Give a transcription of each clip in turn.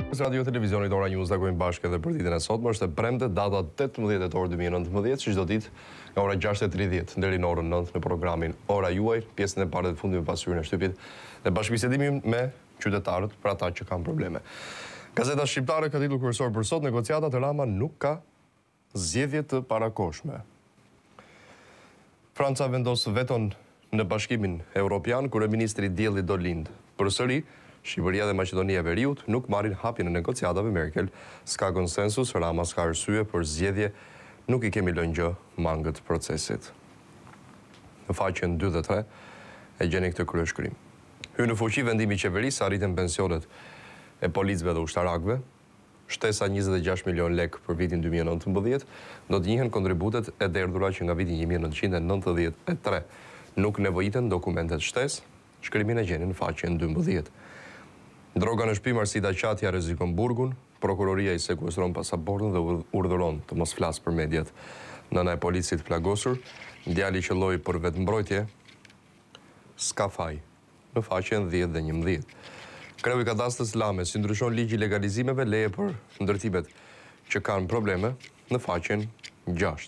Radio Televizionit Ora News takojmë bashkë edhe për ditën e sotme. Është e premte, data 18 tetor 2019, si çdo ditë nga ora 6:30 deri në orën 9 në programin Ora Juaj, pjesën e parë dhe fundit me pasurinë e shtypit dhe bashkëbisedimi me qytetarët për ata që kanë probleme. Gazeta Shqiptare ka titull kryesor për sot: negociata të Rama nuk ka zgjedhje të parakoshme. Franca vendos veton në Bashkimin Evropian, kryeministri dielli do lind. Përsëri, Shqipëria dhe Maqedonia e Veriut nuk marrin hapjen e negociatave. Merkel s'ka konsensus, Rama s'ka arsye për zgjedhje, nuk i kemi lënë gjë mangët procesit. Në faqen 2 dhe 3 e gjeni këtë kryeshkrim. Hyn në fuqi vendimi i qeverisë, arritën pensionet e policëve dhe ushtarakëve. Shtesa 26 milion lek për vitin 2019, do të njihen kontributet e derdhura që nga viti 1993 nuk nevojiten dokumentet shtesë. Shkrimin e gjeni në faqen 12. Droga në shtëpi, Marsida Qatja rrezikon burgun, prokuroria i sekuestron pasaportën dhe urdhëron të mos flas për mediat. Nëna e policit plagosur, djali që lloj për vetëmbrojtje, s'ka faj, në faqen 10 dhe 11. Kreu i Kadastrës Lame si ndryshon ligji legalizimeve, leje për ndërtimet që kanë probleme, në faqen 6.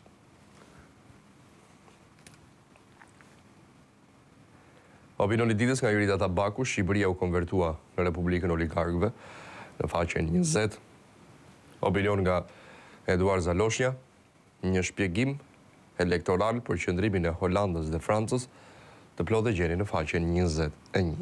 Opinioni ditës nga Jurita Tabaku: Shqipëria u konvertua në Republikën Oligarkëve, në faqen 20. Opinion nga Eduard Zaloshnja: një shpjegim elektoral për qëndrimin e Holandës dhe Francës, të plotë gjeni në faqen 21.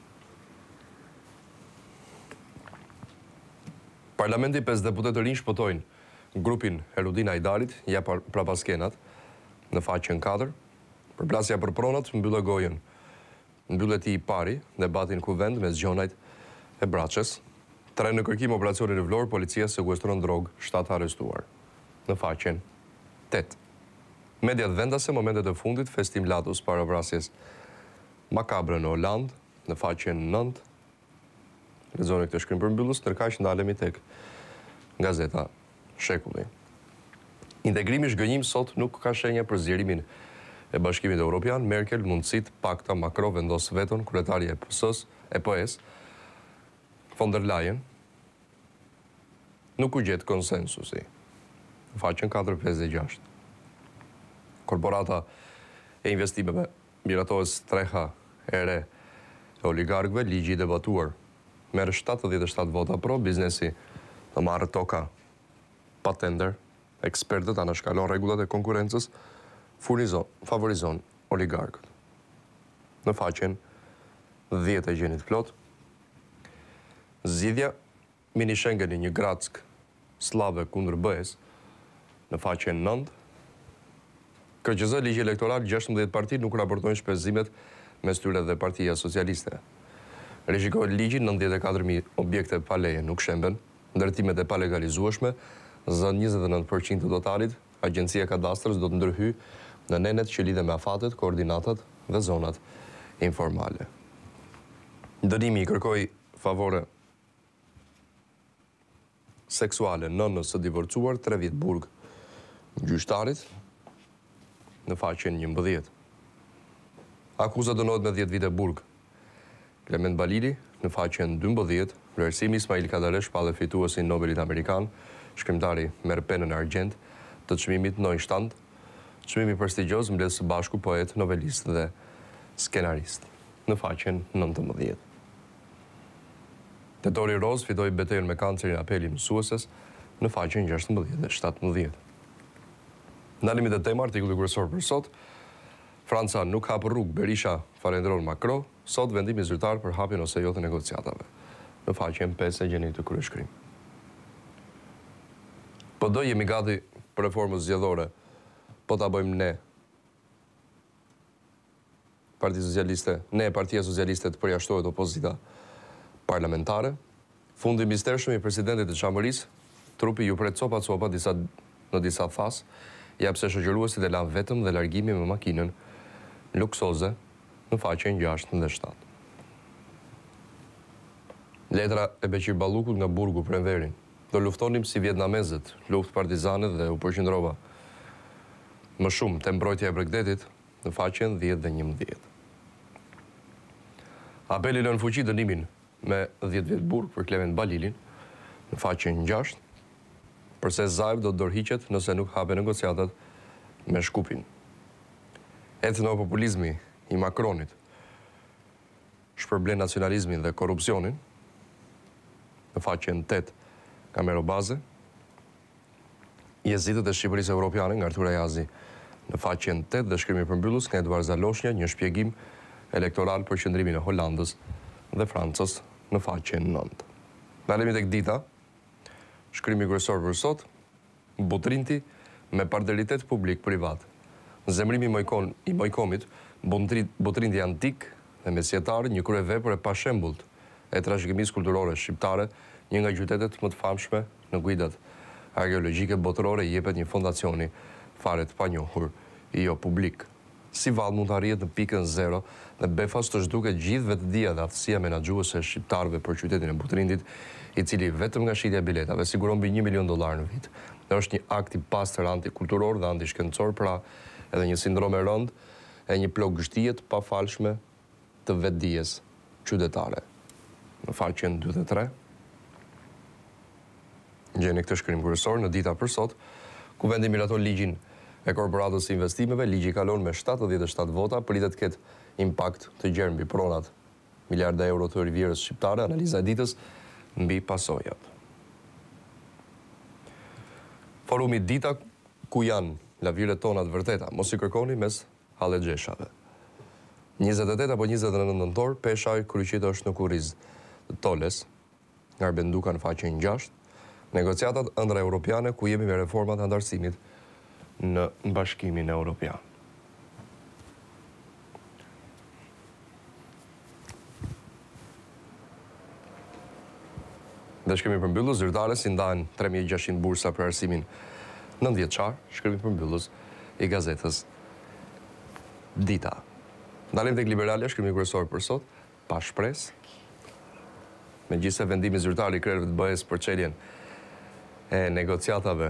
Parlamenti 5 deputet të rinj shpëtojnë grupin Erudin Ajdarit, ja prapaskenat, në faqen 4. Përplasja për pronat mbyllë gojën. Mbyllet i pari, debatin kuvend me zgjonajt e Braçës. 3 në kërkim operacionin në Vlorë, policia sekuestron drogë, 7 arrestuar. Në faqen 8. Mediat vendase, momentet e fundit, festim Latus para vrasjes makabre në Holandë, në faqen 9. Lexoni këtë shkrim përmbyllës, ndërkaq ndalemi tek Gazeta Shekulli. Integrimi zhgënjim sot nuk ka shenja për zgjerimin e Bashkimit Evropian. Merkel mundësit, pakta, Macron vendos veton, kryetarja e PS, von der Leyen, nuk u gjet konsensusi. Në faqen 4, 5 dhe 6. Korporata e investimeve miratohet streha e re e oligarkëve, ligji i debatuar merr 77 vota pro, biznesi të marrë toka pa tender, ekspertët anashkalon rregullat e konkurrencës, favorizon oligarkët. Në faqen 10 e gjenit plot. Zgjidhja mini Schengeni, një Grack slave kundër BE-s, në faqen 9. KQZ, ligji elektoral, 16 parti nuk raportojnë shpenzimet mes tyre dhe Partia Socialiste. Rishikohet ligji, 94.000 objekte pa leje nuk shemben, ndërtimet e palegalizueshme, zën 29% të totalit. Agjencia e Kadastrës do të ndërhyjë në nenet që lidhe me afatet, koordinatat dhe zonat informale. Dënimi i kërkoi favore seksuale nënës së divorcuar, 3 vjet burg gjyqtarit, në faqen 11. Akuza dënohet me 10 vite burg Klement Balili, në faqen 12. Vlerësimi: Ismail Kadare shpallë fituesin Nobelit Amerikan, shkrimtari merr penën e argjend të çmimit Neustadt, çmimi prestigjioz mbledh së bashku poet, novelist dhe skenarist, në faqen 19. Tetori Roz fitoi betejën me kancerin, apeli mësueses, në faqen 16 dhe 17. Ndalimi te tema, artikulli kryesor për sot: Franca nuk hap rrugë, Berisha falendron Macron, sot vendimi zyrtar për hapjen ose jo të negociatave. Në faqen 5 e gjeni të kryeshkrim. PD jemi gati për reformën zgjedhore, po ta bëjmë ne, Partia Socialiste të përjashtohet opozita parlamentare. Fundi mistershëm i presidentit të Çamërisë, trupi ju pret copa në disa fas, ja pse shoqëruesit e lanë vetëm dhe largimi me makinën luksoze, në faqen 6 dhe 7. Letra e Beqir Ballukut nga burgu Prenverin: do luftonim si vietnamezët, luftë partizane dhe u përqendrova më shumë te mbrojtja e Bregdetit, në faqen 10 dhe 11. Apeli lën fuqi dënimin me 10 vjet burg për Klement Balilin, Në faqen 6, përse Zaev do të dorëhiqet nëse nuk hapen negociatat me Shkupin. Etnopopulizmi i Macronit shpërblen nacionalizmin dhe korrupsionin. Në faqen 8, Kamero Baze, Jezitët e Shqipërisë Evropiane nga Artur Ajazi. Në faqen 8 dhe shkrimi përmbyllës nga Eduard Zaloshnja, një shpjegim elektoral për qëndrimin e Hollandës dhe Francës në faqen 9. Ndalemi tek dita, shkrimi kryesor për sot, Butrinti me partneritet publik-privat. Zemrimi i Mojkomit, Butrinti antik dhe mesjetar, një kryevepër e pashembullt e trashëgimisë kulturore shqiptare, një nga qytetet më të famshme në guidat arkeologjike botërore, jepet një fondacioni fare të panjohur, jo publik. Si vallë mund të arrihet në pikën 0 dhe befas të zhduket gjithë vetëdia dhe aftësia menaxhuese e shqiptarëve për qytetin e Butrintit, i cili vetëm nga shitja e biletave siguron mbi $1 milion në vit. Dhe është një akt i pastër antikulturor dhe antishkencor, pra edhe një sindrom e rënd e një plogështie të pafalshme të vetdijes qytetare. Në faqen 43, gjeni këtë shkrim kryesor në dita për sot, ku vendi miraton ligjin e korporatës së investimeve, ligji kalon me 77 vota, pritet ketë impakt të gjerë mbi pronat miliarda euro të rivierës shqiptare, analiza e ditës mbi pasojat. Forumi dita ku janë laviret tona të vërteta, mos i kërkoni mes hallexheshave. 28 apo 29 nëntor, pesha e kryqit është në Kurriz të Toles, nga Arbenduka në faqen 6, negociatat ëndra europiane ku jemi me reformat e antarësimit në Bashkimin Evropian. Dhe shkrimi përmbyllës, zyrtare si ndahen 3600 bursa për arsimin 9 vjeçar, shkrimi përmbyllës i gazetës Dita. Ndalim tek Liberalia, shkrimi kryesor për sot, pa shpresë, megjithëse vendimi zyrtar i krerëve të BE-s për çeljen e negociatave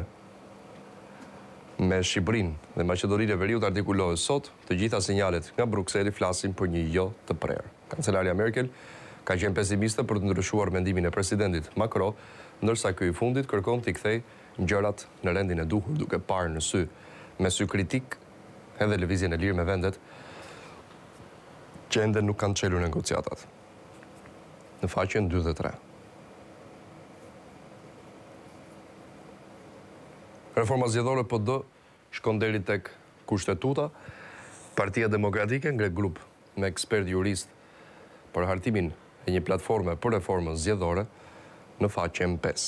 me Shqipërinë dhe Maqedoninë e Veriut artikulohet sot, të gjitha sinjalet nga Brukseli flasin për një jo të prerë. Kancelaria Merkel ka qenë pesimiste për të ndryshuar mendimin e presidentit Macron, ndërsa ky i fundit kërkon t'i kthejë gjërat në rendin e duhur, duke parë në sy, me sy kritik edhe lëvizjen e lirë me vendet që ende nuk kanë çelur negociatat. Në faqen 43. Reforma zgjedhore PD shkon deri tek kushtetuta. Partia Demokratike ngre grup me ekspert jurist për hartimin e një platforme për reformën zgjedhore në faqen 5.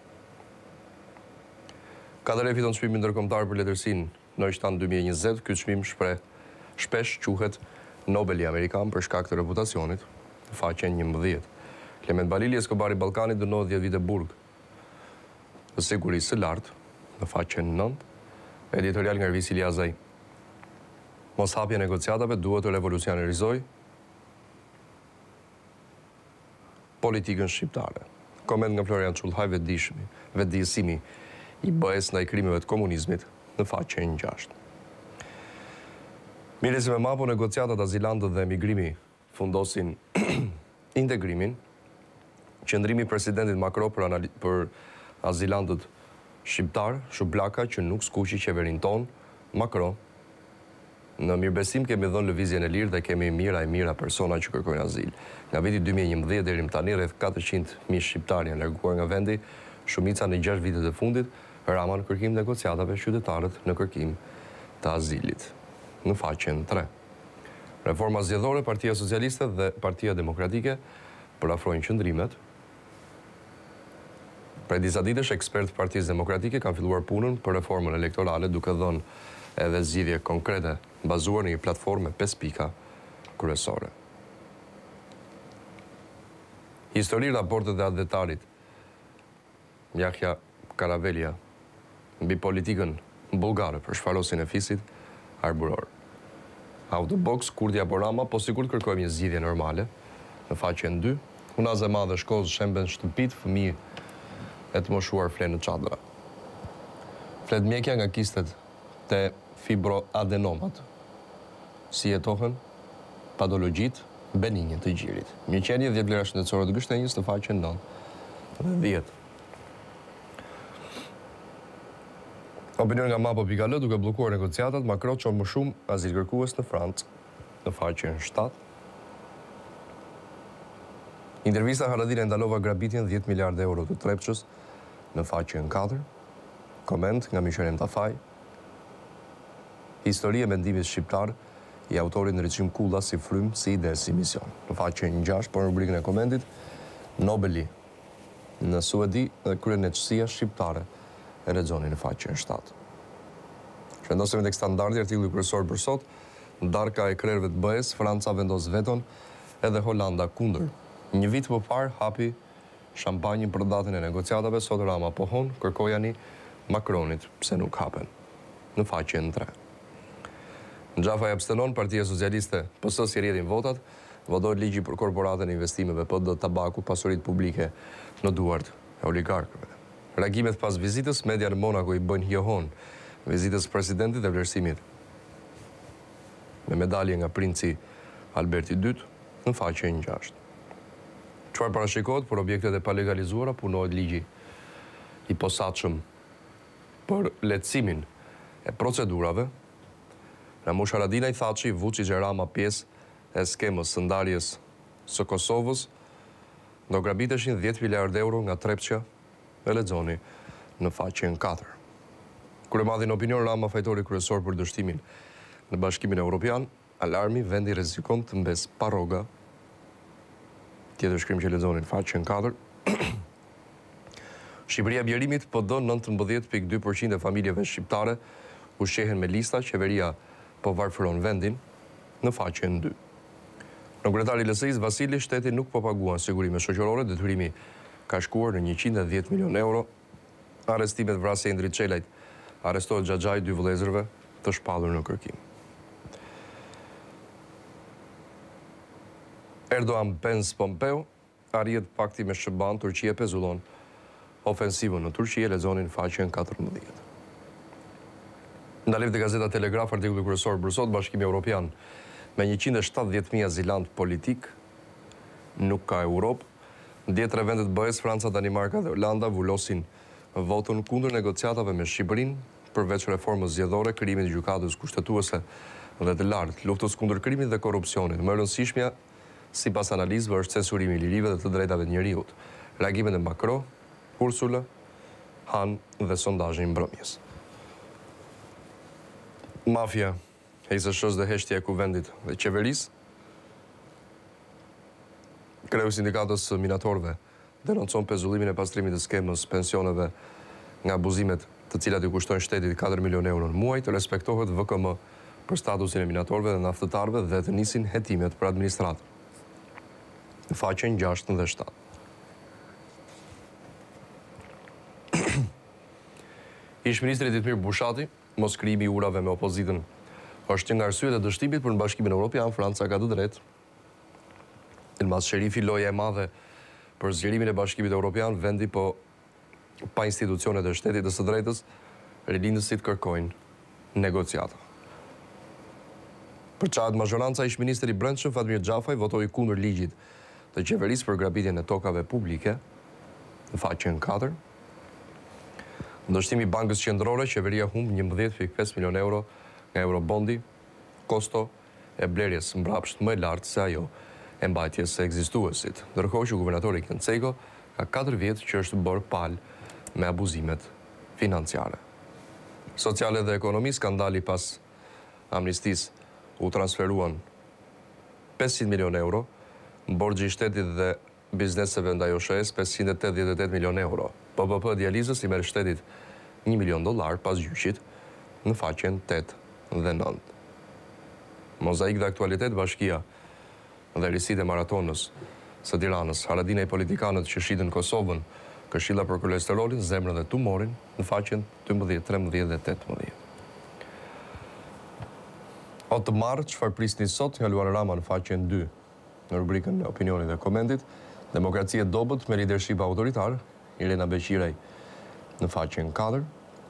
Kadare fiton çmimin ndërkombëtar për letërsinë në shtan 2020. Ky çmim shpesh quhet Nobeli Amerikan për shkak të reputacionit, në faqen 11. Klement Balili, Eskobari Ballkanit, dënohet 10 vite burg të sigurisë së lartë, në faqen 9, editorial nga Ervisi Liazaj. Mos hapja negociatave duhet të revolucionarizoj politikën shqiptare. Koment nga Florian Çullhaj, vetëdijësimi i BE-s ndaj krimeve të komunizmit, në faqen 6. Mirësi me mapo, negociatat azilantët dhe emigrimi fundosin integrimin. Qëndrimi i presidentit Macron për azilantët shqiptar, shublaka që nuk skuqi qeverin ton, Macron, në mirëbesim kemi dhënë lëvizjen e lirë dhe kemi mira persona që kërkojnë azil. Nga viti 2011 deri më tani rreth 400.000 shqiptarë janë larguar nga vendi, shumica në 6 vitet e fundit, Rama në kërkim negociatave, qytetarët në kërkim të azilit. Në faqen 3. Reforma zgjedhore, Partia Socialiste dhe Partia Demokratike përafrojnë qëndrimet. Prej disa ditësh, ekspertë Partisë Demokratike kanë filluar punën për reformën elektorale, duke dhënë edhe zgjidhje konkrete bazuar në një platformë 5 pika kryesore. Histori, raportet dhe advetarit Mjahja Karavelja mbi politikën bullgare për shfarosin e fisit arburor. Autobox, Kurti apo Rama, po sigurt kërkojmë një zgjidhje normale. Në faqen 2, Unaza e Madhe Shkozë shemben shtëpit, fëmijë e të moshuar flenë në çadra. Flet mjekja nga kistet të fibroadenomat, si jetohen patologjit benigne të gjirit. Mirëqenie, 10 vlera shëndetësore të gështenjës, në faqen 9 dhe 10. Opinion nga Mapo.l duke bllokuar negociatat, Macron çon më shumë azilkërkues në Francë, në faqen 7. Intervista Haradine ndalova grabitjen 10 miliardë euro të Trepçës në faqen 4. Koment nga Mishelem Tafaj. Histori e mendimit shqiptar i autorit në Ndriçim Kulla si frym, si ide, si mision. Në faqen 6, por në rubrikën e komentit, Nobeli në Suedi dhe kryenetësia shqiptare e lexoni në faqen 7. Shëndosemi tek standardi artikulli kryesor për sot, ndarka e krerëve të BE-s, Franca vendos veton edhe Holanda kundër. Një vit më parë hapi shampanjën për datën e negociatave, sot Rama pohon, kërkojani Macronit pse nuk hapen. Në faqen 3. Xhafaj abstenon, Partia Socialiste PS si rrjedhin votat, votohet ligji për korporatën e investimeve PD tabaku, pasuritë publike në duart e oligarkëve. Reagimet pas vizitës, media në Monaco i bëjnë johon vizitës presidentit dhe vlerësimit me medalje nga princi Alberti II në faqen 6. Çfarë parashikohet për objektet e palegalizuara, punohet ligji i posaçëm për lehtësimin e procedurave. Ramush Haradinaj, Thaçi, Vučić e Rama pjesë e skemës së ndarjes së Kosovës, do grabiteshin 10 miliardë euro nga Trepçja, e lexoni në faqen 4. Kryemadhi në opinion, Rama fajtori kryesor për dështimin në Bashkimin Evropian, alarmi, vendi rrezikon të mbes pa rroga. Tjetër shkrim që lexoni në faqen 4. Shqipëria bjerimit PD 19.2% e familjeve shqiptare ushqehen me lista, qeveria po varfëron vendin në faqen 2. Në kryetari i LSI-s Vasili, shteti nuk po paguan sigurime shoqërore, detyrimi ka shkuar në 110 milion euro. Arrestimet vrasja Indrit Çelajt, arrestohet Xhaxhai, 2 vëllezërve të shpallur në kërkim. Erdogan, Pence, Pompeo, arrihet pakti me SHBAN, Turqia pezullon ofensivën në Turqi, lexoni në faqen 14. Ndalim të gazeta Telegraf, artikulli kryesor për sot, Bashkimi Evropian me 170.000 azilant politik, nuk ka Europë. Djetra vendet BE-s, Franca, Danimarka dhe Holanda vullosin votën kundër negociatave me Shqipërinë, përveç reformës zgjedhore, krijimit të gjykatës kushtetuese dhe të lartë, luftës kundër krimit dhe korrupsionit. Më e rëndësishmja, sipas analizëve, është censurimi i lirive dhe të drejtave të njerëzit. Reagimet e Macron, Ursula, Han dhe sondazhi i mbrëmjes. Mafia, HSS dhe heshtja e kuvendit dhe qeverisë. Kreu sindikatës minatorëve denoncon pezullimin e pastrimit të skemës pensioneve nga abuzimet të cilat i kushtojnë shtetit 4 milion euro në muaj, të respektohet VKM për statusin e minatorëve dhe naftëtarëve dhe të nisin hetimet për administratë. Në faqen 6 dhe 7. Ish-ministri Ditmir Bushati, mos krijimi i urave me opozitën është një nga arsyet e dështimit për në Bashkimin Evropian, Franca ka të drejtë. Elmas Sherifi, loja e madhe për zgjerimin e Bashkimit Evropian, vendi po pa institucionet e shtetit të së drejtës, rilindësit kërkojnë negociata. Për çahet mazhoranca, ish-ministri i Brendshëm Fatmir Xhafaj votoi kundër ligjit të qeverisë për grabitjen e tokave publike në faqen 4. Ndështimi i Bankës Qendrore, qeveria humb 11.5 milion euro nga Eurobondi, kosto e blerjes mbrapsht më e lartë se ajo e mbajtjes së ekzistuesit. Ndërkohë që guvernatori Kencego ka 4 vjet që është bërë palë me abuzimet financiare. Sociale dhe ekonomi, skandali pas amnistisë u transferuan 500 milion euro, borxhi i shtetit dhe bizneseve ndaj OSHE-s 588 milion euro. PPP dializës i merr shtetit $1 milion pas gjyqit në faqen 8 dhe 9. Mozaik dhe aktualitet, Bashkia dhe risit e maratonës së Tiranës, Haradinaj, politikanët që shitën Kosovën, Këshilla për kolesterolin, zemrën dhe tumorin në faqen 12, 13 dhe 18. O të marrë, çfarë prisni sot, nga Luan Rama në faqen 2, në rubrikën e opinionit dhe komentit, demokracia dobët me lidership autoritar, Irena Beqiraj në faqen 4,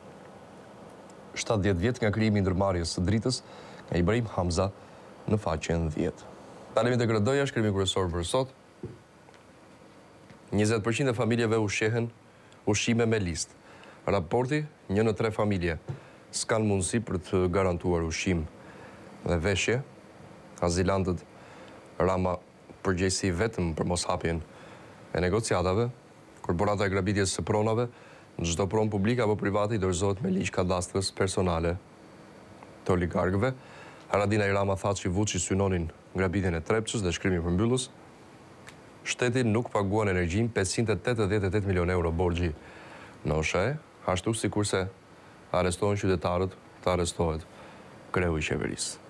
70 vjet nga krijimi i ndërmarrjes së dritës, nga Ibrahim Hamza në faqen 10. Talimi të grëdoja, shkrimi kryesor për sot, 20% e familjeve ushqehen ushqime me listë. raporti 1 në 3 familje s'kanë mundësi për të garantuar ushqim dhe veshje. Azilantët Rama përgjegjësi vetëm për moshapjen e negociatave. Korporata e grabitjes së pronave në çdo pronë publike apo private i dorëzohet me ligj kadastrës personale të oligarkëve. Haradinaj Rama tha që Vučić synonin grabitjen e Trepçës dhe shkrimi përmbyllës. Shteti nuk paguan energjin 588 milion euro borxhi në OSHE, ashtu sikurse arrestohen qytetarët, të arrestohet kreu i qeverisë.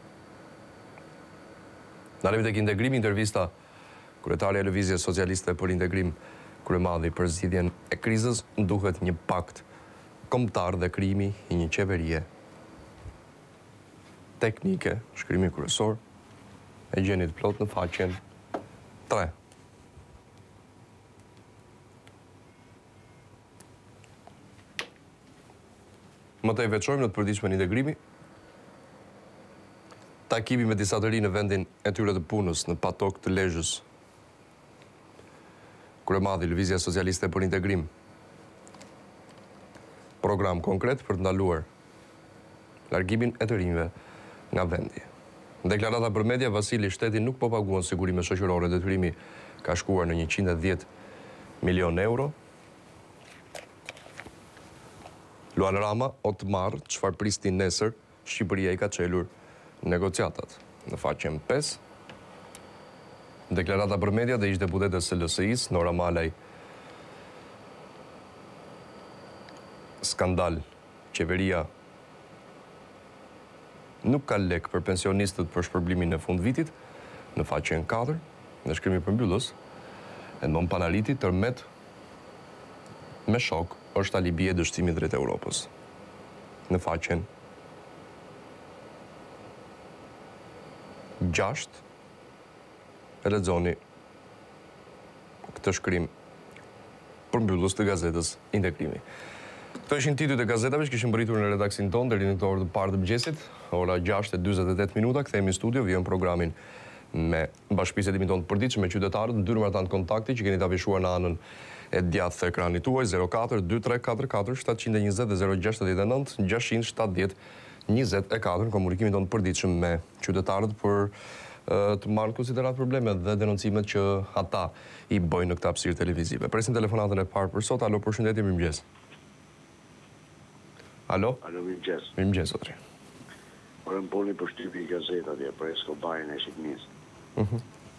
Ndalemi tek integrimi, intervista kryetaria e Lëvizjes Socialiste për Integrim Kryemadhi për zgjidhjen e krizës duhet një pakt kombëtar dhe krijimi i një qeverie teknike, shkrimi kryesor, e gjeni të plot në faqen 3. Më të i veçojmë në të përditshme në integrimi, takimi me disa të ri në vendin e tyre të punës në patok të Lezhës. Kryemadhi Lëvizja Socialiste për Integrim. Program konkret për të ndaluar largimin e të rinjve nga vendi. Në deklarata për media, Vasili shteti nuk po paguan sigurime shoqërore, detyrimi ka shkuar në 110 milion euro. Luan Rama o të marrë çfarë pristin nesër, Shqipëria i ka çelur negociatat. Në faqen 5, deklarata për media dhe ish deputetës së LSI-s, Nora Malaj, skandal, qeveria nuk ka lek për pensionistët për shpërblimin e fund vitit, në faqen 4, në shkrimi përmbyllës, Edmond Panaliti tërmet me shok është alibi e dështimit drejt Europës. Në faqen 6, e lexoni këtë shkrim përmbyllës të gazetës Integrimi. Këto ishin titujt e gazetave që kishim bëritur në redaksin tonë deri në këtë orë të parë të mëngjesit, ora 6:48 minuta, kthehemi në studio, vijmë programin me bashkëbisedimi tonë të përditshëm me qytetarët, në numrat kontakti që keni ta avishuar në anën e djathtë të ekranit tuaj, 04 2344 720 dhe 069 670 24 në komunikimin tonë të përditshëm me qytetarët për të marrë konsiderat problemet dhe denoncimet që ata i bëjnë në këtë hapësirë televizive. Presim telefonatën e parë për sot. Alo, përshëndetje, mirëmëngjes. Alo? Alo, mirëmëngjes. Mirëmëngjes, zotri. Por më poni për shtypi i gazetat atje për Eskobarin e Shqipënisë.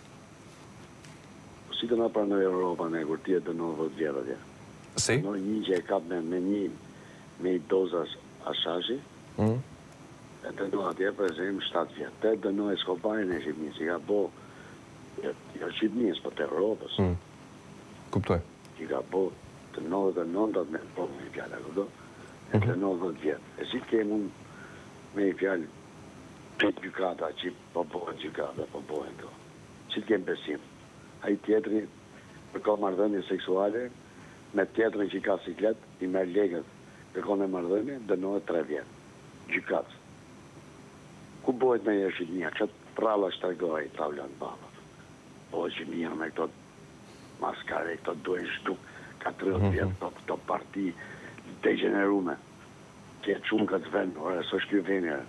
Si të na pranoj Europa në kur tjetë të 90 vjetë atje? Si? Në një që e kap me i dozas ashashi, e të do atje për zemë 7 vjetë. Të dënoj Eskobarin e Shqipënisë, i ka bo, jo Shqipënisë, po të Europës. Kuptoj. I ka bo të 99 me po me i fjalla, këto, e të 90 vjetë. E si ke mund me i fjallë të gjykata, që po bëhen gjykata, po bëhen to. Si të kemë besim. A i tjetëri për ka marrëdhënie seksuale, me tjetërin që i ka siklet, i merë legët për ka në marrëdhënie, dënohet 3 vjetë. Gjykatës. Ku bëhet me e Shqipënia? Këtë pralla shtregoj i tavlan babat. Bëhet Shqipënia me këto maskare, këto duhen shtuk, ka 30 vjetë, këto parti degenerume. Kjetë shumë këtë vend, ore, së shkjo venjë.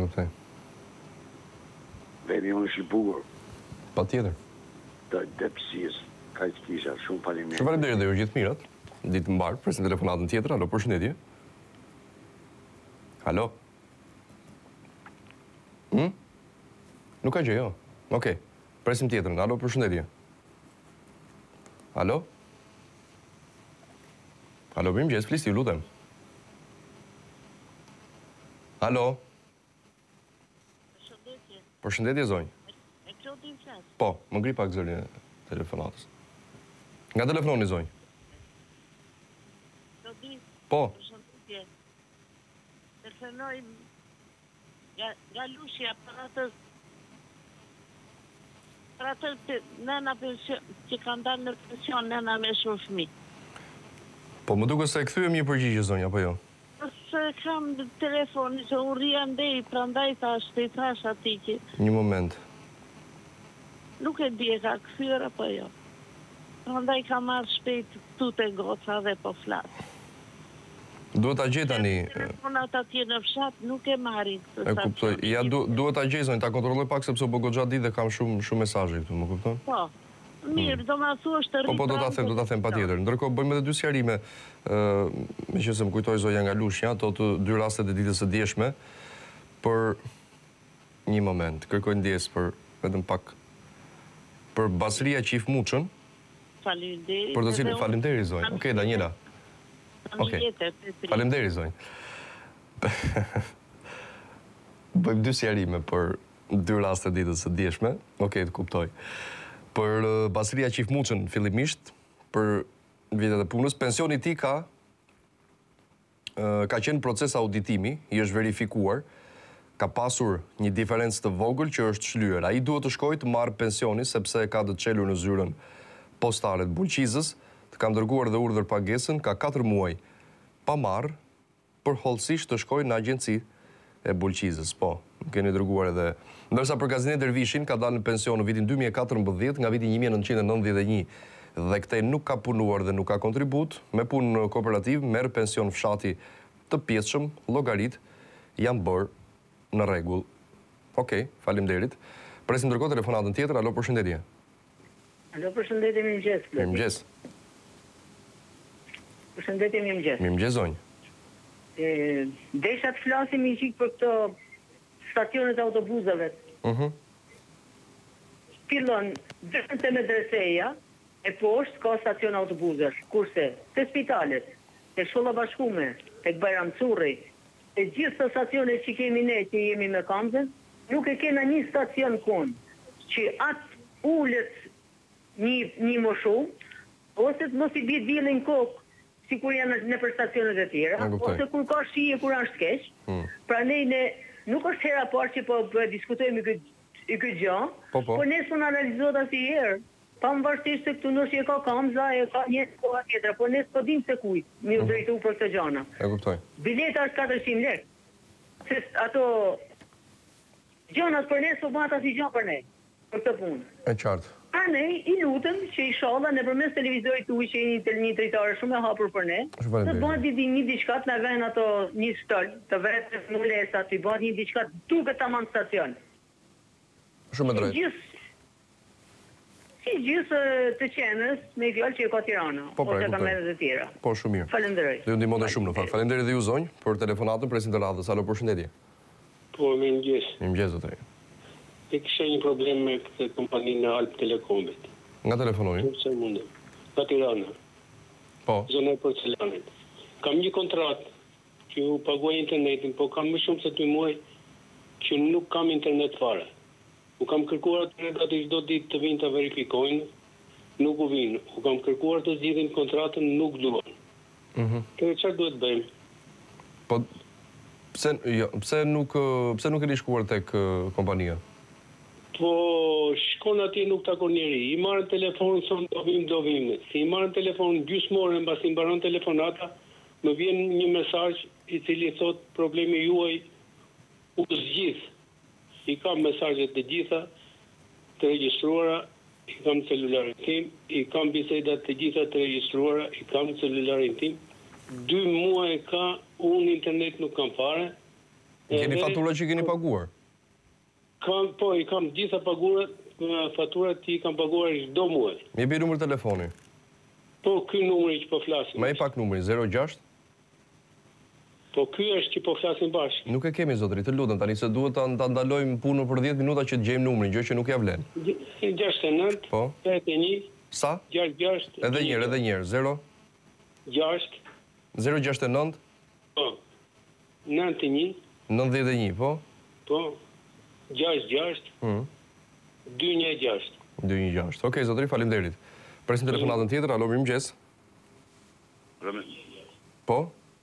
Veni unë është i bugur. Pa tjetër. Të depsis, ka i të kisha, shumë faleminderit. Shumë faleminderit dhe ju gjithë mirat. Ditë mbarë, presim telefonatën tjetër. Alo, përshëndetje. Alo? Nuk ka gjë, jo. Okej. Presim tjetërën. Alo, përshëndetje. Alo? Alo, mirëmëngjes, flisni, ju lutem. Alo? Përshëndetje. Përshëndetje, zonjë. E Klodin flas. Po, më ngri pak zërin e telefonatës. Nga telefononi, zonjë. Klodin. Po. Përshëndetje. Telefonoj nga Lushja për atë nëna pension, që kanë dalë në pension nëna me shumë fëmijë. Po, më duke se e kthyem një përgjigje, zonjë, apo jo? Se kam telefoni, që u rria ndej, prandaj thash, të i thash ati që Një moment. nuk e di e ka kthyer apo jo. Prandaj ka marrë shpejt këtu te goca dhe po flas. Duhet ta gjej tani. Telefonat atje në fshat nuk e marrin. E kuptoj. Ja duhet ta gjej zonjë, ta kontrolloj pak sepse po goxha ditë kam shumë mesazhe këtu, më kupton? Po. Mirë, do ma thuash të rritë. Po do ta them patjetër. Ndërkohë bëjmë edhe dy sqarime, meqense më kujtoi zonja nga Lushnja, ato të dy rastet e ditës së dieshme për një moment. Kërkoj ndjes për vetëm pak për Basria Qif Muçën. Faleminderit. Për të cilën faleminderit zonjë. Okej, Daniela. Okej. Faleminderit zonjë. Bëjmë dy sqarime për dy raste ditës së dieshme. Okej, të kuptoj. Për Basria Qif Muçën fillimisht, për vitet e punës, pensioni i tij ka qenë proces auditimi, i është verifikuar, ka pasur një diferencë të vogël që është shlyer. Ai duhet të shkojë të marrë pensioni sepse ka të çelur në zyrën postare të Bulqizës, të kam dërguar dhe urdhër pagesën, ka 4 muaj pa marrë, për hollësisht të shkojë në agjenci e Bulqizës. Po, më keni dërguar edhe. Ndërsa për Gazinet Dervishin ka dalë në pension në vitin 2014, nga viti 1991 dhe këtej nuk ka punuar dhe nuk ka kontribut, me punë në kooperativ, merr pension fshati të pjesëshëm, llogarit janë bërë në rregull. Okej, faleminderit. Presim ndërkohë telefonatën tjetër. Alo, përshëndetje. Alo, përshëndetje, mirëmëngjes. Mirëmëngjes. Përshëndetje, mirëmëngjes. Mirëmëngjes, zonjë. Desha të flasim i qik për këto stacionet autobuzave. Fillon vetëm te medreseja, e poshtë ka stacion autobuzash, kurse te spitalet, te shkolla bashkume, tek Bajram Curri, e gjithë të stacionet që kemi ne që jemi me kamzën, nuk e kena një stacion kon, që atë ullet një më shumë, ose të mos i bje dilin kokë, si kur janë në për stacionet e tjera, ose kur ka shije kur është keq. Pra ne nuk është hera parë që po diskutojmë i këtë gjë, po ne së në analizohet asë i herë, pa më vërshtisht se këtu nështë e ka kamza, e ka një koha tjetër, po ne s'po dim se kujt, mi u drejtu për këtë gjana. E kuptoj. Bileta është 400 lekë. Se ato gjonat për ne s'po bëhat asë i gjonë për ne, për këtë punë. E qartë. Pra ne i lutëm që i shala në përmes televizorit të që një drejtare shumë e hapur për ne, të bëhat një diçkat në ven ato një shtëll, të vetë në lesa, të i bëhat një diçkat duke të manë stacion. Shumë e drejtë. Si gjithë të qenës me i fjallë që e ka Tirana, ose ka medet e tjera. Po, shumë mirë. Falenderoj. Dhe ju ndihmonte shumë në fakt. Falenderoj dhe ju zonjë për telefonatën, presin të radhës. Alo, përshëndetje. Po, mirëmëngjes. Mirëmëngjes, zotëri. E kisha një problem me këtë kompaninë Alp Telekomit. Nga telefononi? Se mundem. Nga Tirana. Po. Zona e Porcelanit. Kam një kontratë që u paguaj internetin, po kam më shumë se 2 muaj që nuk kam internet fare. U kam kërkuar të regati çdo ditë të vinë të verifikojnë, nuk u vinë. U kam kërkuar të zgjidhin kontratën, nuk duan. Kërë çfarë duhet bëjmë? Po, pse nuk e shkuar tek kompania? Po, shkon atje nuk takon njeri. I marrën telefon, son do vim. Si i marrën telefon gjysmore, mbasi mbaron telefonata, më vjen një mesazh i cili thot problemi juaj u zgjidh. I kam mesazhet të gjitha të regjistruara, i kam celularin tim, i kam bisedat të gjitha të regjistruara, i kam celularin tim. 2 muaj ka, unë internet nuk kam fare. Keni fatura që keni paguar? Po, i kam gjitha pagurat, faturat që i kam paguar çdo muaj. Mi jepi numër telefoni? Po, ky numri që po flasim. Ma i pak numrin, 06? Po, ky është që po flasim bashkë. Nuk e kemi, zotëri, të lutem tani se duhet ta ndalojmë punën për 10 minuta që të gjejmë numrin, gjë që nuk ja vlen. 69, po? 81, sa? 66, edhe njërë, 0? 6, 069? Po, 91, 91, po? Po, 66, 216. 216. Okej, zotëri, faleminderit. Presim telefonatën tjetër. Alo, mirëmëngjes. Po?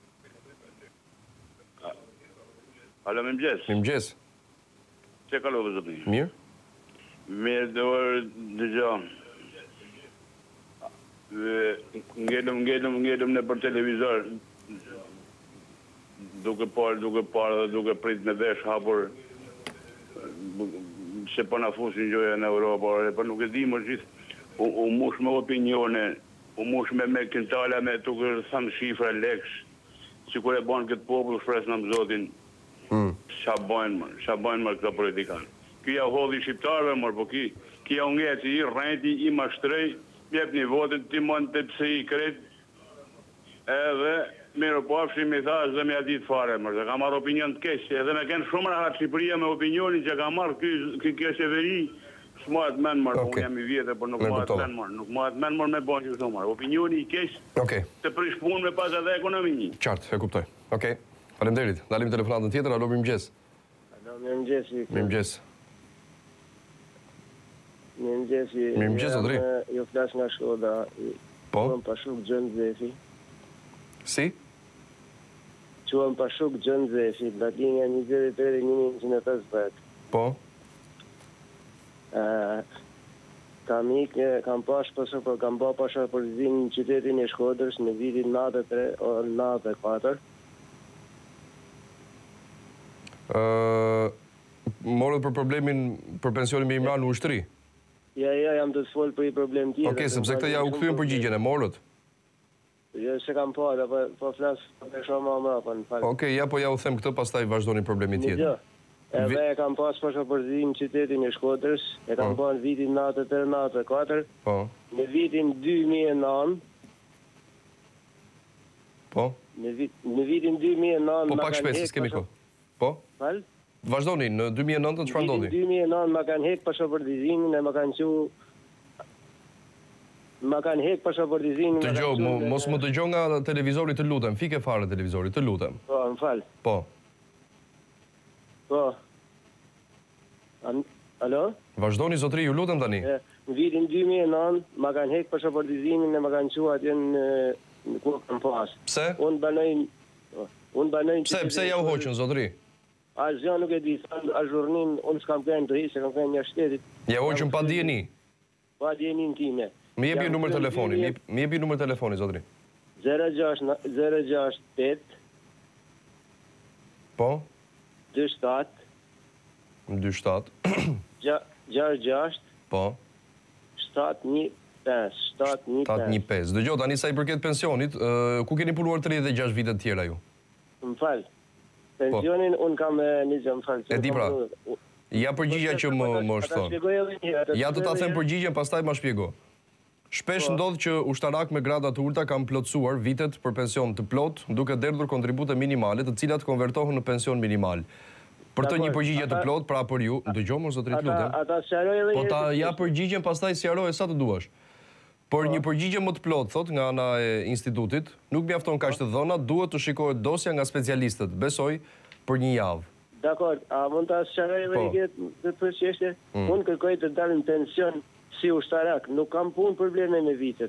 Alo, mirëmëngjes. Mirëmëngjes. Çe kalove zotëri? Mirë. Mirë, dorë dëgjoj. Ngjedëm në për televizor, duke parë, duke prit me vesh hapur, se po na fusin gjoja në Europë, po nuk e di më gjithë, u mush me opinione, u mush me kintala, me tuk thënë shifra leksh, si kur e bën këtë popull, shpresë në Zotin, ç'a bojnë më këta politikanë. Kia hodhi shqiptarëve, mor, po kia ungeci i rrenti, i mashtrej, jep një votin, ti mund të pse i kret, edhe mirë po afshim i thash dhe me atit fare, mor, se ka marrë opinion të keq, edhe me kënë shumë rahat Shqipëria me opinionin që ka marrë kjo qeveri, s'mohet men, mor, unë jam i vjetë, por nuk mohet men, mor, nuk mohet men, mor, me bon që këto, mor, opinioni i keq, të prish punë me pas edhe ekonomi. Qartë, e kuptoj. Okej, faleminderit. Dalim telefonatën tjetër, alo, mirëmëngjes. Alo, mirëmëngjes. Mirëmëngjes. Mirëmëngjes. Mirëmëngjes, Odri. Jo flas nga Shkoda. Po? Quam Pashuk Gjën Zefi. Si? Quam Pashuk Gjën Zefi, datinja 23/150. Po? Kam pas pasaportizimin në qytetin e Shkodrës në vitin 93 o 94. Morët për problemin për pensionin me imran në ushtri? Ja, jam të sfolë për i problem tjetër. Okej, sepse këta ja u kthyen përgjigjen e morët? Jo, se kam pa, po flasë për shumë më mra, po në falë. Okej, ja, po ja u them këtë, pastaj vazhdoni problemin tjetër. Edhe e kam pas pasaportizimin në qytetin e Shkodrës, e kam pa në vitin 93-94, në vitin 2009, po? Në vitin 2009... Po, pak shpesë, s'kemi kohë. Po? Falë? Vazhdoni, në 2009 çfarë ndodhi? Në 2009 ma kanë hek pasaportizimin e ma kanë që... Ma kanë hek pasaportizimin... Dëgjoj, mos më dëgjoj nga televizori, të lutem, fike fare televizori, të lutem. Po, më falë. Po. Po. Alo? Vazhdoni, zotri, ju lutem tani. Në vitin 2009 ma kanë hek pasaportizimin e ma kanë që atje në ku kam pas. Pse? Unë banojnë... Pse ja u hoqën, zotri? Asgjë nuk e di, a zhurnin, unë s'kam kënë të hisë, kam kënë një shtetit. Ja u hoqën pa dijeni? Pa dijeni në time. Mi jepi numër telefoni, mi jepi numër telefoni, zotri. 068 Po? 27 27 66 Po? 715. Dëgjoj, tani sa i përket pensionit, ku keni punuar 36 vite të tjera ju? Më falë. Pensionin unë kam një gjë, më falë. E di pra, ja përgjigja që më është thonë. Ja të ta them përgjigjen, pastaj ma shpjego. Shpesh ndodh që ushtarak me grada të ulta kanë plotësuar vitet për pension të plot, duke derdhur kontribute minimale, të cilat konvertohen në pension minimal. Për të një përgjigje të plot, pra për ju, dëgjoj më zotrit lutem. Po ta ja përgjigjen, pastaj sqaroj sa të duash. Por një përgjigje më të plot, thot, nga ana e institutit, nuk mjafton kaq të dhëna, duhet të shikohet dosja nga specialistët, besoj, për një javë. Dakor, a mund ta sqaroj edhe këtë përgjigje? Unë kërkoj të dalë në pension si ushtarak, nuk kam punë probleme me vitet.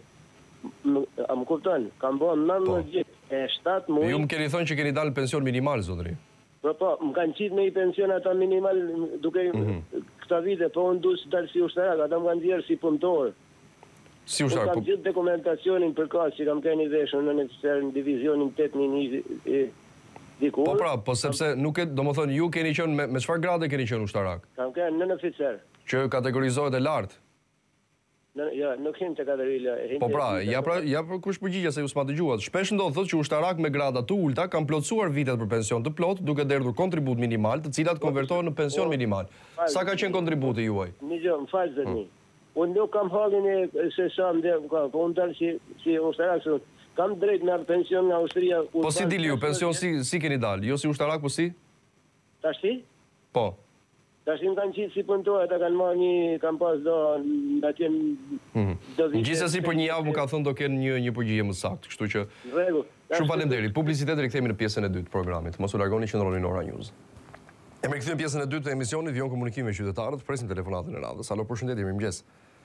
A më kupton? Kam bën 19 vjet, e 7 muaj. Ju më keni thënë që keni dalë në pension minimal, zotri. Po, më kanë qitë me i pension ata minimal duke këta vite, po unë duhet dalë si ushtarak, ata më kanë djerë si punëtor. Si ushtarak? Unë kam gjithë dokumentacionin për kasë që kam keni veshën në divizionin 8.000 dikur. Po pra, po sepse nuk e, do më thënë, ju keni qenë, me çfarë grade keni qenë ushtarak? Kam keni nën oficer. Që kategorizohet e lartë? Ja, nuk him të kategoria. Po pra, ja për kush përgjigja se ju s'ma dëgjuat. Shpesh ndodh thotë që ushtarak me grada të ulta kanë plotësuar vitet për pension të plot, duke derdhur kontribut minimal, të cilat konvertohen në pension minimal. Sa ka qenë kontributi juaj? Një gjë, më falë zëni. Unë nuk kam hagin e se sa më po unë dalë si ushtarak, kam drejt me pension nga ushtria. Po si dili ju, pension si keni dalë? Jo si ushtarak, po si? Tash si? Po. Tash më kanë qitë si punëtor, ata kanë marrë një, kam pas do nga qenë... Gjithsesi për një javë më ka thënë do kenë një përgjigje më saktë, kështu që... Shumë faleminderit. Publicitet rikthehemi në pjesën e dytë të programit. Mos u largoni, qëndroni në Ora News. E me rikthyer pjesën e dytë të emisionit, vijon komunikimi me qytetarët, presim telefonatën e radhës. Alo, përshëndetje, mirëmëngjes.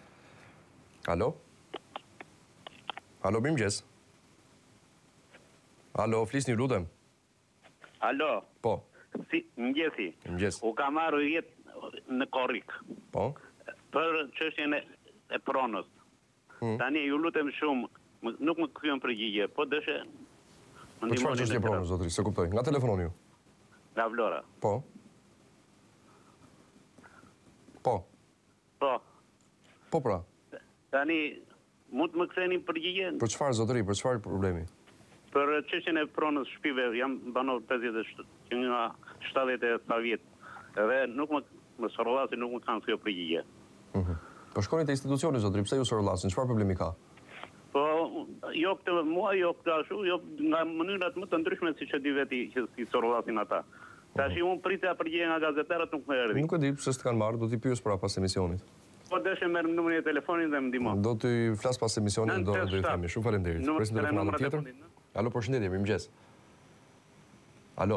Alo? Alo, mirëmëngjes. Alo, flisni, lutem. Alo. Po. Si, mëngjesi. U ka marrë jetë në korrik. Po? Për çështjen e pronës. Tani ju lutem shumë, nuk më kthyen përgjigje, po dëshë Po çfarë çështje pronës, zotri, se kuptoj. Nga telefononi ju? Nga Vlora. Po. Po. Po. Po pra. Tani mund të më ktheni përgjigje? Për çfarë, zotri, për çfarë problemi? Për çështjen e pronës shtëpive, jam banor 57 nga 70 vjet. Edhe nuk më sorrollasi nuk më kanë kjo përgjigje. Po shkoni te institucioni zotëri, pse ju sorrollasin? Çfarë problemi ka? Po jo këtë mua, jo këtë ashtu, jo nga mënyrat më të ndryshme siç e di veti që si sorrollasin ata. Tash unë pritja përgjigje nga gazetarët nuk më erdhi. Nuk e di pse s'të kanë marrë, do t'i pyes para pas emisionit. Po deshe merr numrin e telefonit dhe më ndihmon. Do t'i flas pas emisionit, do i themi. Shumë faleminderit. Presim telefonatën tjetër. Alo, përshëndetje, mirëmëngjes. Alo.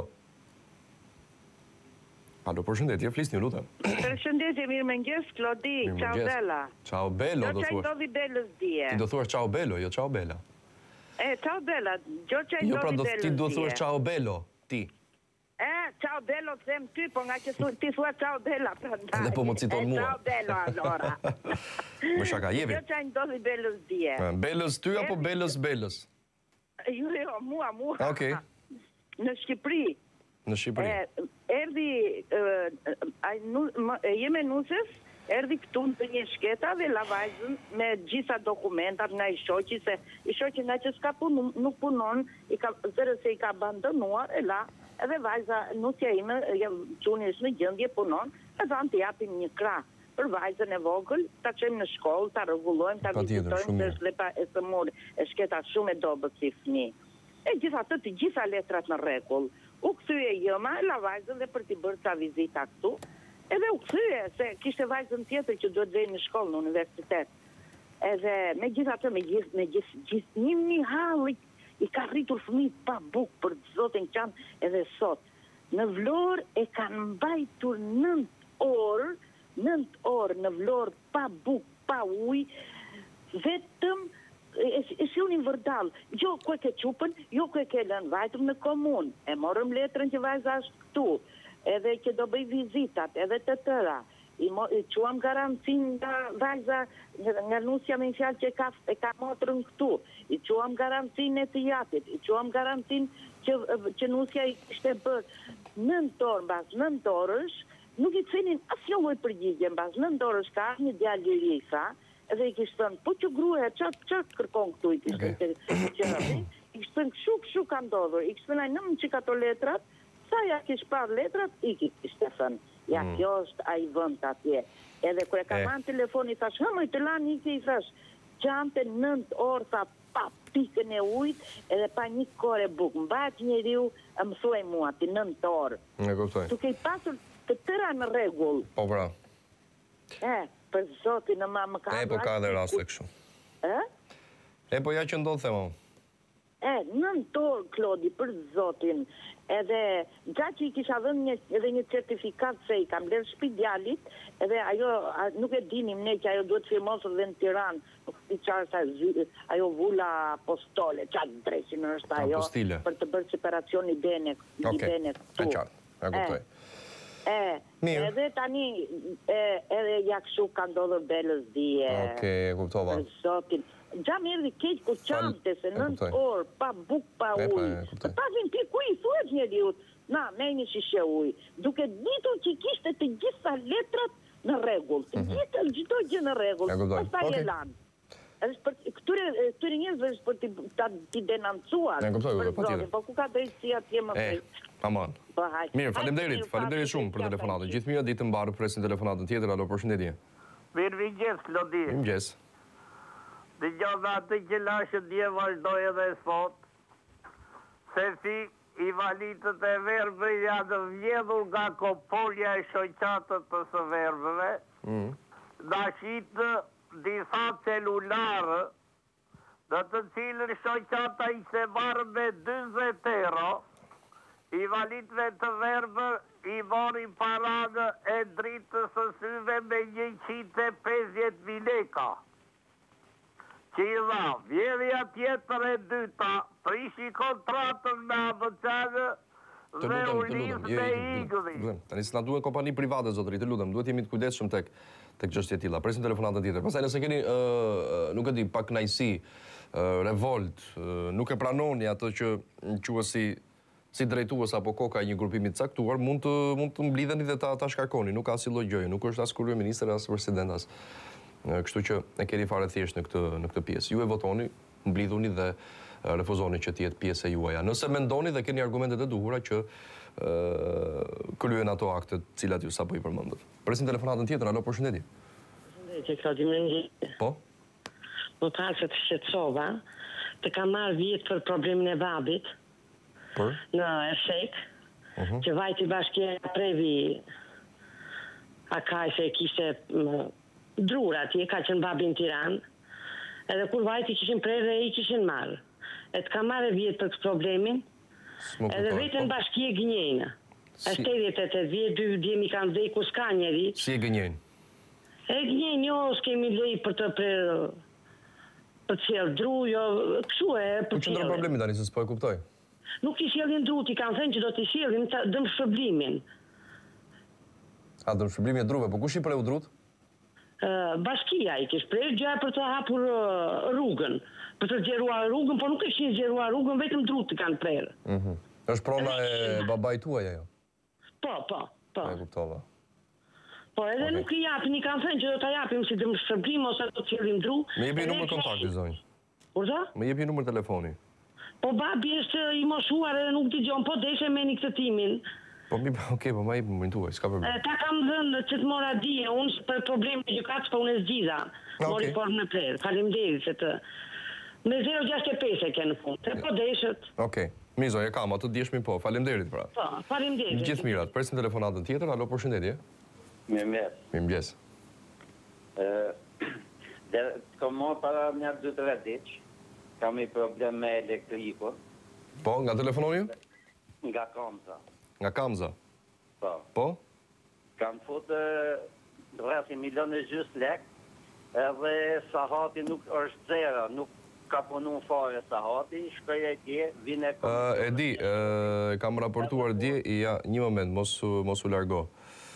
Alo, përshëndetje, flisni, lutem. Përshëndetje, mirëmëngjes, Klodi, ciao Bella. Ciao Bello, do thuash. thuash. Do Bellës dje. Ti do thuash ciao Bello, jo ciao Bella. Ciao Bella, Gjoqa Jo, pra ti do thuash ciao Bello, ti. Ciao Bello të them ty, po nga që ti thua ciao Bella, prandaj. Edhe po më citon mua. Ciao Bello, allora. Më shaka, jepi. Gjoqa ndodhi Bellës dje. Bellës ty apo Bellës? Jo, mua. Okej. Në Shqipëri. Në Shqipëri. Erdi, jeme nusës, erdi këtu në një shketa dhe la vajzën me gjitha dokumentat nga i shoqi, se i shoqi nga që s'ka punu, nuk punon, zërë se i ka abandonuar, e la, edhe vajza nusja ime, quni është në gjëndje punon, e dhanë të japim një krah për vajzën e vogël, ta qemë në shkollë, ta rregullojmë, ta vizitojmë, se është lepa e sëmur, e shketa shumë e dobët si fëmijë. E gjithatë të gjitha letrat në rregull. U kthye jëma, la vajzën dhe për t'i bërë ca vizita këtu, edhe u kthye, se kishte vajzën tjetër që duhet vej në shkollë në universitet. Edhe me gjithatë, me gjithë një halë, i ka rritur fëmijët pa bukë për zotin qanë edhe sot. Në Vlorë e kanë mbajtur 9 orë në Vlorë pa bukë, pa ujë, vetëm e shunin vërdal. Jo ku e ke qupën, jo ku e ke lënë vajtëm në komunë. E morëm letrën që vajza është këtu, edhe që do bëj vizitat, edhe të tëra. I quam garancin nga vajza, nga nusja me në fjalë që e ka motrën këtu. I quam garancin e të jatit, i quam garancin që nusja i kishte bërë 9 orë, mbas 9 orësh, nuk i cenin asnjë lloj përgjigje, mbas 9 orësh ka një djalë i ri, edhe i kishtë thënë, po që gruaja, qatë kërkon këtu, i kishtë thënë, i kishtë thënë, këshu ka ndodhur, i kishtë thënë, nëmë që ka to letrat, sa ja kishtë parë letrat, i kishtë thënë, ja kjo është a i vënd atje. Edhe kër e ka manë telefoni, thash, hëmë i të lanë i thash, qante 9 orë, tha, pa pikën e ujtë, edhe pa një kore bukë, mbajt njeriu, më thuaj mua, ti 9 orë. Në kuptoj. Tuk e i pasur të tëra në regull. Po pra. Për zotin në ma më ka... po ka dhe raste kështu. Po ja që ndodhë thema. 9 orë, Klodi, për zotin. Edhe, gja që i kisha dhënë edhe një certifikat se i kam lërë shtëpi djalit, edhe ajo, nuk e dinim ne që ajo duhet firmosur dhe në Tiranë, nuk i qarë ajo vula apostole, qatë dresin është ajo, për të bërë separacion i bene këtu. E qartë, e kuptoj. Edhe tani, edhe jakshu ka ndodhër Bellës dje. Oke, kuptova. Për zotin. Gjam erdi keq ku qante se 9 orë, pa buk, pa ujë. Të pasin piku i thuet njeriut, na, me një shishe ujë. Duke ditur që kishte të gjitha letrat në regull. Të gjitha gjitho gjë në regull. Pas ta e lanë. Këture njëzve është për t'i denancuar. Po ku ka drejtësia t'je më drejtë. Aman. Mirë, falemderit shumë për telefonatën. Gjithë mirë, ditë mbarë, presin telefonatën tjetër, alo, përshëndetje. Mirëmëngjes, Klodi. Mirëmëngjes. Dhe gjodha atë që lashë dje vazhdoj edhe sot, se si i valitët e verbëve janë vjedhur nga kopolja e shoqatët të së verbëve, dashitë disa celularë, dhe të cilën shoqata i se varë me 20 euro, i valitëve të verbë i mori paranë e dritës së syve me 150.000 leka. Që i dha, vjedhja tjetër e dyta, prishi kontratën me abëcagë dhe u lidhë me igëvi. Tani s'na duhet kompani private, zotëri, të lutem, duhet jemi të kujdesshëm tek çështja e tilla. Presim telefonatën tjetër. Pastaj nëse keni, nuk e di, pak kënaqësi, revolt, nuk e pranoni atë që quhet si drejtues apo koka e një grupimi të caktuar, mund të mblidheni dhe ta shkarkoni, nuk ka asnjë lloj gjëje, nuk është as kryeministër as president as. Kështu që e keni fare thjesht në këtë pjesë. Ju e votoni, mblidhuni dhe refuzoni që të jetë pjesë e juaja. Nëse mendoni dhe keni argumentet e duhura që kryen ato akte të cilat ju sapo i përmendët. Presim telefonatën tjetër, alo, përshëndetje. Përshëndetje, Klodi Mërëngji. Po? Më parë se të shqetësova, të kam marrë vjetë për problemin e babit në Ershek, që vajti bashkia previ akaj se kishte drura atje, ka qenë babi në Tiranë, edhe kur vajti kishin prerë e i kishin marrë. E të kam marrë vjetë për këtë problemin, edhe vetën bashkia gënjejnë. Është 88 vjetë, 2 djemi kanë vdekur, s'ka njeri. Si e gënjejnë? E gënjejnë, jo, s'kemi lej për të prerë për të sjellë dru, jo, kështu e për të sjellë. Qëndron problemi tani, se s'po e kuptoj. Nuk t'i sjellin dru, t'i kanë thënë që do t'i sjellin dëmshpërblimin. A, dëmshpërblimi e druve, po kush i preu drut? Bashkia i kish prerë gjë për të hapur rrugën, për të zgjeruar rrugën, po nuk kishin zgjeruar rrugën, vetëm drut t'i kanë prerë. Është prona e babait tuaj ajo? Po. E kuptova. Po edhe nuk i japin, i kanë thënë që do t'a japim si dëmshpërblim ose do të sjellim dru. Me jepi numër kontakti, zonjë. Kurdo? Me jepi numër telefoni. Po babi është i moshuar edhe nuk dëgjon, po deshe me një këtë timin. Po ma jepi numërin tuaj, s'ka problem. Ta kam dhënë që të mora dije, unë për probleme e gjykatës, po unë e zgjidha. Mori formë në prerë, faleminderit se të... Me 065 e ke në fund, po deshët. Okej, mizo, e kam, atë djeshmi po, faleminderit pra. Po, faleminderit. Gjithë mirat, presim telefonatën tjetër, alo, përshëndetje. Mirëmjes. Kam marrë para një 2-3 ditë, kam i problem me elektrikun. Po, nga telefononi? Nga Kamza. Nga Kamza? Po. Kam futë rreth 1,5 milion lek, edhe sahati nuk është zero, nuk ka punu fare sahati, shkoj e tje, vine... E di, kam raportuar dje, ja, një moment, mos u largo.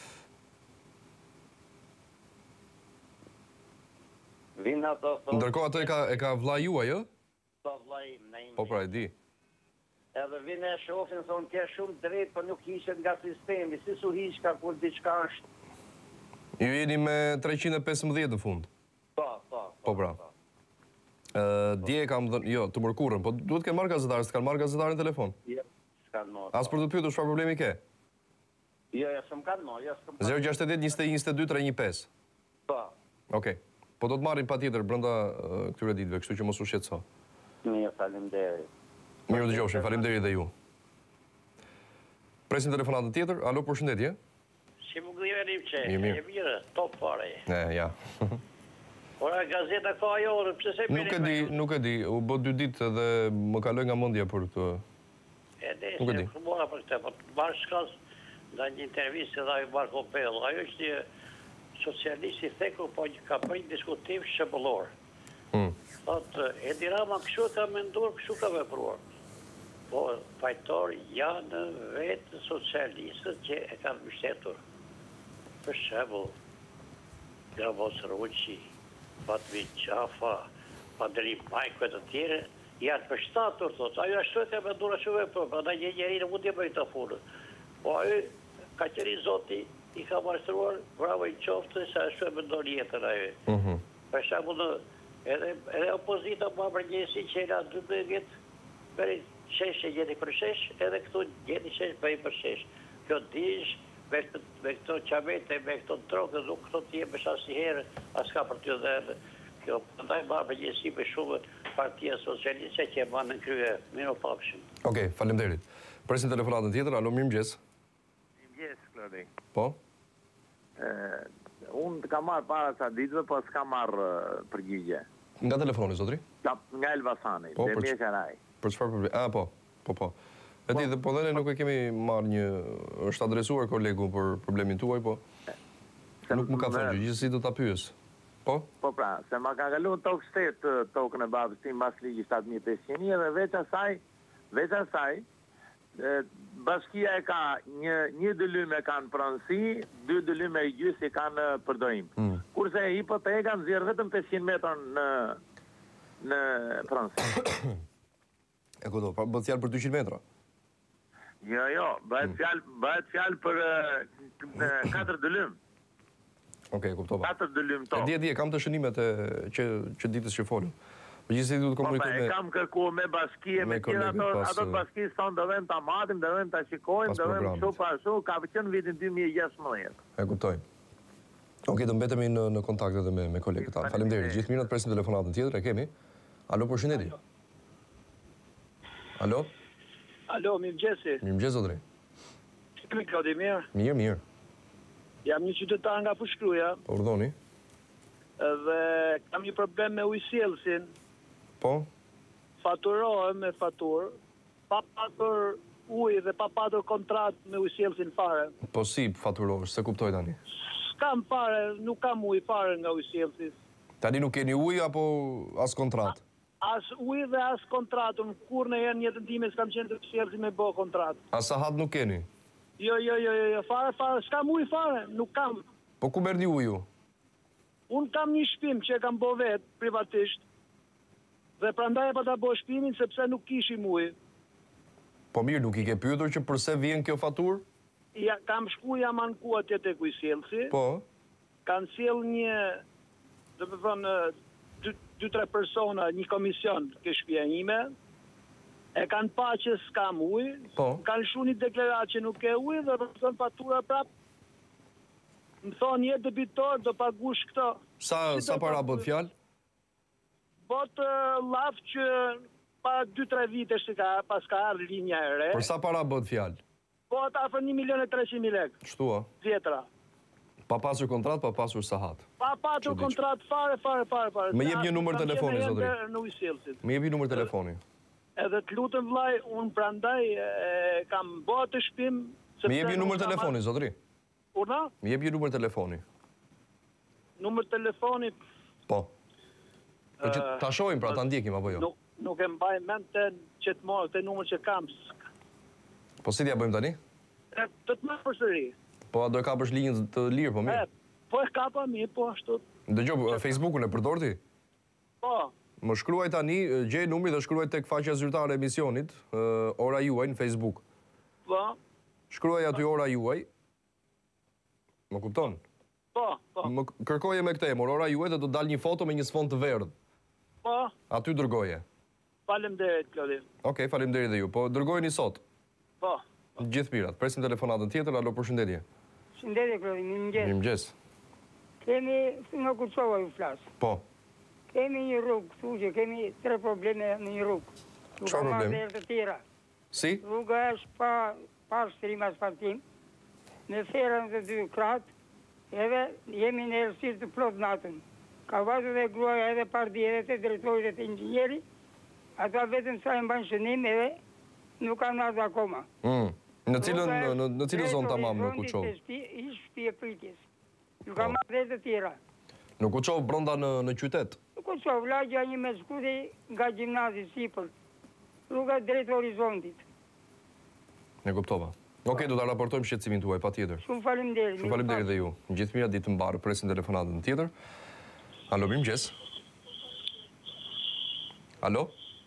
Vina ato... Ndërkohë ato e ka vlla juaj, jo? Po, vlla im, në imi. Po, pra, e di. Edhe vine e shofin, thonë, ke shumë drejt, për nuk hishet nga sistemi, si su hishka kur diçka është. Ju jeni me 315 në fund? Po, pra. Dje kam dhënë, jo, të mërkurën, po duhet ke marrë gazetarë, s'kan marrë gazetarë në telefon? Jo, s'kan marrë. As për të pyetur çfarë problemi ke? Jo, s'm kanë marrë, 068 21 22 315. Po. Okej. Po do të marrin patjetër brenda këtyre ditëve, kështu që mos u shqetëso. Mirë, faleminderit. Mirë dëgjofshin, faleminderit dhe ju. Presim telefonatën tjetër. Alo, përshëndetje. Si më gdhjeni që, mirë. e mirë, top fare. Ja. Ora, gazeta ka ajo, pëse se pere... Nuk e di, u bë 2 ditë dhe më kaloj nga mendja për këtë... E di, se këmora për këtë, për të marrë shkas, da një intervjistë dhe Marko Pello, ajo është një socialisti thekur, po ka për një diskutim shëbëllor. Thotë, Edi Rama kështu ka menduar, kështu ka vepruar. Po, fajtor janë vetë socialistët që e kanë mbështetur. Për shembull, Gravos Ruçi, Fatmi Qafa, Padri Majko e të tjere, janë përshtatur, thotë. Ajo ashtu e ka menduar ashtu vepruar, pra da një njeri në mund të bëjë të punën. Po ajo ka qenë zoti i ka mashtruar, bravo i qoftë, se ashtu e mendon jetën ajo. Për shembull, edhe opozita më përgjësi që era 12 për shesh e gjeni për shesh, edhe këtu gjeni shesh për i për shesh. Kjo dish, me këto qamete, me këto trokë, nuk këto t'je për shasiherë, as ka për t'ju dhe kjo pëndaj më përgjësi për shumë partia socialiste që e banë në krye, mino papshin. Okej, faleminderit. Presim telefonatën tjetër, alo, mirëmëngjes. Mirëmëngjes, Klodi. Po? Unë të ka marrë para sa ditëve, po s'ka marrë përgjigje. Nga telefoni, zotri? Nga Elbasani, dhe mje Qaraj. Për çfarë problemi? Po. E di, dhe po dhe ne nuk e kemi marrë një... është adresuar kolegu për problemin tuaj, po... Nuk më ka thënë gjë, gjithsesi do ta pyes. Po? Po pra, se ma ka kalu tokë shtetë tokën e babës tim bas ligji 7500 dhe veç asaj, bashkia e ka një dëlyme kanë pronësi, 2 dëlyme i gjysë i kanë përdojim. Kurse hipoteka nxjerr vetëm 500 metra në pronësi. E këto, bëhet fjalë për 200 metra? Jo, bëhet fjalë për 4 dëlymë. Okej, kuptova. 4 dëlymë tokë. E di, kam të shënimet që ditës që folëm. Gjithsesi duhet komunikoj me... E kam kërkuar me bashkie, me tjera ato bashki sonë dëvem ta matim, dëvem ta shikojmë, dëvem kështu pa ashtu, ka qenë vitin 2016. E kuptoj. Okej, do mbetemi në kontakt edhe me kolegët tanë. Faleminderit. Gjithë mirë, presim telefonatën tjetër, e kemi. Alo, përshëndetje. Alo? Alo, mirëmëngjesi. Mirëmëngjes, zotëri. Kemi Klodi, mirë? Mirë. Jam një qytetar nga Fushkruja. Urdhoni. Dhe kam një problem me ujësjellsin. Po? Faturohem me faturë, pa patur ujë dhe pa patur kontratë me ujësjellsin fare. Po si faturohesh, se kuptoj tani? S'kam fare, nuk kam ujë fare nga ujësjellsi. Tani nuk keni ujë apo as kontratë? As ujë dhe as kontratën, kur në herë jetën time s'kam qenë të ujësjellsi me bë kontratë. As sahat nuk keni? Jo, fare, s'kam ujë fare, nuk kam. Po ku merrni uju? Unë kam një shpim që e kam bo vetë, privatisht, dhe prandaj e pa ta bo shpimin sepse nuk kishim ujë. Po mirë, nuk i ke pyetur që përse vjen kjo faturë? Ja, kam shku jam anku atje tek ujësjellsi. Po? Kanë sjell një, do të thonë, 2-3 persona, një komision ke shtëpia ime, e kanë pa që s'kam ujë, kanë shu një deklarat që nuk ke ujë dhe do të thonë fatura prapë. Më thonë një debitor do pagush këto. Sa para bët fjalë? Bot laf që pa 2-3 vite pas ka ardhë linja e re. Për sa para bët fjalë? Bot afër 1.300.000 lekë. Shtu a? Vjetra. Pa pasur kontrat, pa pasur sahat. Pa pasur kontrat fare. Më jep një numër telefoni, zotëri. Në ujësjellsit. Më jep një numër telefoni. Edhe të lutem vllai, unë prandaj kam bërë të shpim. Më jep një numër telefoni, zotëri. Urna? Më jep një numër telefoni. Numër telefoni? Po. Po që ta shohim, pra ta ndjekim apo jo? Nuk e mbaj mend që të marrë të numër që kam. Po si t'ja bëjmë tani? Të të marrë përsëri. Po a do e kapësh linjën të lirë, po mirë? Po e kapa mirë, po ashtu. Dëgjoj, Facebookun e përdor ti? Po. Më shkruaj tani, gjej numrin dhe shkruaj tek faqja zyrtare e emisionit, ora juaj në Facebook. Po. Shkruaj aty ora juaj. Më kupton? Po. Më kërkoje me këtë emër, ora juaj dhe do dal një foto me një sfond të verdh. Po. Aty dërgoje. Faleminderit, Klodi. Okej, faleminderit dhe ju. Po dërgojeni sot. Po. Gjithë mirat. Presim telefonatën tjetër, alo, përshëndetje. Përshëndetje, Klodi, mirëmëngjes. Mirëmëngjes. Kemi, nga Kuçova ju flas. Po. Kemi një rrugë këtu që kemi 3 probleme në një rrugë. Çfarë problemi? Të tjera. Si? Rruga është pa shtrim asfaltim, në therën të 2 kratë, edhe jemi në errësirë të plot natën. Ka vazhdu dhe gruaja edhe pardi edhe të drejtorit e të inxhinjeri, ata vetëm sa e mbajnë shënim edhe nuk kanë ardhur akoma. Në cilën zonë tamam në Kuçovë? Ish shtëpi e pritjes. Nuk ka marrë dhe të tjera. Në Kuçovë brenda në qytet? Në Kuçovë, lagja një me skuti nga gjimnazi sipër. Rruga drejt horizontit. Ne kuptova. Okej, do ta raportojmë shqetësimin tuaj, patjetër. Shumë faleminderit. Shumë faleminderit dhe ju. Gjithë mirat, ditë të mbarë, presim telefonatën tjetër. Alo, mirëmëngjes. Alo?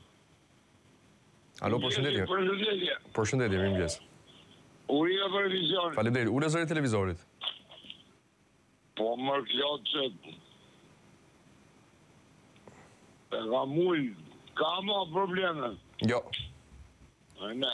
Alo, përshëndetje. Përshëndetje, mirëmëngjes. Urija për televiziorit. Faleminderit. Ule zëri televizorit. Po mërë klotë që e ka mullë, ka ma probleme. Jo. Ne.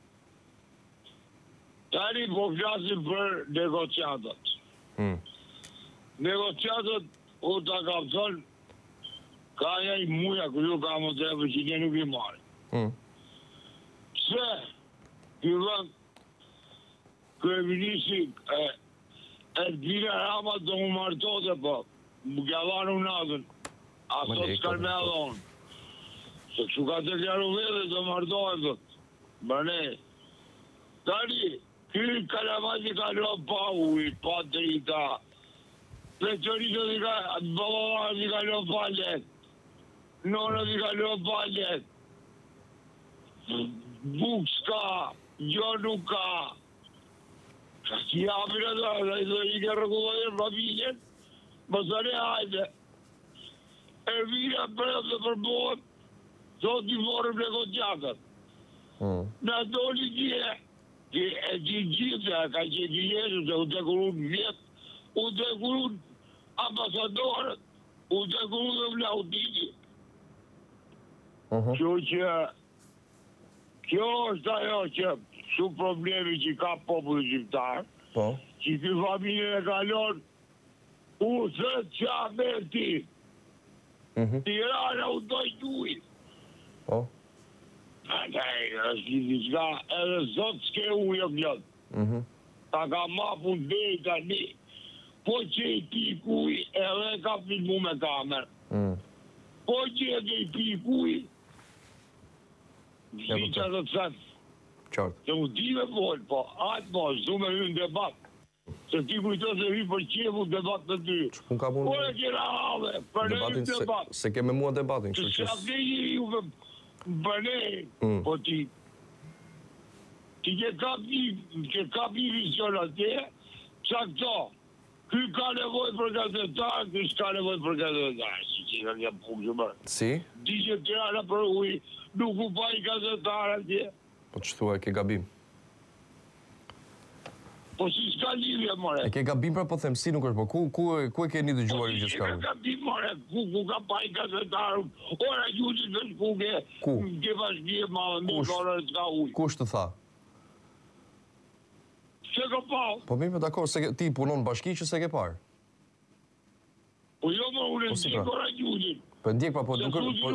Tani po flasim për negociatat. Negociatat, u ta ka thonë, ka një muja kërju ka më të e që një nuk i marë. Se, fillon, kryeministri Erdina Rama do më martote, po, më gjavanu natën, aso të s'kar me adhonë. Se kështu ka të kjaru vede, do martohet, dhët. Bërne, tani, kërë kalamati ka lo pa ujë, pa drita, Peqorito di ka, babava di ka lo pa let, nono di ka lo pa let, buk s'ka, gjo nuk ka, si apin e da i do i ke rëkullojnë familjen, mësane hajde. E vina prem dhe përbohet, thot një morëm negociatat. Në doli një, e gjithë, ka që gjithë, se u të kurun vjetë, u të kurun ambasadorët, u të kurun dhe vlautiti. Kështu që kjo është ajo që shumë problemi që ka populli shqiptar, që ky familje e kalon usë Qameti. Tirana u doj duit. Është një diçka edhe zot s'ke ujë o glot. Ta ka mapu deri tani. Po që i pik ujë edhe ka filmu me kamerë. Po që e pik ujë, si që të thëtë. Se u di me folë, po atë po, zdu me hy në debat. Se ti kujto se hy për qefu debat të ty. Po e kjera have, për ne hy debat. Se ke me mua debatin. Se që atë një ju për ne, po ti ke kap një vision atje, qa këto, ky ka nevoj për gazetar, ky s'ka nevoj për gazetar, si që ka një punë që mërë. Si? Di që Tirana për ujë, nuk u pa i gazetar atje. Po që thua e ke gabim? Po si s'ka lidhje, more. E ke gabim pra po them, si nuk është, po ku e ke një dëgjuar i gjithë s'ka? Po si ke gabim, more, ku ka pa i gazetar, ora gjutit të shkuke, ke bashkje madhe, me kore s'ka ujë. Kush të tha? Se ka pa. Po mirë, dakor, ti punon bashki që se ke parë? Po jo më unë ndjek ora gjutit. Po ndjek pa, po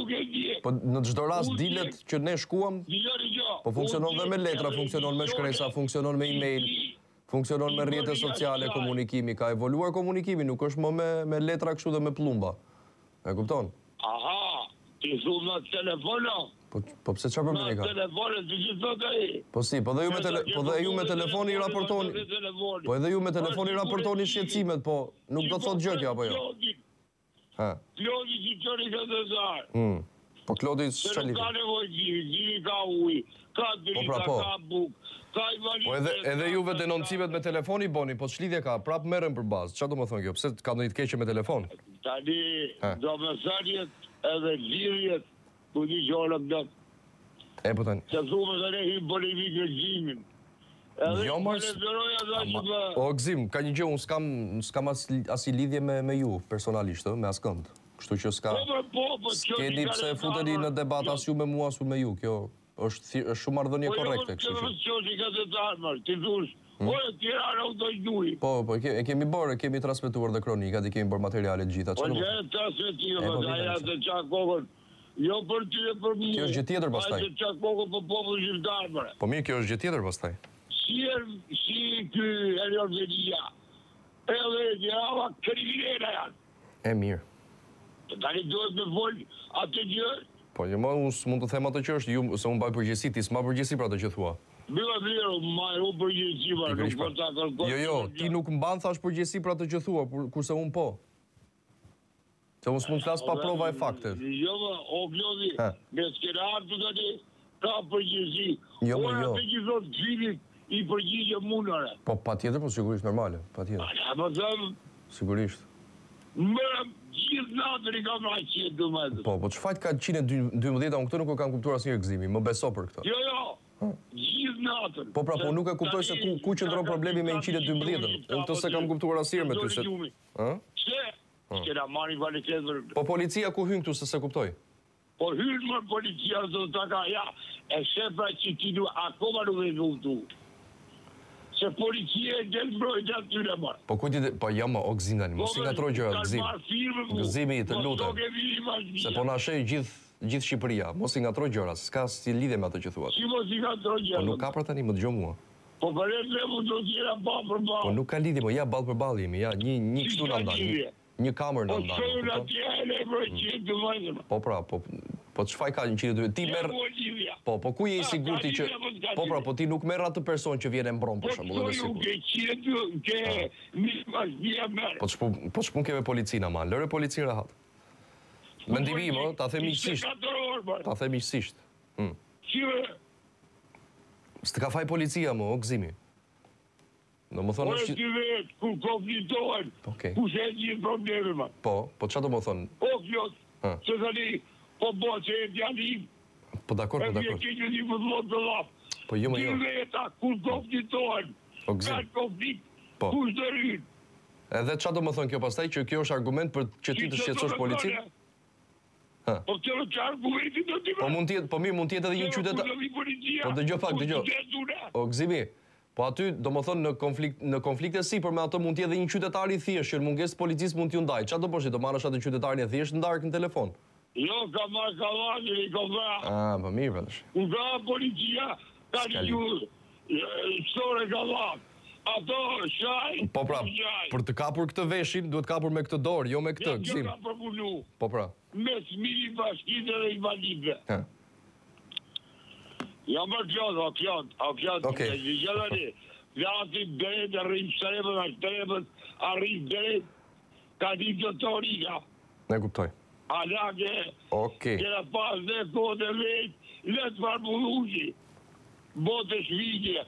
në çdo rast dilet që ne shkuam, po funksionon dhe me letra, funksionon me shkresa, funksionon me email, funksionon me rrjetet sociale, komunikimi, ka evoluar komunikimi, nuk është më me letra kështu dhe me plumba. E kupton? Aha, ti thumë në telefono. Po pse çfarë problemi ka? Në telefono, ti që thotë ai. Po si, po dhe ju me telefoni raportoni. Po edhe ju me telefoni raportoni shqetësimet, po nuk do të thotë gjë kjo apo jo? Klodi që qëri gazetar. Po Klodi s'qa lidhje? Se nuk ka nevoj gjiri ka ujë, ka drita, ka buk, ka i valite. Po edhe juve denoncimet me telefoni boni, po ç'lidhje ka? Prap merren për bazë. Çfarë do më thonë kjo? Pse ka ndonjë të keqe me telefon? Tani do me thënjet edhe lidhjet, ku di gjona plot. E po tani. Se thume të ne him polemik e gjimin. Jo mërës, o gzim, ka një gjë, unë s'kam as i lidhje me ju, personalisht, me as kënd. Kështu që s'keni pse futeni në debat as ju me mua, as ju me ju, kjo është shumë ardhënje korekte, kështu që. Po jo, që që gazetar, mërë, ti thush, o e Tirana u doj duj. Po, e kemi bërë, kemi transmetuar dhe kronikat, i kemi bërë materialet gjitha. Po që e transmetuar, ka ja të qak kokën, jo për ty e për mua. Kjo është gjë tjetër pastaj. Ajë të qak kokën për popull shqiptar, mërë. Po mirë, kjo është gjë tjetër pastaj. Si ky Elior Velia, edhe gjava kriminele janë. E mirë. Tani duhet me folë atë gjë. Po një unë mund të them atë që është, se unë baj përgjësi, ti s'ma përgjësi pra të që thua. Bila u përgjësi pra, nuk për ta kërkoj. Jo, ti nuk mban thash përgjësi pra të që thua, kurse unë po. Se unë s'mund flas pa prova e faktet. Jo, o Klodi, me s'kena artë të tani, ka përgjësi. Jo, më jo. Ora të gjithot gjimit, i përgjigje mundare. Po, pa tjetër, po sigurisht normale, pa tjetër. Po thëmë... Sigurisht. Më gjithë natër i kam raqet, du me dhe. Po që fajt ka 112, unë këtë nuk e kam kuptuar asë një gëzimi, më beso për këtë. Jo, gjithë natër. Po pra, po nuk e kuptoj se ku qëndron problemi me 112, unë të se kam kuptuar asirë me ty se... Se? S'kena marri valitetër. Po policia ku hynë këtu se kuptoj? Po hynë më policia, zë të ka, ja, e shepra që ti du, akoma nuk e kuptu. Se policia e gjenë mbrojt atyre marë. Po kujti dhe, po jama, o gzindani, mos i nga troj gjëra, gzimi të lutem. Se po na shej gjithë Shqipëria, mos i nga troj gjëra, s'ka si lidhe me atë që thuat. Si mos i nga troj gjëra? Po nuk ka për tani, më dëgjo mua. Po për e të mu do t'jera bal për bal. Po nuk ka lidhe, ja bal për bal jemi, ja, një kështu në ndan, një kamer në ndan. Po që në atje e le për qenë të vajnë. Po pra, po çfarë ka 112? Ti merr. Po ku je i sigurt që po pra, po ti nuk merr atë person që vjen e mbron për shembull, edhe sikur. Po ç'pun ke me policinë ama, lëre policinë rahat. Mendimi im, ta them miqësisht. Ta them miqësisht. S'të ka faj policia më, o gëzimi. Do më thonë është... Po e ti vetë, kur konfliktohen, ku se e gjithë probleme, ma. Po qa do më thonë? O, fjot, se thani, po bo që e t'janim. Po dakor. E vje që një më dhëllot të lapë. Po jo më jo. Ti veta, kur konfliktohen, ka konflikt, ku shtë rrinë. Edhe qa do më thonë kjo pastaj, që kjo është argument për që ti të shqetësosh policinë? Po të në qarë kuvetit do t'i me. Po mirë, mund t'jetë edhe një qytetar. Po dëgjoj pak, dëgjoj. O Gzimi, po aty, do më thonë, në konflikte sipër me ato mund t'jetë edhe një qytetar i thjeshtë, që në mungesë policisë mund t'ju ndaj. Çfarë do bësh, do marrësh atë qytetarin e thjeshtë ndark në telefon? Jo, ka marrë kavanin i kova. Po mirë, vetë. Ku ka policia, ka një shtore kavan. Ato, shaj, po pra, për të kapur këtë veshin, duhet kapur me këtë dorë, jo me këtë, Gzim. Ja, ka përpunu. Po pra. Me smiri bashkite dhe i valide. Ja më pjatë, a pjatë. Okej. Pjatë i bërët, arrit bërët, ka një të të rika. Ne kuptoj. Alake, kena pas dhe kote vetë, letë farmulluqi, bote shvigje.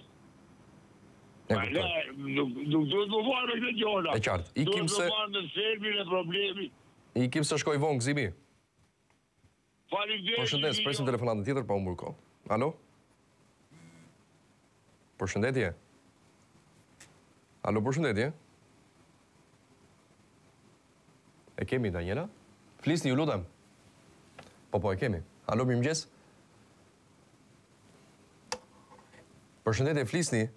Nuk duhet më marrë me këtë gjona. E qartë. Duhet më marrë në sermin e problemi. Ikim se shkoj vonë, Gzimi. Faleminderit. Përshëndes, presim telefonatën tjetër pa humbur kohë. Alo? Përshëndetje. Alo, përshëndetje. E kemi, Daniela? Flisni, ju lutem. Po, e kemi. Alo, mirëmëngjes. Përshëndetje, flisni.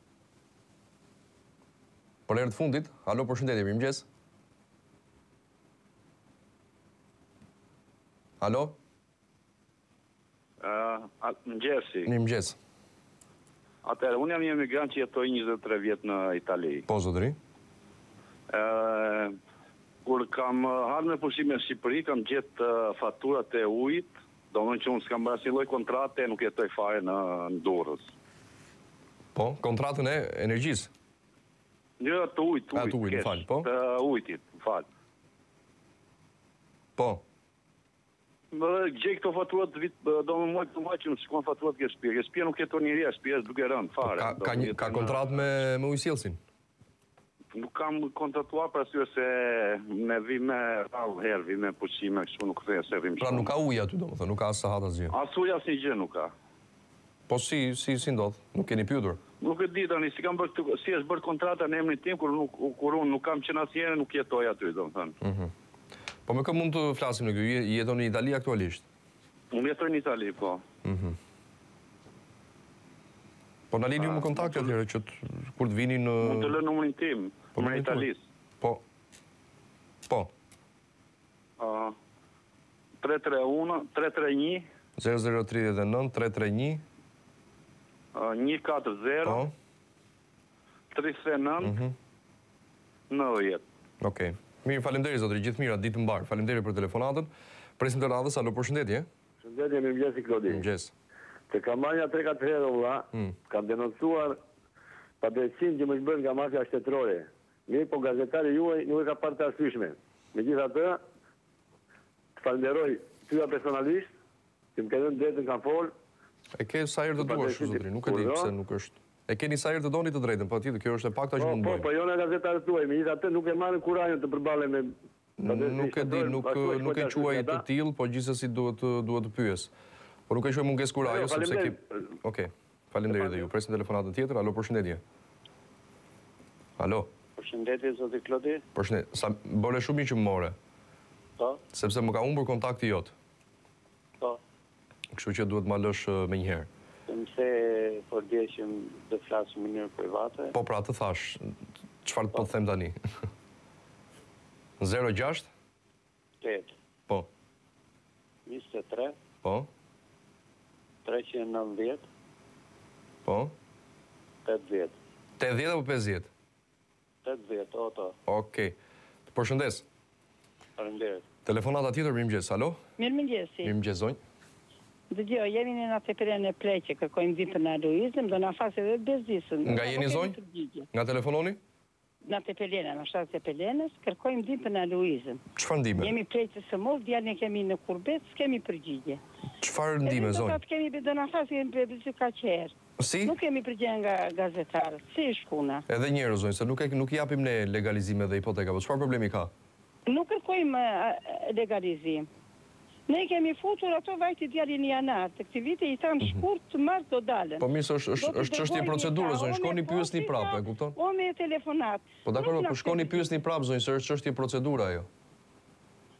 Për herë të fundit, alo, përshëndetje, mirëmëngjes. Alo? Mëngjesi. Mirëmëngjes. Atëherë, unë jam një emigrant që jetoj 23 vjetë në Itali. Po, zotëri. Kur kam ardhur me pushime në Shqipëri, kam gjetë faturat e ujit, domethënë që unë s'kam bërë asnjë lloj kontrate, nuk jetoj fare në Durrës. Po, kontratën e energjisë. Jo, të ujit, të ujit, më fal, po. Të ujtit, më fal. Po. Më gjej këto faturat vit, do më muaj të muaj që nuk shkon faturat ke shtëpia. Ke shtëpia nuk jeton njëri, shtëpia është duke rënë fare. Ka kontratë me ujësjellsin? Nuk kam kontratuar për arsye se me vi me rrallë herë, vi me pushime, kështu nuk thej se vim. Pra nuk ka ujë aty, domethënë, nuk ka as sahat asgjë. As ujë asnjë gjë nuk ka. Po si ndodh? Nuk keni pyetur? Nuk e di tani, si është bërë kontrata në emrin tim kur unë nuk kam qenë asnjëherë, nuk jetoj aty, domethënë. Po me kë mund të flasim në ky? Jeton në Itali aktualisht? Unë jetoj në Itali, po. Po na lini ju më kontakt atëherë që kur të vini në... Mund të lë numrin tim, në Italisë. Po. 331 0039 331 140 39 90. Okej. Mirë, faleminderit zotëri, gjithë mirat, ditë mbar. Faleminderit për telefonatën. Presim të radhës, alo, përshëndetje. Përshëndetje, mirëmëngjes i Klodi. Mirëmëngjes. Te kampanja 3-4 herë valla, kam denoncuar padrejtësinë që më bën nga mafia shtetërore. Mirë, po gazetari juaj nuk e ka parë të arsyeshme. Megjithatë, të falenderoj tyja personalisht, që më kanë dhënë drejtën kam fol. E ke sa herë të duash, zotëri, nuk e di pse nuk është. E keni sa herë të doni të drejtën, patjetër, kjo është e pakta që mund bëjmë. Po, jo në gazetarët tuaj, megjithatë nuk e marrin kurajën të përballen me Nuk e di, nuk e quaj të tillë, po gjithsesi duhet të pyes. Po nuk e quaj mungesë kuraje sepse ke. Okej. Faleminderit edhe ju. Presim telefonatën tjetër. Alo, përshëndetje. Alo. Përshëndetje zoti Klodi. Përshëndetje. Sa bëre shumë mirë që më more. Po. Sepse më ka humbur kontakti jot. Po. Kështu që duhet ma lësh menjëherë. Mëse po djeshim të flasim në mënyrë private. Po pra, të thash, çfarë po të them tani? 06 8 Po 23 Po 390 Po 80 80 apo 50? 80, oto. Okej. Të përshëndes. Faleminderit. Telefonata tjetër, mirëmëngjes. Alo? Mirëmëngjesi. Mirëmëngjes, zonjë. Dëgjoj, jemi në natëpërën e pleqe, kërkojmë ditën në Luizëm, do në fasë edhe bezdisën. Nga jeni zonjë? Nga telefononi? Natëpërëna, në shtatë Pelenës, kërkojmë ditën në Luizëm. Çfarë ndime? Jemi pleqe së mos, djalin e kemi në kurbet, s'kemi përgjigje. Çfarë ndime, zonjë? Kemi do në fasë, kemi përgjigje ka qerë. Si? Nuk kemi përgjigje nga gazetarët. Si është puna? Edhe një herë, zonjë, se nuk japim ne legalizime dhe hipoteka, po çfarë problemi ka? Nuk kërkojmë legalizim. Ne kemi futur ato vajti djalin në janar, të këtij viti i thamë shkurt mars do dalën. Po mirë, është çështje procedure, zonjë, shkoni pyesni prapë, e kupton? O me telefonat. Po dakor, po shkoni pyesni prapë, zonjë, se është çështje procedure ajo.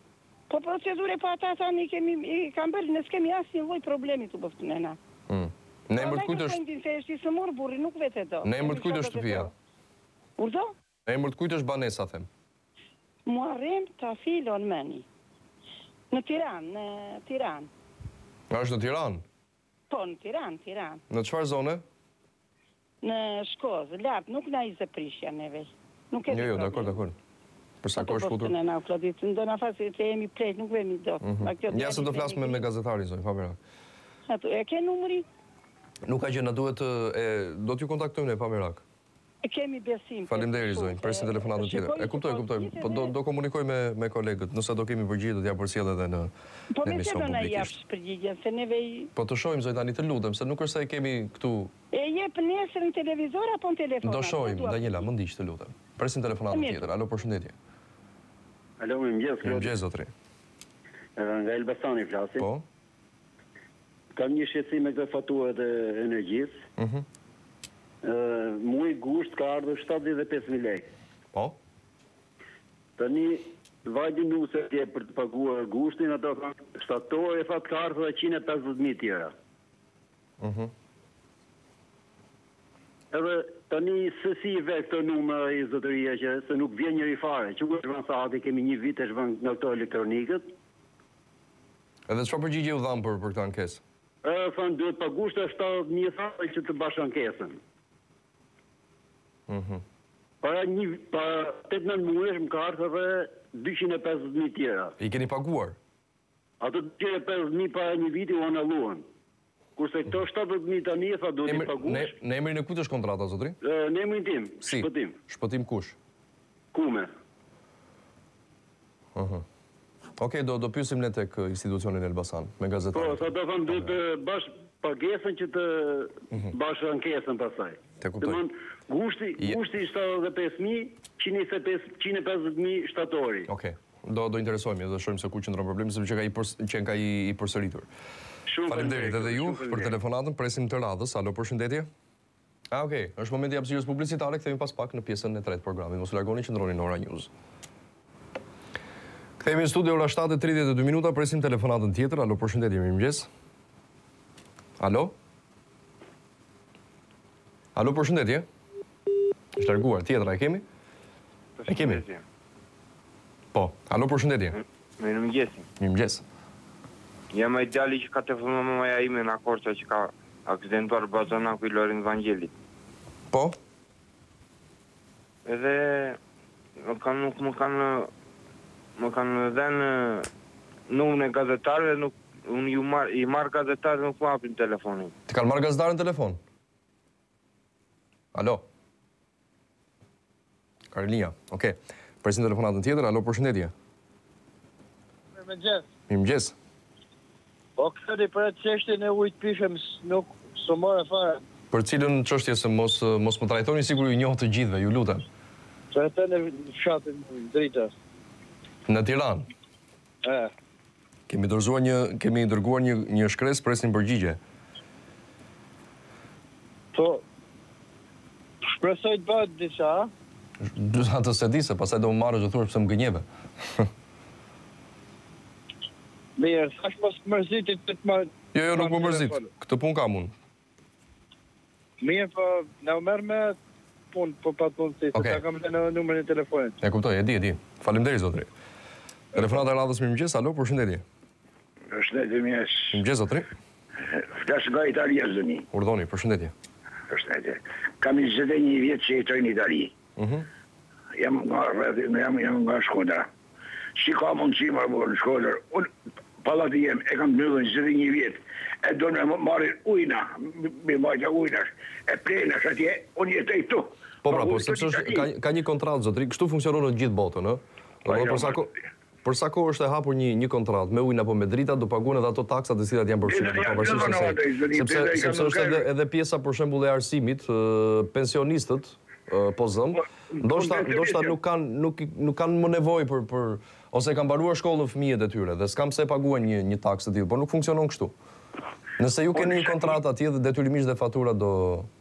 Po procedure po ata tani i kam bërë, ne s'kemi asnjë lloj problemi të bëftën e na. Në emër të kujt është? Se është i sëmur burri, nuk vetë do. Në emër të kujt është shtëpia? Urdo? Në emër të kujt është banesa, them? Muarrem Tafilon Meni. Në Tiranë, A është në Tiranë? Po, në Tiranë. Në çfarë zone? Në Shkozë, lart, nuk na izë prishja neve. Nuk e di. Jo, dakor. Për sa kohë shkutur? Ne na Klodit, ndona fasi të jemi plet, nuk vemi dot. Ja se do flas me gazetarin zonjë Pamira. Ato e ke numrin? Nuk ka gjë, na duhet do t'ju kontaktojmë ne Pamirak. E kemi besim. Faleminderit zonjë, presim telefonatën tjetër. E kuptoj. Po do komunikoj me kolegët, nëse do kemi përgjigje do t'ja përcjell edhe në po me se do na japsh përgjigjen, se neve po të shohim zonjë tani, të lutem, se nuk është se e kemi këtu. E jep nesër në televizor apo në telefon? Do shohim, Daniela, më ndiq, të lutem. Presim telefonatën tjetër. Alo, përshëndetje. Alo, mirëmëngjes, zotri. Nga Elbasani flasim. Po. Kam një shqetësim me këtë faturët e energjisë. Muaj gusht ka ardhur 75.000 lek. Po. Tani vajti nuse tje për të paguar gushtin, ato kanë shtator e fat ka ardhur 150.000 tjera. Edhe tani se si i ve këto numra i zotëria që se nuk vjen njëri fare. Që ku shvan sa hati kemi një vit e shvan nga këto elektronikët. Edhe çfarë përgjigje u dhan për këtë ankesë? Thënë duhet pagushta 70.000 thare që të bash ankesën. Para 8-9 muajsh më ka ardhur edhe 250.000 tjera. I keni paguar? Ato 250.000 para një viti u analuan. Kurse këto 70.000 tani e tha do t'i paguash. Në emrin e kujt është kontrata, zotri? Në emrin tim, Shpëtim. Shpëtim kush? Kume. Okej, do pyesim ne tek institucionin Elbasan, me gazetarin. Po, sa do thënë duhet të bash pagesën që të bash ankesën pasaj. Te kuptoj. Gushti 75.000, 150.000 shtatori. Okej. Do interesojmë, do shohim se ku qëndron problemi, sepse ka i përsëritur. Faleminderit edhe ju për telefonatën, presim të radhës. Alo, përshëndetje. Okej, është momenti i hapësirës publicitare, kthehemi pas pak në pjesën e tretë programit. Mos u largoni, qëndroni në Ora News. Kthehemi në studio ora 7:32 minuta, presim telefonatën tjetër. Alo, përshëndetje, mirëmëngjes. Alo? Alo, përshëndetje. Është larguar, tjetra e kemi? E kemi. Po, alo, përshëndetje. Mirëmëngjes. Mirëmëngjes. Jam ai djali që ka telefonuar mamaja ime në Korça që ka aksidentuar bazonaku i Lorin Vangelit. Po? Edhe më kanë dhënë numrin e gazetarëve, nuk unë i marr gazetarët nuk më hapin telefonin. Ti kanë marrë gazetarën në telefon? Alo? Karolina, okej. Presim telefonatën tjetër. Alo, përshëndetje. Mirëmëngjes. Mirëmëngjes. Po këtë për atë çështjen e ujit pishëm nuk s'u morë fare. Për cilën çështje se mos më trajtoni, sigur ju njoh të gjithëve, ju lutem. Çfarë në fshatin Dritas? Në Tiranë. Kemi dërguar një shkresë, presim përgjigje. Po. Shpresoj të bëhet diçka. Atë se di se pastaj do më marrësh të thuash pse më gënjeve. Mirë, thash mos të mërzitit të të marrë... Jo, nuk më mërzit. Këtë pun kam unë. Mirë, po në merë me punë, po pa të punësi, se ta kam të në numërin e telefonit. E kuptoj, e di. Faleminderit, zotri. Telefonata e radhës, mirëmëngjes, alo, përshëndetje. Përshëndetje, mirëmëngjes. Mirëmëngjes, zotri. Flas nga Italia, zëni. Urdhoni, përshëndetje. Përshëndetje. Kam 21 vjet që jetoj në Itali. Jam nga Shkodra. Si ka mundësi më bërë në Shkodër, unë pallati jem e kam mbyllur 21 vjet. E do në marrin ujna, me majta ujnash, e plenash atje, unë jetoj këtu. Po pra, po sepse ka një kontratë, zotri, kështu funksionon në gjithë botën, ë? Për sa kohë është e hapur një kontratë me ujnë apo me drita, do paguhen edhe ato taksat të cilat janë përfshirë. Sepse është edhe pjesa për shembull e arsimit, pensionistët, po zëm, ndoshta nuk kanë më nevojë për ose kanë mbaruar shkollën fëmijët e tyre dhe s'kam pse paguajnë një taksë të tillë, por nuk funksionon kështu. Nëse ju keni një kontratë atje dhe detyrimisht dhe fatura do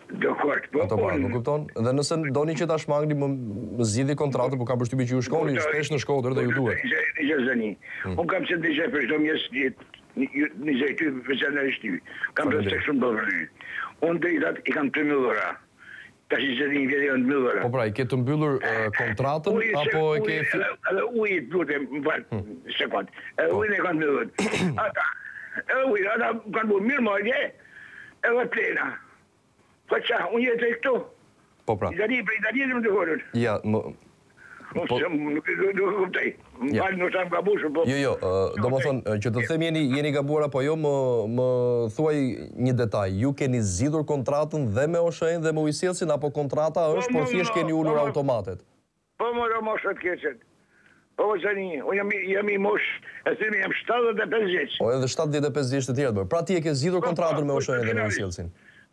Dakor, po. Ato pra, më kupton? Dhe nëse doni që ta shmangni më zgjidhni kontratën, po kam përshtypjen që ju shkoni shpesh në Shkodër dhe ju duhet. Zani. Unë kam që ndishe për çdo mjes një zëjty veçanërisht ty. Kam respekt shumë bëvërë. Unë drejtat i kam 3 millora. Ta që që një vjetë janë 2 millora. Po pra, i ke të mbyllur kontratën, apo e ke... Edhe ujit, lutem, më falë, sekund. Edhe ujit e kanë mbyllur. Edhe ujit, ata kanë bu mirë marrje, edhe plena. Po qa, unë jetë e këtu. Po pra. Italië më të hodër. Ja, Nuk kuptaj. Më falë në shamë gabushë, po... Jo, do më thonë, që të them jeni gabuar apo jo, më thuaj një detaj. Ju keni zgjidhur kontratën dhe me Oshen dhe me Ujësjelsin, apo kontrata është, por thjesht keni ulur automatet? Po më do moshat keqet. Po më qëni, unë jam i mosh, e thimi jam 75 vjeç. O edhe 75 vjeç të tjerët bërë. Pra ti e ke zgjidhur kontratën me Oshen dhe me Ujësjelsin?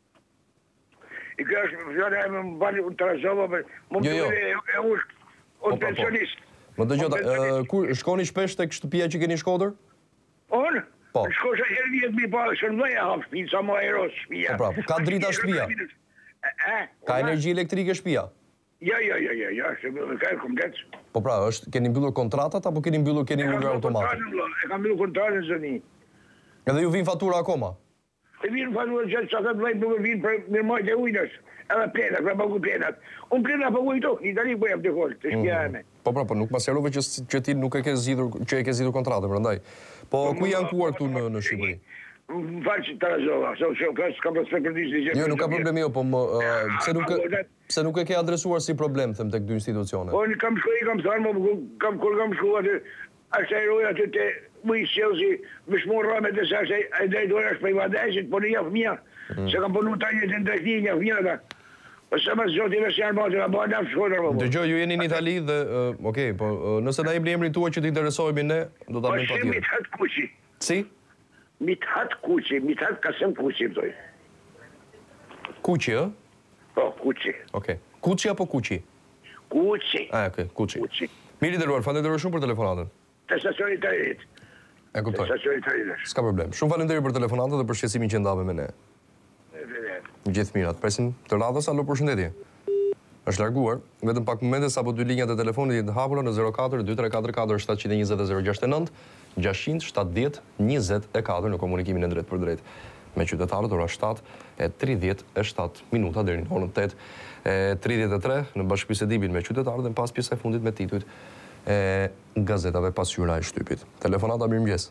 I kjo është fjallë e më bali unë të razova, më më e unë pensionist. Më dëgjota, kur shkoni shpesh tek shtëpia që keni Shkodër? Unë? Po. Shkosha herë vjetë mi pa, shërmdoj e hapë shpijë, sa më aeros shpija. Po pra, ka drita shpija? Ka energji elektrike shpija? Ja, ka e komplet. Po pra, keni mbyllur kontratat, apo keni ulur automatet? E kam mbyllur kontratën, zëni. Edhe ju vinë fatura akoma? E vinë fatura që sa të vlajt nuk vinë për mirëmajt e ujnës. Edhe plenat, për pagu plenat. Unë plenat për ujto, një tani po jam të kolë, të shpja e me. Po pra, nuk ma sjarove që ti nuk e ke zgjidhur kontratën, prandaj. Po ku janë kuar këtu në Shqipëri? Më falë që të razova, s'kam respekt për disë një Jo, nuk ka problemi jo, po pse nuk e ke adresuar si problem, them, tek dy institucionet? Po, kam shkoj, kam tharë, kur kam shku atë, ashtë e roja të te Ujësjelsi, vëshmon ramet e sashe, e drejtojnë është për i vadesit, po në jafë mija, se kam punu ta një të ndrejtni, jafë mija ta. Po se më zoti me si armatë, nga bëha nafë Shkodër, po. Dëgjoj, ju jeni në Itali dhe, okej, po nëse na jepni emrin tuaj që t'interesohemi ne, do ta bëjmë patjetër. Po, Mithat Kuqi. Si? Mithat Kuqi, Mithat Kasem Kuqi, pëtoj. Kuqi, ë? Po, Kuqi. Okej. Kuqi apo Kuqi? Kuqi. Okej, Kuqi. Mirë i nderuar, falenderoj shumë për telefonatën. Të stacionit të rritë. E kuptoj. Stacionit të rritë. S'ka problem. Shumë falenderoj për telefonatën dhe për shqetësimin që ndave me ne. Gjithë mirat. Presim të radhës, alo, përshëndetje. Është larguar, vetëm pak momente sapo dy linjat e telefonit janë të hapura në 04 2344 720 069 670 24 në komunikimin e drejtë për drejtë me qytetarët, ora 7:37 minuta deri në orën 8:33 në bashkëbisedimin me qytetarët dhe pas pjesa e fundit me titujt e gazetave pas hyra e shtypit. Telefonata, mirëmëngjes.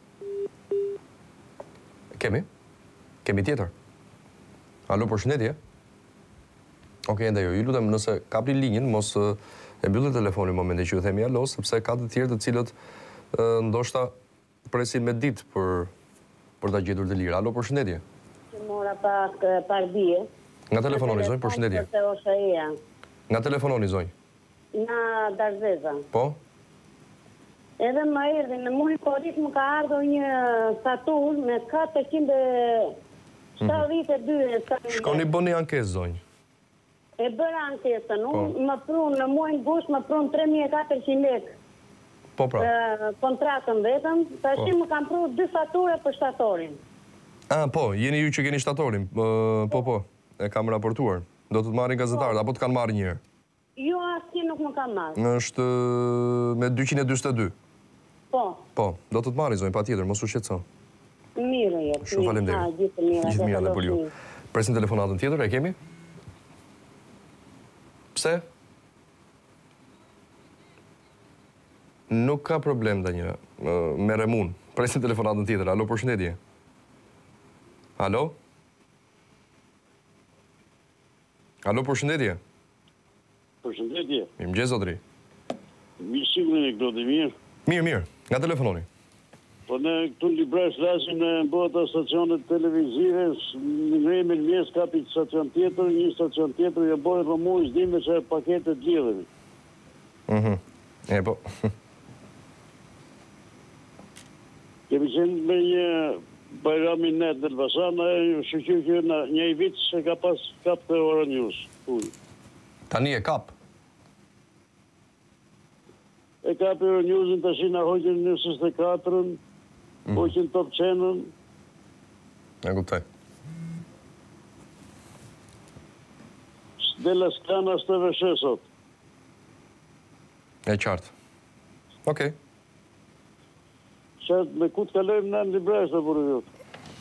Kemi tjetër? Alo, përshëndetje? Okej, ende jo, ju lutem nëse kapni linjën, mos e mbylli telefonin në momentin që ju themi alo, sepse ka të tjerë të cilët ndoshta presin me ditë për ta gjetur të lirë. Alo, përshëndetje? Që mora pak dje. Nga telefononi, zonjë, përshëndetje. Nga telefononi, zonjë. Nga Darzeza. Po? Edhe më erdhi në muaj korit më ka ardhur një fatur me 472. Shkoni bëni ankesë, zonjë. E bëra ankesën, unë më prunë në muajin gusht, më prunë 3.400 lekë. Po pra. Kontratën vetëm, tashi më kam prunë 2 fatura për shtatorin. Po, jeni ju që keni shtatorin. Po, e kam raportuar. Do të të marrin gazetarët, apo të kanë marrë njërë? Jo, asë nuk më kam marrë. Është me 242. Po, do të të marrin, zonjë, pa tjetër, mos u shqetëson. Mirë, jetë. Shumë faleminderit. Gjithë mirë edhe për ju. Presim telefonatën tjetër, e kemi? Pse? Nuk ka problem dhe një, me remun. Presim telefonatën tjetër. Alo, përshëndetje. Alo? Alo, përshëndetje. Përshëndetje. Mirëmëngjes, zotëri. Mirë sigurën e këto të mirë. Mirë. Nga telefononi. Po në këtu në Libresh lasin në bota stacionet televizive, në ngrejme në mjes kapi stacion tjetër, një stacion tjetër, e bojë rëmu i zdime që e paketet lidhemi. E po. Kemi qenë me një Bajrami Net në Elbasan, e shqyqy që në një i vit që ka pas kap të Ora News. Tani e kap? E kap Ora Newsin të shina hoqën në 24-ën, hoqën Top Channel. E kuptoj. Dela Sklana STVSH sot. E qartë. Okej. Qatë me ku të kalojmë në Libres dhe burë vjotë.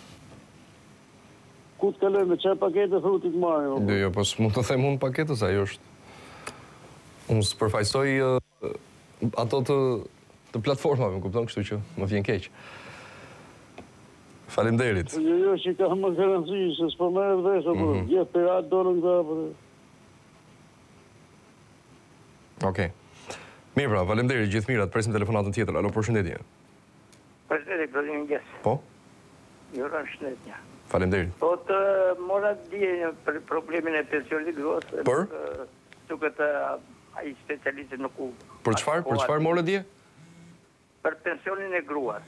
Ku të kalojmë, me qaj pakete frutit marrim? Jo, po mund të them unë paketës, ajo është... Unë së përfajsoj ato të platformave, më kupton, kështu që më vjen keq. Faleminderit. Jo, që ka më garanci, se s'po merë vdesë, burë. Gjef pirat dorën nga, burë. Okej. Mirë pra, faleminderit, gjithë mirat, presim telefonatën tjetër. Alo, përshëndetje. Përshëndetje, këtë një gjesë. Po? Jura shëndetja. Faleminderit. Po të mora dje për problemin e pensionit grosë. Për? Duket ai specialistë nuk u... Për çfarë? Për çfarë more dje? Për pensionin e gruas.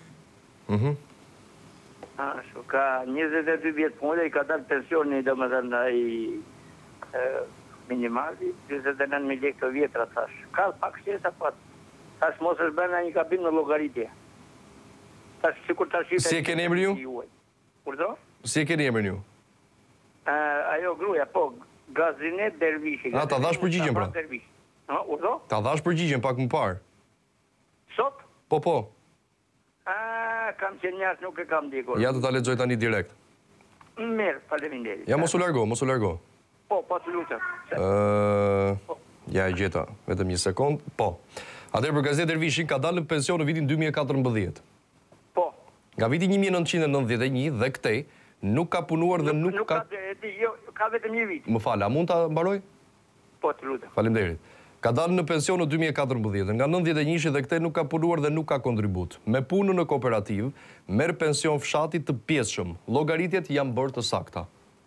Mhm. Ka 22 vjetë punële, i ka dalë pensioni, do më thënë, ai minimali, 29.000 lekë të vjetra, thash. Ka pak shtesa, po thash mos është bërë një gabim në llogaritje. Tash sikur tash Si e keni emrin ju? Kurdo? Si e keni emrin ju? Ajo gruaja, po, Gazinet Dervishi. Ta dhash përgjigjen pra. Urdo? Ta dhash përgjigjen pak më parë. Sot? Po. Kam qenë njësë, nuk e kam dikur. Ja të ta lexoj tani direkt. Mirë, faleminderit. Ja, mos u largo. Po, të lutem. Ja e gjeta, vetëm një sekond. Po. Atëherë për Gazetë Dervishin ka dalë në pension në vitin 2014. Po. Nga viti 1991 dhe këtej nuk ka punuar dhe nuk ka... Jo, ka vetëm një vit. Më fal, a mund ta mbaroj? Po, të lutem. Faleminderit. Ka dalë në pension në 2014. Nga 91 dhe këtej nuk ka punuar dhe nuk ka kontribut. Me punën në kooperativ, merr pension fshatit të pjesshëm. Llogaritjet janë bërë të sakta.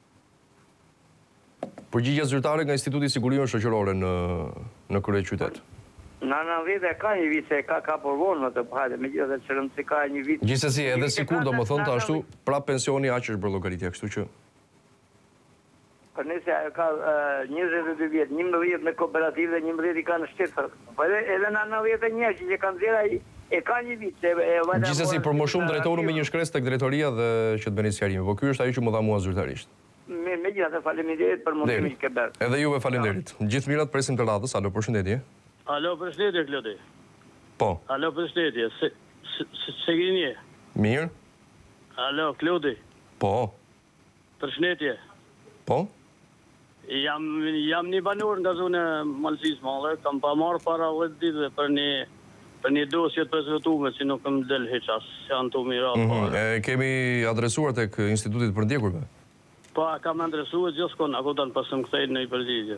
Përgjigja zyrtare nga Instituti i Sigurimeve Shoqërore në kryeqytet. Në 90 ka një vit se ka përvonë në të pahajtë, me gjithë dhe që rëndë si ka një vit... Gjithsesi, edhe sikur do më thënë të ashtu, pra pensioni aq është bërë llogaritja, kështu që... Për nëse ka 22 vjetë, 11 me kooperativ dhe 11 i ka në shtetër. Për edhe në 91 që kanë zera e ka një vit. Gjithsesi, për më shumë drejtoru me një shkres tek drejtoria dhe që të bëni sqarime, po ky është ai që më dha mua zyrtarisht. Me gjithë faleminderit për mundimin që ke bërë. Edhe juve faleminderit. Gjithë mirat presim të radhës. Alo, përshëndetje. Alo, përshëndetje, Klodi. Po. Alo, përshëndetje. Se gjeni? Mirë. Alo, Klodi. Po. Përshëndetje. Po. Jam një banor nga zone Malësis Mallë, kam pa marrë para 10 ditëve për një dosje të prezantuar, si nuk më del hiç as janë të mira. Kemi adresuar tek Instituti të Përndjekurve. Po, kam adresuar gjithçka, ako tani pas më kthej në përgjigje.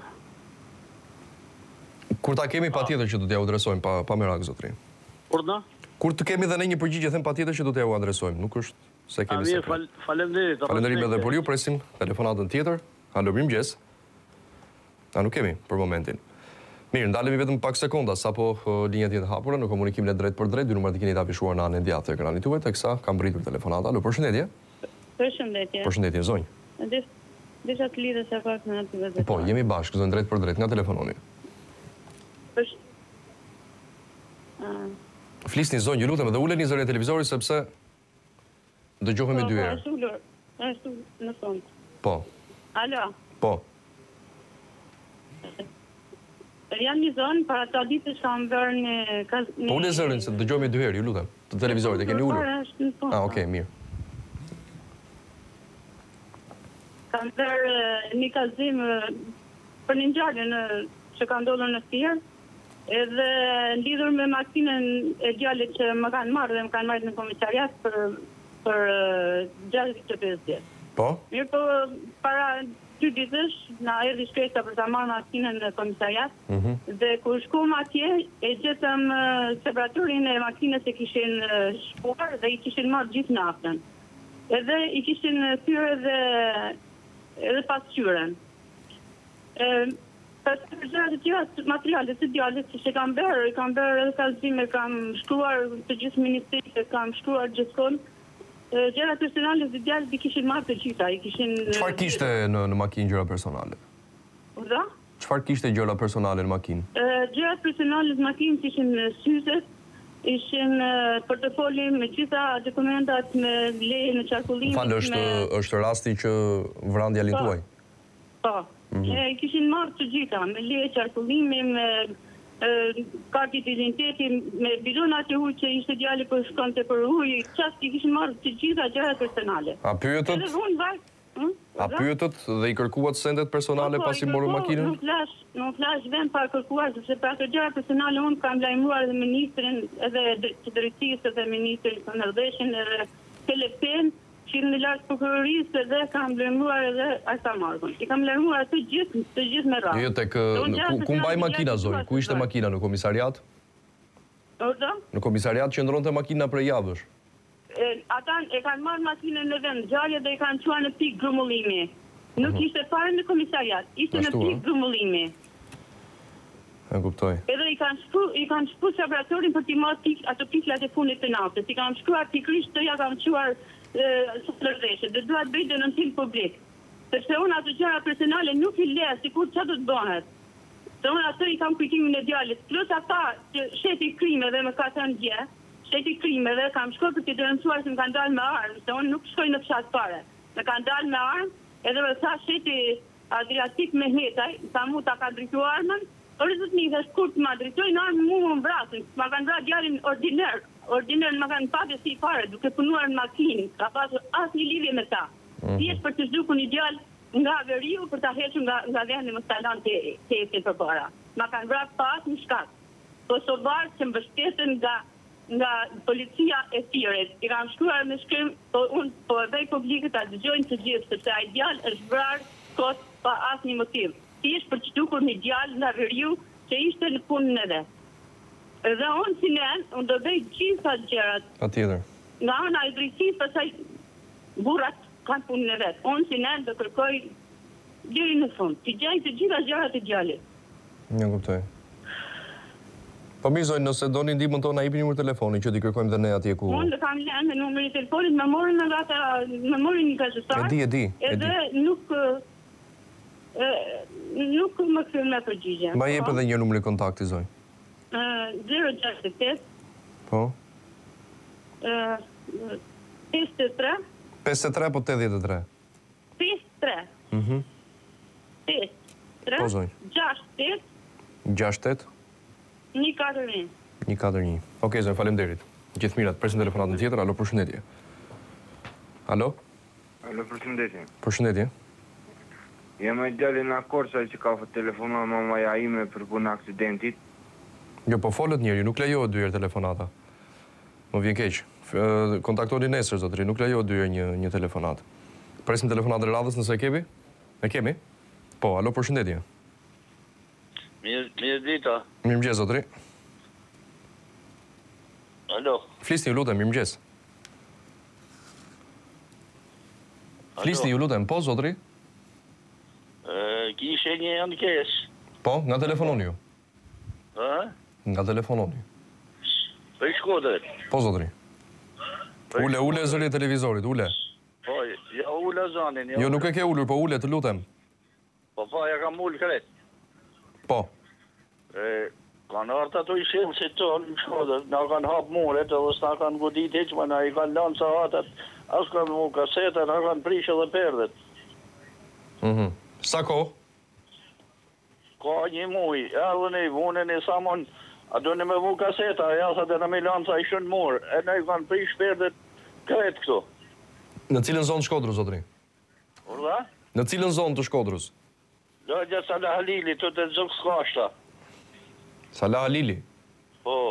Kur ta kemi patjetër që do t'ja u adresojmë pa merak zotrin. Kurna? Kur të kemi dhe ne një përgjigje them patjetër që do t'ja u adresojmë, nuk është se kemi sekret. Faleminderit. Faleminderit edhe për ju, presim telefonatën tjetër. Alo, mirëmëngjes. Nuk kemi për momentin. Mirë, ndalemi vetëm pak sekonda, sapo linjat jenë hapura në komunikimin e drejt për drejt, dy numrat i keni të afishuar në anën djathtë të ekranit tuaj, teksa kam mbritur telefonata. Alo, përshëndetje. Përshëndetje. Përshëndetje, zonjë. Desha të lidhe se pak në aty vetë. Po, jemi bashkë, zonë drejt për drejt, nga telefononi. Flisni zonjë, ju lutem, dhe uleni zërin e televizorit sepse dëgjohemi dy herë. Ashtu në fund. Po. Alo. Po. Jam një zonë, para të ditës kam bërë një... Po ule zërin, se dëgjohemi dy herë, ju lutem, të televizorit, e keni ullur? Okej, mirë. Kam bërë një kazim për një ngjarje që ka ndodhur në Fier, edhe lidhur me makinën e djalit që më kanë marrë dhe më kanë marrë në komisariat për 65 vjetë. Po? Mirë, po para 2 ditësh na erdhi shkreta për ta marrë makinën në komisariat, dhe kur shkuam atje e gjetëm separatorin e makinës e kishin shkuar dhe i kishin marrë gjithë naftën. Edhe i kishin thyrë edhe pasqyren. Për gjërat e tjera, materialet e djalit që kam bërë edhe kallëzime, kam shkruar të gjithë ministrit, kam shkruar gjithkon. Gjërat personale të djalit i kishin marrë të gjitha. Çfarë kishte në makinë gjëra personale? Urdhë? Çfarë kishte gjëra personale në makinë? Gjërat personale të makinës ishin syzet, ishin portofoli me gjitha dokumentat me leje në qarkullim. Falë, është rasti që vran djalin tuaj? Po, kishin marrë të gjitha, me leje qarkullimi, me kartë identiteti, me bilonat e ujë që ishte djali për shkonte për ujë, qasti kishin marrë të gjitha gjërat personale. A pyetët dhe i kërkuat sendet personale pasi morën makinën? Nuk flash vend pa kërkuar, sepse për ato gjëra personale unë kam lajmëruar edhe ministrin, edhe të drejtësisë, edhe ministrin të Ndërdheshin, edhe Telepen, që në lartë prokurorisë edhe kam lajmëruar edhe ata marrën. I kam lajmëruar të gjithë me radhë. Jo, ku mbaj makina, Zori? Ku ishte makina, në komisariat? Në komisariat që ndronte makina për javësh? Ata e kanë marrë makinën në vend gjarje dhe i kanë qua në pikë grumullimi. Nuk ishte fare në komisariat, ishte në pikë grumullimi. E kuptoj. Edhe i kanë shku laboratorin për t'i marrë ato piklat e fundit të natës. I kanë shkruar pikrisht të ja kanë quar së Ndërdheshe dhe duhet bëjt denontim publik. Sepse unë ato gjëra personale nuk i le, sikur çfarë do të bëhet. Se unë ato i kam kujtimin e djalit, plus ata që sheti krimeve me ka thënë dje, sheti krimeve, kam shkoj për t'i denoncuar se më kanë dalë me armë, se unë nuk shkoj në fshat fare. Me kanë dalë me armë, edhe me tha sheti Adriatik me hetaj, sa mu ta ka drejtu armën, por e zëtë një dhe shkurt ma drejtojnë armë mu më vrasin, ma kanë vra djalin ordiner ma kanë pate si fare, duke punuar në makinë, ka pasur asë një lidhje me ta. Thjesht për të zhduku një djallë nga veriu për ta hequr nga vendi më stalan të ekin për para. Ma kanë vra pas një shkat. Kosovarë që mbështeten nga policia e Firit. I kam shkruar me shkrim, unë po e vej publikët a dëgjojnë të gjithë, sepse ai djalë është vrarë kot pa asnjë motiv. Thjesht për të zhdukur një djalë nga veriu që ishte në punën e vet. Edhe unë si nen, unë do bëj gjitha gjërat. Patjetër. Nga ana e drejtësisë, pastaj burrat kanë punën e vet. Unë si nen do kërkoj deri në fund, të gjej të gjitha gjërat e djalit. Një kuptoj. Po mirë Zoj, nëse doni ndihmën tonë, na jepini numrin telefoni që t'i kërkojmë dhe ne atje ku. Unë kam lënë numrin e telefonit, më morën nga ata, më morën një gazetar. E di. Edhe nuk më kthyen me përgjigje. Ma jep edhe një numër kontakti Zoj. 068. Po. 53. 53 po 83. 53. 53. Po Zoj. 68. 68. 141. 141. Okej, Zoj, faleminderit. Gjithë mirat, presim telefonatën tjetër. Alo, përshëndetje. Alo? Alo, përshëndetje. Përshëndetje. Jam e djali në Korça që ka telefonat mamaja ime për punë aksidentit. Jo, po folët njeri, nuk lejohet dyher telefonata. Më vjen keq. Kontaktoni nesër, zotëri, nuk lejohet dyher një telefonat. Presim telefonatën e radhës nëse e kemi? E kemi? Po, alo, përshëndetje. Mirë dita. Mirëmëngjes, zotëri. Alo. Flisni, ju lutem, mirëmëngjes. Flisni, ju lutem, po, zotëri? Kishe një ankes. Po, nga telefononi ju. Nga telefononi. Për Shkodër. Po, zotëri. Ule zëri e televizorit, ule. Po, ja ule zanin. Jo, nuk e ke ullur, po ule, të lutem. Po, ja kam ullë kret. Po. Kanë artë ato i shemë si tonë në Shkodër, na kanë hapë muret, edhe s'na kanë godit heqma, na i kanë lanë sa hatat, asë kanë mu kaseta, na kanë prishë dhe perdet. Sa ko? Ka një muj, edhe ne vunën e samon, a do në me vu kaseta, jasa dhe në me lanë sa i shënë murë, e ne kanë prishë perdet kretë këto. Në cilën zonë të Shkodrës, zotëri? Urda? Në cilën zonë të Shkodrës? Do gjë Salah Halili, të të zëkë skashta. Salah Halili? Po.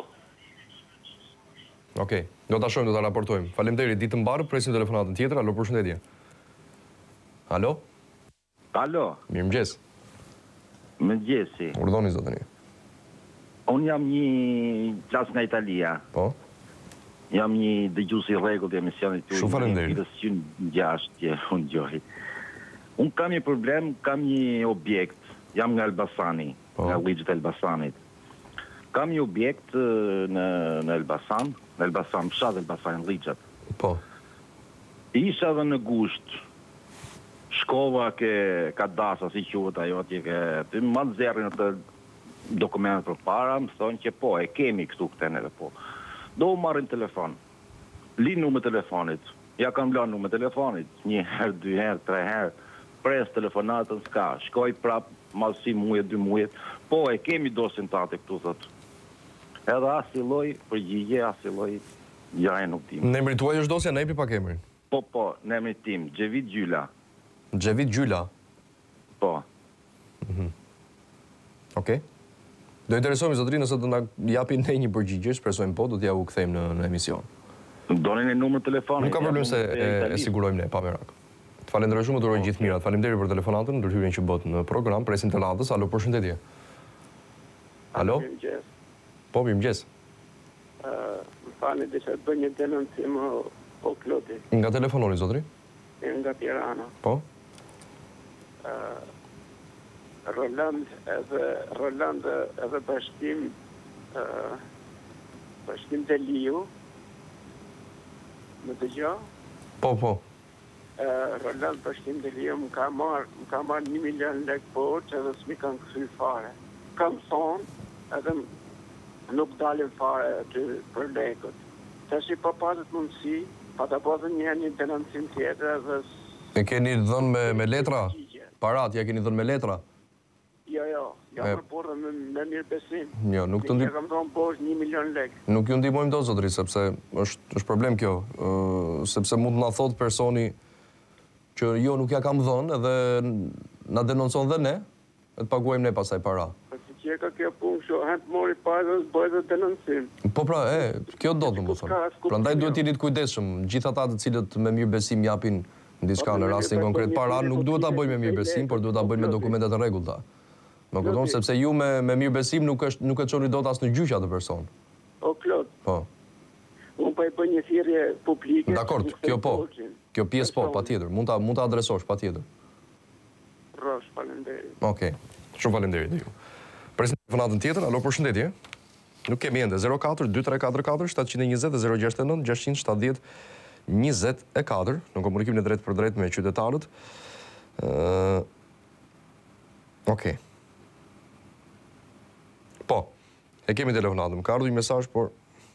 Okej, do të ashojmë, do të raportojmë. Faleminderit, ditë mbarë, presim telefonatën tjetër. Alo, përshëndetje. Alo? Alo? Mirëmëngjes. Mëngjesi. Urdhoni, zotëri. Unë jam një plas nga Italia. Po? Jam një dëgjues i rregullt i emisionit tuaj. Shumë faleminderit. Unë gjohi. Unë kam një problem, kam një objekt. Jam nga Elbasani, nga ligjët e Elbasanit. Kam një objekt në Elbasan, fshat Elbasan, ligjët. Po. Isha dhe në gusht, shkova ka dasa, si quhet ajo, të më zerrin atë dokumentet për para, më thonë që po, e kemi këtu këtën edhe po. Do u marrin telefon, linë numër telefonit, ja kam lanë numër telefonit, 1 herë, 2 herë, 3 herë, pres telefonatën s'ka. Shkoj prap mas si muje, 2 mujet. Po, e kemi dosin tate këtu, thot. Edhe asi loj përgjigje, asi loj gjajë nuk tim. Në emri tuaj është dosja, në epi pak emrin? Po, në emri tim, Gjevit Gjyla. Gjevit Gjyla? Po. Okej. Do interesojmë, zotri, nëse do nga japin ne një përgjigje, shpresojmë po, do t'ja u kthejmë në emision. Donin e numër telefoni. Nuk ka problem se e sigurojmë ne, pa merak. Të falenderoj shumë, të uroj gjithë mirat. Faleminderit për telefonatën, ndërhyrjen që bët në program, presin të radhës. Alo, përshëndetje. Alo? Po, mirëmëngjes. Më falni dhe që të bëj një denoncim o Kloti. Nga telefononi, zotri? Nga Tirana. Po? Roland edhe bashkim të liu. Më të gjo? Po. Roland bashkim të liu më ka marrë 1 milion lek borç edhe s'mi kanë këthy fare. Kam thonë edhe nuk dalin fare aty për lekët. Të si pa patët mundësi, pa të patët një denoncim tjetër edhe... E keni dhënë me letra? Parat, ja keni dhënë me letra? Jo, jam përporë me mirë besim. Jo, nuk të ndihmojmë. Kam thonë bosh 1 milion lek. Nuk ju ndihmojmë do, zotri, sepse është problem kjo. Sepse mund të na thotë personi që jo nuk ja kam dhënë edhe na denoncon dhe ne, e të paguajmë ne pasaj para. Që ka kjo punë kështu, hëtë mori parë dhe bëjë dhe denoncim. Po pra, kjo do të më thënë. Prandaj duhet t'jeni të kujdesshëm. Gjithë ata të cilët me mirë besim japin diçka në rastin konkret para, nuk duhet ta bëjnë me mirë besim, por duhet ta bëjnë me dokumentet e rregullta. Më kupton, sepse ju me mirë besim nuk e çoni dot as në gjyq atë person. O Klot. Po. Unë po e bëj një thirrje publike. Dakor, kjo po. Kjo pjesë po, patjetër. Mund ta adresosh patjetër. Rosh, faleminderit. Okej. Shumë faleminderit ju. Presim telefonatën tjetër. Alo, përshëndetje. Nuk kemi ende 04 2344 720 069 670 24 në komunikimin e drejt për drejt me qytetarët. Okej. Po, e kemi telefonatëm. Ka ardhur një mesazh, por...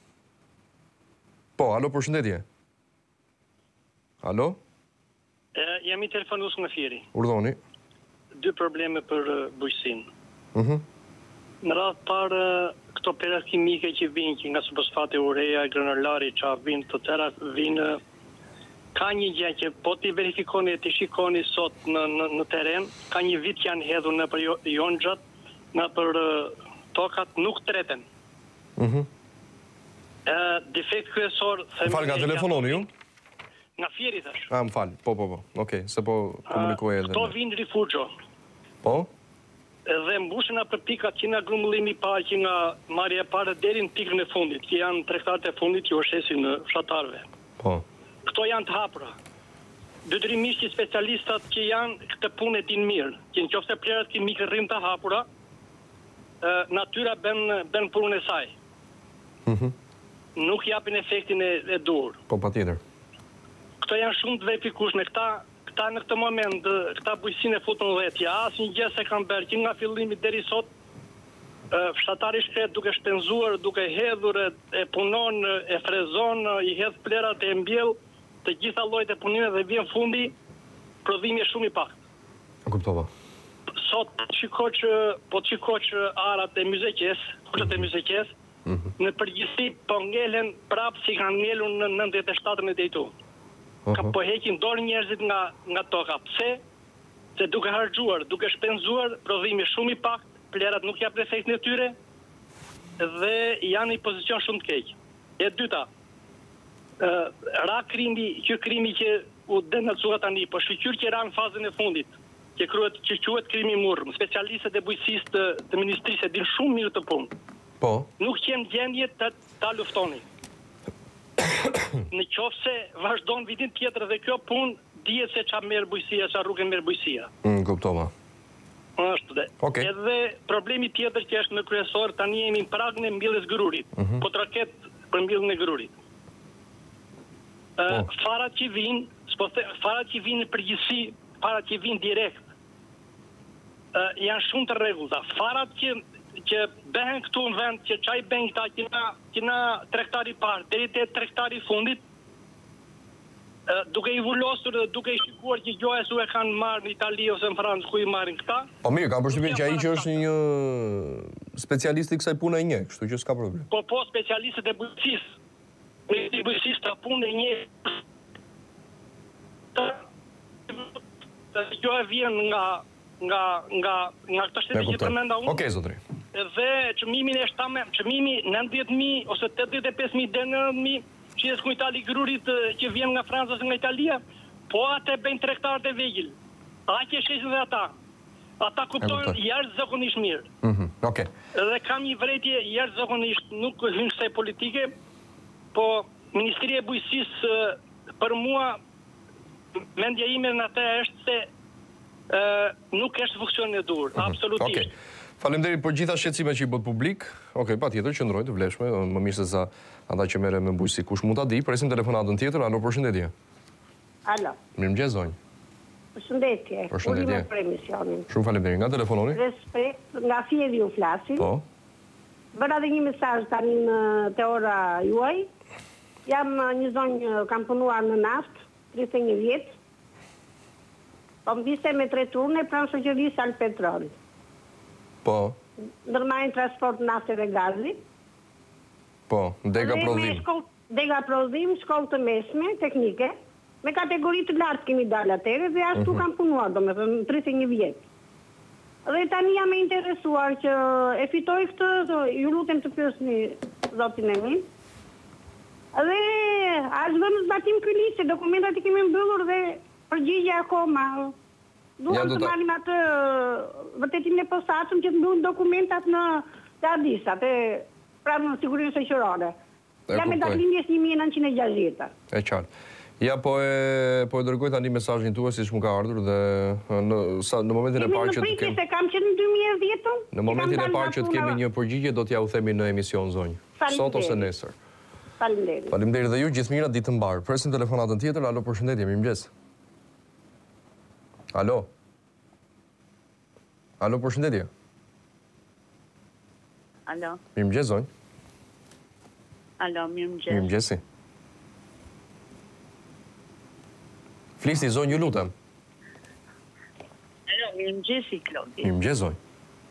Po, alo, përshëndetje. Alo? Jam i telefonus nga Fieri. Urdhoni. 2 probleme për bujqësinë. Në radhë parë, këto perat kimike që vinë, që nga subosfati urea, granulari, që vinë të tëra, vinë, ka një gjë që po t'i verifikoni e t'i shikoni sot në teren, ka një vit që janë hedhur në për jonxhat, në për tokat nuk treten. Defekt kryesor... Më falë, nga telefononi ju? Nga Fieri, thash. Më falë, po. Okej, se po komunikoj edhe. Këto vinë rifugjo. Po? Dhe mbushena për pikat që nga grumëllimi parë, që nga marrja e parë deri në pikën e fundit, që janë tregtarët e fundit që u shesin në fshatarëve. Po. Këto janë të hapura. Detyrimisht që specialistat që janë këtë punë e dinë mirë, që nëse plerat kimike rrin të hapura, natyra bën punën e saj. Nuk japin efektin e dur. Po, patjetër. Këto janë shumë të verifikueshme. Këta në këtë moment, këta bujqësinë e futën dhjetja, asnjë gjë se kanë bërë që nga fillimi deri sot, fshatari shkret duke shpenzuar, duke hedhur, e punon, e frezon, i hedh plerat e mbjell, të gjitha llojet e punimeve dhe vjen fundi, prodhimi është shumë i pak. Kuptova. Sot po shikoç arat e Myzeqes, kushtet e Myzeqes, në përgjithësi po ngelen prapë si kanë ngelur në 97-ën e ditu. Ka po heqin dorë njerëzit nga toka. Pse? Se duke harxuar, duke shpenzuar, prodhimi shumë i pak, plerat nuk japin efektin e tyre dhe janë në një pozicion shumë të keq. E dyta, ra krimi që u denoncuar tani, po shqyr që ra në fazën e fundit, që quhet krimi murrëm. Specialistët e bujqësisë të ministrisë e dinë shumë mirë të punë. Po. Nuk qenë gjendje ta luftoni. Në qoftë se vazhdon vitin tjetër dhe kjo punë, dihet se çfarë merr bujqësia, çfarë rrugë merr bujqësia. Kuptova. Ashtu dhe. Edhe problemi tjetër që është në kryesor, tani jemi në pragën e mbjelljes grurit. Po traket për mbjelljen e grurit. Farat që vinë në përgjithësi, farat që vinë direkt, janë shumë të rregullta. Farat që bëhen këtu në vend, që çaj bën këta që na tregtari parë deri te tregtari fundit, duke i vullosur dhe duke i shikuar që gjoja su e kanë marrë në Itali ose në Francë, ku i marrin këta. Po mirë, kam përshtypjen që ai që është një specialist i kësaj pune e njeh, kështu që s'ka problem. Po specialistët e bujqësisë. E bujqësisë të punë e njeh. Gjoja vjen nga këta shtete që përmenda unë. Okej, zotri. Dhe çmimi në 90.000 ose 85.000 deri në 90.000 që jesë ku Itali grurit që vjen nga Franca ose nga Italia, po atë bëjnë tregtarët e vegjël. Aq e shesin dhe ata. Ata kuptojnë jashtëzakonisht mirë. Okej. Dhe kam një vërejtje jashtëzakonisht, nuk hyn kësaj politike, po Ministria e Bujqësisë për mua mendja ime në atë është se nuk është funksionin e dur, absolutisht. Okej. Faleminderit për gjitha shqetësimet që i bët publik. Okej, patjetër qëndrojnë të vlefshme, më mirë se sa ata që merren me bujqësi. Kush mund ta di? Presim telefonatën tjetër. Alo, përshëndetje. Alo. Mirëmëngjes, zonjë. Përshëndetje. Përshëndetje. Urim për emisionin. Shumë faleminderit. Nga telefononi? Respekt, nga Fjevi u flasim. Po. Bëra dhe një mesazh tani te ora juaj. Jam një zonjë, kam punuar në naft, 31 vjet. Po më viste me 3 turne pranë shoqërisë Alpetrol. Po. Ndërmarrin transport nafte dhe gazi. Po, dega prodhim. Dega prodhim, shkollë të mesme, teknike, me kategori të lartë kemi dalë atëre dhe ashtu kam punuar, domethënë 31 vjet. Dhe tani jam e interesuar që e fitoj këtë, ju lutem të pyesni zotin e min. Dhe as vëmë zbatim ky listë, dokumentat i kemi mbyllur dhe përgjigje akoma. Duhet të marrim atë vërtetimin e posaçëm që të mbyllen dokumentat në Adisat, pra në sigurinë shoqërore. Jam me datëlindjes 1960. E qartë. Ja, po e dërgoj tani mesazhin tuaj siç më ka ardhur dhe në momentin e parë që të kemi. Se kam qenë në 2010. Në momentin e parë që të kemi një përgjigje do t'ja u themi në emision zonjë. Sot ose nesër. Faleminderit. Faleminderit dhe ju, gjithë mirat, ditë të mbar. Presim telefonatën tjetër. Alo, përshëndetje, mirëmëngjes. Alo. Alo, përshëndetje. Alo. Mirëmëngjes, zonjë. Alo, mirëmëngjes. Mirëmëngjesi. Flisni, zonjë, ju lutem. Alo, mirëmëngjesi, Klodi. Mirëmëngjes, zonjë.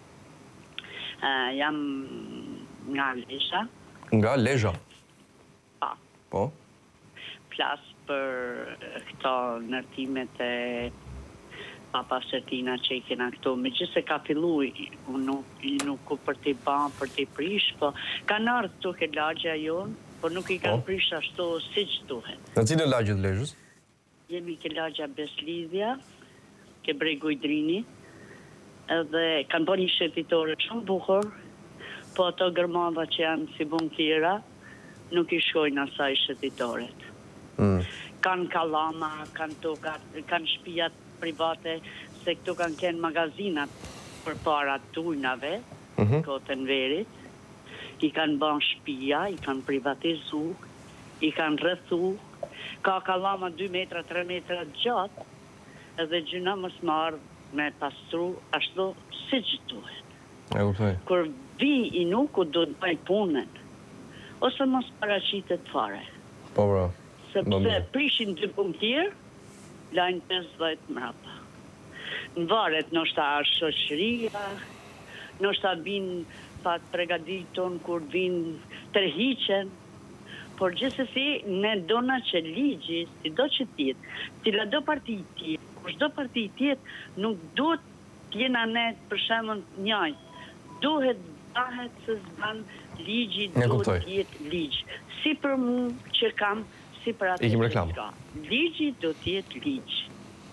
Jam nga Lesha. Nga Lesha? Pa. Po? Flas për këto ndërtimet e papastërtina që i kena këtu. Me gjithë se ka fillu, nuk për t'i ban, për t'i prish, po kanë ardhë këtu ke lagja jonë, po nuk i kanë prish ashtu si që duhet. Në cilën lagje të Lezhës? Jemi ke lagja Beslidhja, ke bregu i Drini, edhe kanë bo një shëtitore shumë bukur, po ato gërmava që janë si bun tjera, nuk i shkojnë asaj shëtitoret. Kanë kallama, kanë shtëpiat private, se këtu kanë kenë magazinat për para tujnave, kotën verit, i kanë ban shtëpia, i kanë privatizu, i kanë rrethu, ka kallama 2 metra, 3 metra gjatë, edhe gjyna mos marrë me pastru ashtu si që duhet. Kur vi i nuku do të bëj punën, ose mos paraqitet fare. Po, bra. Sepse prishin 2 punëtirë, lajnë 50 mrapa. Në varet nështë a shoqëria, nështë a vinë pat pregaditun kur vinë tërhiqen, por gjithsesi ne dona që ligji, si do që tjetë, cila do parti tjetë, kur shdo parti tjetë, nuk duhet t'jena ne për shemën njajtë. Duhet bahet se zban ligji, duhet tjetë ligjë. Si për mu që kam, si për atë që s'ka. Ligji do t'jetë ligjë.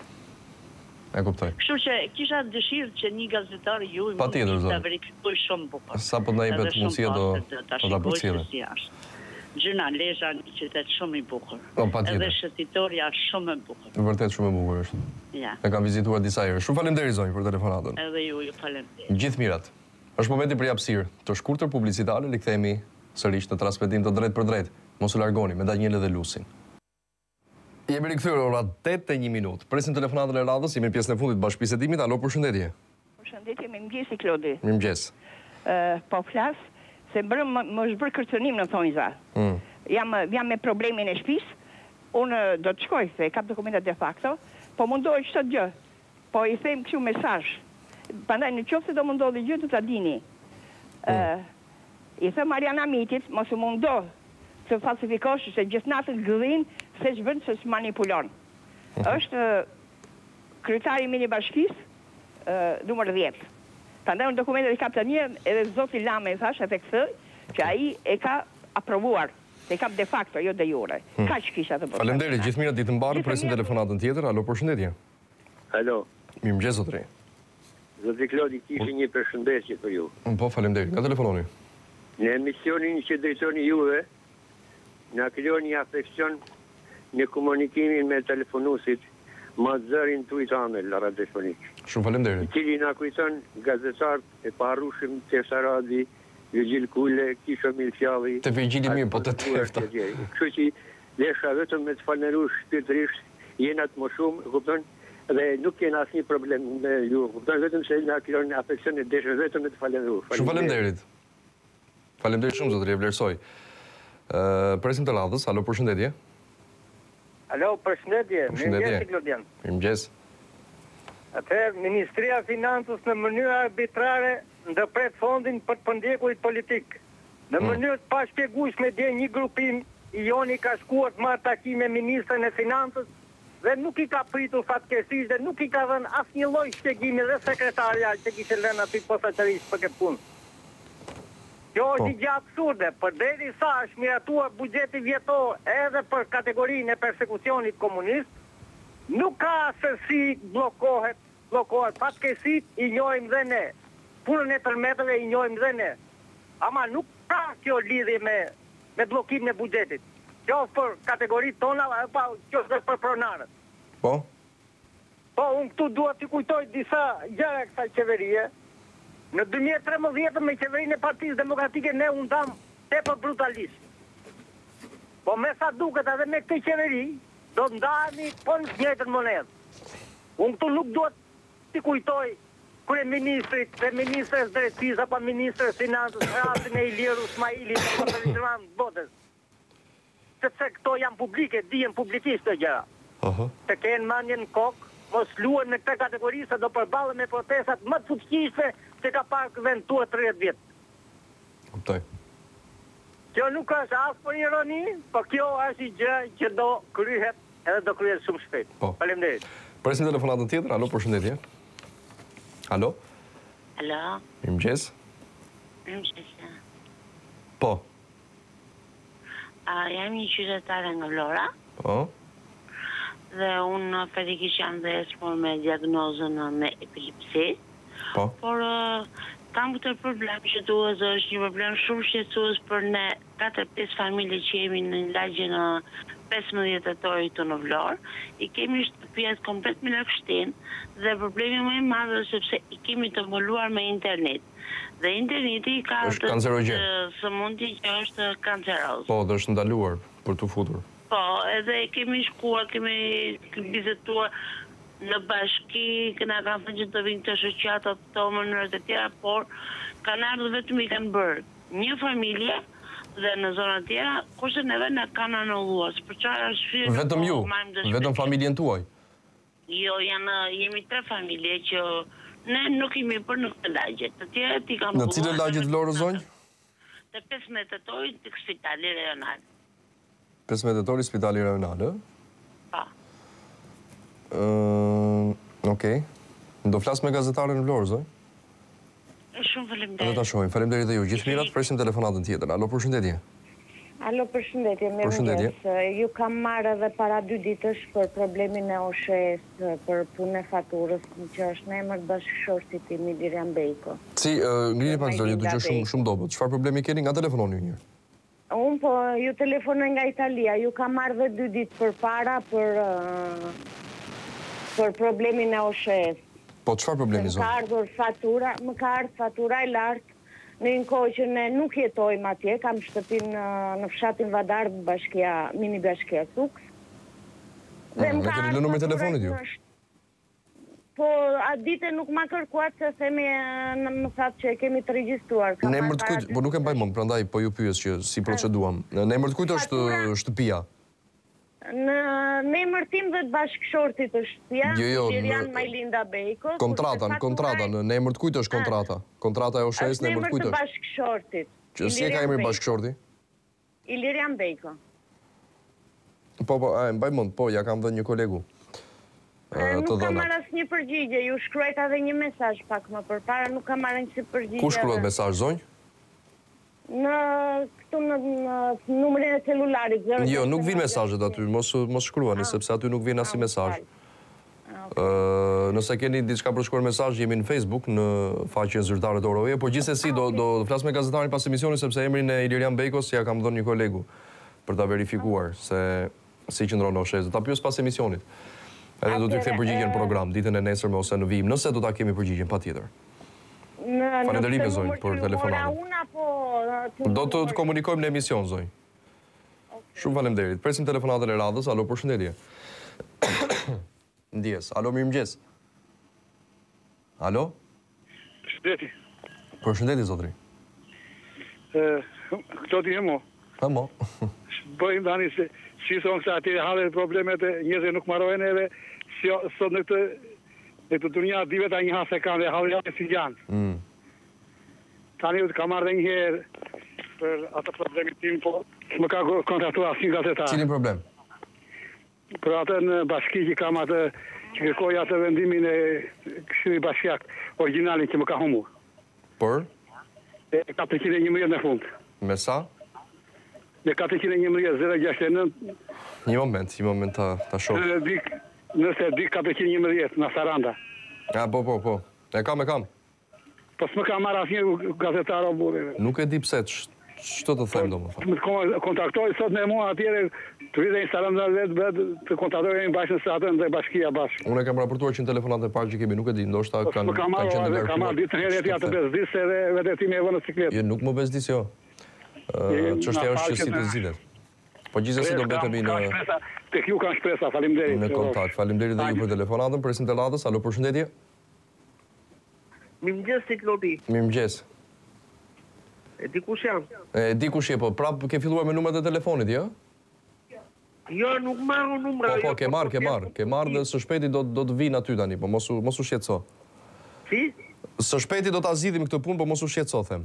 E kuptoj. Kështu që kisha dëshirë që një gazetar ju i mund të verifikoj shumë bukur. Sa po na jepet mundësia do ta përcjellë. Gjëna Lesha një qytet shumë i bukur. Edhe shëtitoria shumë e bukur. Vërtet shumë e bukur është. Ja. E kam vizituar disa herë. Shumë faleminderit zonjë për telefonatën. Edhe ju faleminderit. Gjithë mirat. Është momenti për hapësirë të shkurtër publicitare, rikthehemi sërish në transmetim të drejtë për drejtë. Mos u largoni me Daniel dhe Lusin. Jemi rikthyer ora 8:01. Presim telefonatën e radhës, jemi në pjesën e fundit të bashkëbisedimit. Alo, përshëndetje. Përshëndetje, mirëmëngjes Klodi. Mirëmëngjes. Po flas se më është bërë kërcënim në thonjza. Jam me problemin e shtëpisë, Unë do të shkoj, se kam dokumentat de facto, po mundohej çdo gjë. Po i them kështu mesazh. Prandaj në qoftë se do mundohej gjë do ta dini. I them Mariana Mitit, mos u mundo të falsifikosh se gjithë natën gëllin se ç'bën se s'manipulon. Është kryetari i mini bashkisë numër 10. Prandaj në dokumentet e kapitania edhe zoti Lama i thash atë këtë që ai e ka aprovuar. Se kam de facto, jo de jure. Kaq kisha të bëj. Faleminderit, gjithë mirat ditë mbarë, presim telefonatën tjetër. Alo, përshëndetje. Alo. Mirëmëngjes zotëri. Zoti Klodi, kishe një përshëndetje për ju. Po, faleminderit. Nga telefononi? Në emisionin që drejtoni juve, na krijon një afeksion në komunikimin me telefonuesit, ma zërin tuaj tanë la radiofonik. Shumë faleminderit. I cili na kujton gazetarët e paharrueshëm të Saradi, Virgjil Kule, Kisha Milfjalli. Te Virgjili mirë, po të tefta. Kështu që lesha vetëm me të falënderuar shpirtërisht, jena të më shumë, kupton? Dhe nuk kena asnjë problem me ju. Kupton vetëm se na krijon afeksion e dëshë vetëm me të falënderuar. Shumë faleminderit. Faleminderit shumë zotëri, e vlerësoj. Presim të radhës, alo, përshëndetje. Alo, përshëndetje. Mirëmëngjes Klodian. Mirëmëngjes. Atëherë, Ministria e Financës në mënyrë arbitrare ndërpret fondin për të përndjekurit politik. Në mënyrë të pashpjegueshme dje një grupim i joni ka shkuar të marrë takim me Ministrën e Financës dhe nuk i ka pritur fatkeqësisht dhe nuk i ka dhënë asnjë lloj shpjegimi dhe sekretaria që kishte lënë aty posaçërisht për këtë punë. Kjo është një gjë absurde, përderisa është miratuar buxheti vjetor edhe për kategorinë e persekucionit komunist, nuk ka sërsi bllokohet fatkeqësisht i njohim dhe ne. Punën e tërmetëve i njohim dhe ne. Ama nuk ka kjo lidhje me bllokimin e buxhetit. Kjo për kategoritë tona, pa kjo është për pronarët. Po? Po, unë këtu duhet t'i kujtoj disa gjëra kësaj qeverie. Në 2013 me qeverinë e Partisë Demokratike ne u ndam tepër brutalisht. Po me sa duket edhe me këtë qeveri, do të ndahemi po në njëjtën monedhë. Unë këtu nuk duhet t'i kujtoj kryeministrit dhe ministres drejtësisë apo ministres financës rastin e Ilir Usmailit apo Ferdinand Botës. Sepse këto janë publike, dihen publikisht të gjëra. Të kenë mendjen në kokë, mos luhen në këtë kategori se do përballen me protestat më të fuqishme që ka parë vend tuaj 30 vjet. Kuptoj. Kjo nuk është as për ironi, por kjo është një gjë që do kryhet edhe do kryhet shumë shpejt. Faleminderit. Presim telefonatën tjetër. Alo, përshëndetje. Alo? Alo? Mirëmëngjes. Mirëmëngjes. Po. Jam një qytetare nga Vlora. Po. Dhe unë fatikisht jam dhe esmur me diagnozën me epilepsi. Po. Por kam këtë problem që duhet është një problem shumë shqetësues për ne 4-5 familje që jemi në lagje në 15 tetorit të në Vlorë. I kemi shtëpiat komplet me lagështin dhe problemi më i madh është sepse i kemi të mbuluar me internet. Dhe interneti ka sëmundje që është kanceroz. Po, dhe është ndaluar për të futur. Po, edhe kemi shkuar, kemi bizetuar në bashki, këna kanë thënë që të vinë të shoqatat të mënyrët e tjera, por kanë ardhur vetëm i kanë bërë një familje dhe në zonat tjera, kurse neve në kanë anulluar. Për çfarë arsye? Vetëm ju, vetëm familjen tuaj? Jo, jemi 3 familje që ne nuk kemi për në këtë lagje. Të tjera ti kanë në cilë lagje të Vlorës zonjë? Të 15 tetorit të Spitali Rajonal. 15 tetorit Spitali Rajonal, Pa. Okej. Do flas me gazetarën në Vlorë, zonjë? Shumë faleminderit. Edhe ta shohim. Faleminderit dhe ju. Gjithë mirat, presim telefonatën tjetër. Alo, përshëndetje. Alo, përshëndetje, mirëmëngjes. Ju kam marrë edhe para 2 ditësh për problemin e OSHE-s, për punë e faturës, që është në emër bashkëshortit tim Ilirian Bejko. Si, ngrini pak zonjë, dëgjoj shumë dobët. Çfarë problemi keni? Nga telefononi një? Unë po, ju telefonoj nga Italia. Ju kam marrë dhe 2 ditë përpara për problemin e OSHE-s. Po, çfarë problemi zonjë? Më ka ardhur fatura e lartë. Në një kohë që ne nuk jetojmë atje, kam shtëpin në fshatin Vadar, mini bashkia Suks. Ne keni lënë numrin e telefonit ju? Po, atë dite nuk ma kërkuat se themi më thatë që kemi të regjistruar. Në emër të kujt, po nuk e mbaj mend, prandaj po ju pyes që si proceduam. Në emër të kujt është shtëpia? Në emërtim dhe të bashkëshortit të shtëpia, Lirian Majlinda Bejko. Kontrata, në emër të kujt është kontrata? Kontrata e OSHE-s në emër të kujt është? Në emër të është? bashkëshortit. Si e ka emri bashkëshorti? Lirian Bejko. Po, mbaj mend, po, ja kam dhënë një kolegu. Nuk kam marrë asnjë përgjigje, ju shkruajta edhe një mesazh pak më përpara, nuk kam marrë asnjë përgjigje. Ku shkruhet mesazh, zonjë? Këtu në numrin e celularit. Jo, nuk vin mesazhet aty, mos shkruani, sepse aty nuk vjen asnjë mesazh. Nëse keni diçka për shkruar mesazh, jemi në Facebook, në faqen Zyrtarët e Orave, por gjithsesi do flas me gazetarin pas emisionit, sepse emrin e Ilirian Bejkos ja kam dhënë një kolegu për ta verifikuar se si qëndron OSHE. Ta pyes pas emisionit. Edhe do t'i kthem përgjigjen në program, ditën e nesërme ose në vijim, nëse do ta kemi përgjigjen, patjetër. Falënderime, zonjë, për telefonatën. Do të komunikojmë në emision, zonjë. Shumë faleminderit. Presim telefonatën e radhës. Alo, përshëndetje. Ndjes. Alo, mirëmëngjes. Alo? Përshëndetje. Përshëndetje, zotri. Klodi Hemo. Hemo. Bëjmë tani se si son këta atyre halë problemet e njëzë nuk marojnë edhe sot në këtë dunja di veta një hasë e kanë dhe halë janë si janë. Tani ka marrë dhe njëherë për atë problemit tim, po më ka kontaktuar asnjë gazetar. Cilin problem? Për atë në bashki që kam atë që kërkoj atë vendimin e Këshillit Bashkiak origjinalin që më ka humbur. Por? E 411 në fund. Me sa? Me 411 069. Një moment ta shoh. Nëse di 411 në Saranda. Po. E kam. Po s'më ka marrë asnjë gazetar o burrë. Nuk e di pse, ç'të të them domethënë. Më kontaktoi sot me mua atëre të vite në Saranda vetë të kontaktojnë bashkën së atën dhe bashkia bashkë. Unë kam raportuar që në telefonat e parë që kemi, nuk e di, ndoshta kanë qenë ndërtuar. Kam marrë ditë herë atë bezdis edhe vetë ti më vënë në ciklet. Jo, nuk më bezdis jo. Çështja është që si të zgjidhet. Po gjithsesi do mbetemi në tek ju kanë shpresa, faleminderit. Në kontakt. Faleminderit dhe ju për telefonatën, presim të radhës. Alo, përshëndetje. Mirëmëngjes ti Klodi. Mirëmëngjes. E di kush jam? E di kush je, po prap ke filluar me numrat e telefonit, jo? Jo, nuk marrë numra. Po, ke marrë dhe së shpejti do të vinë aty tani, po mos u shqetëso. Si? Së shpejti do ta zgjidhim këtë punë, po mos u shqetëso, them.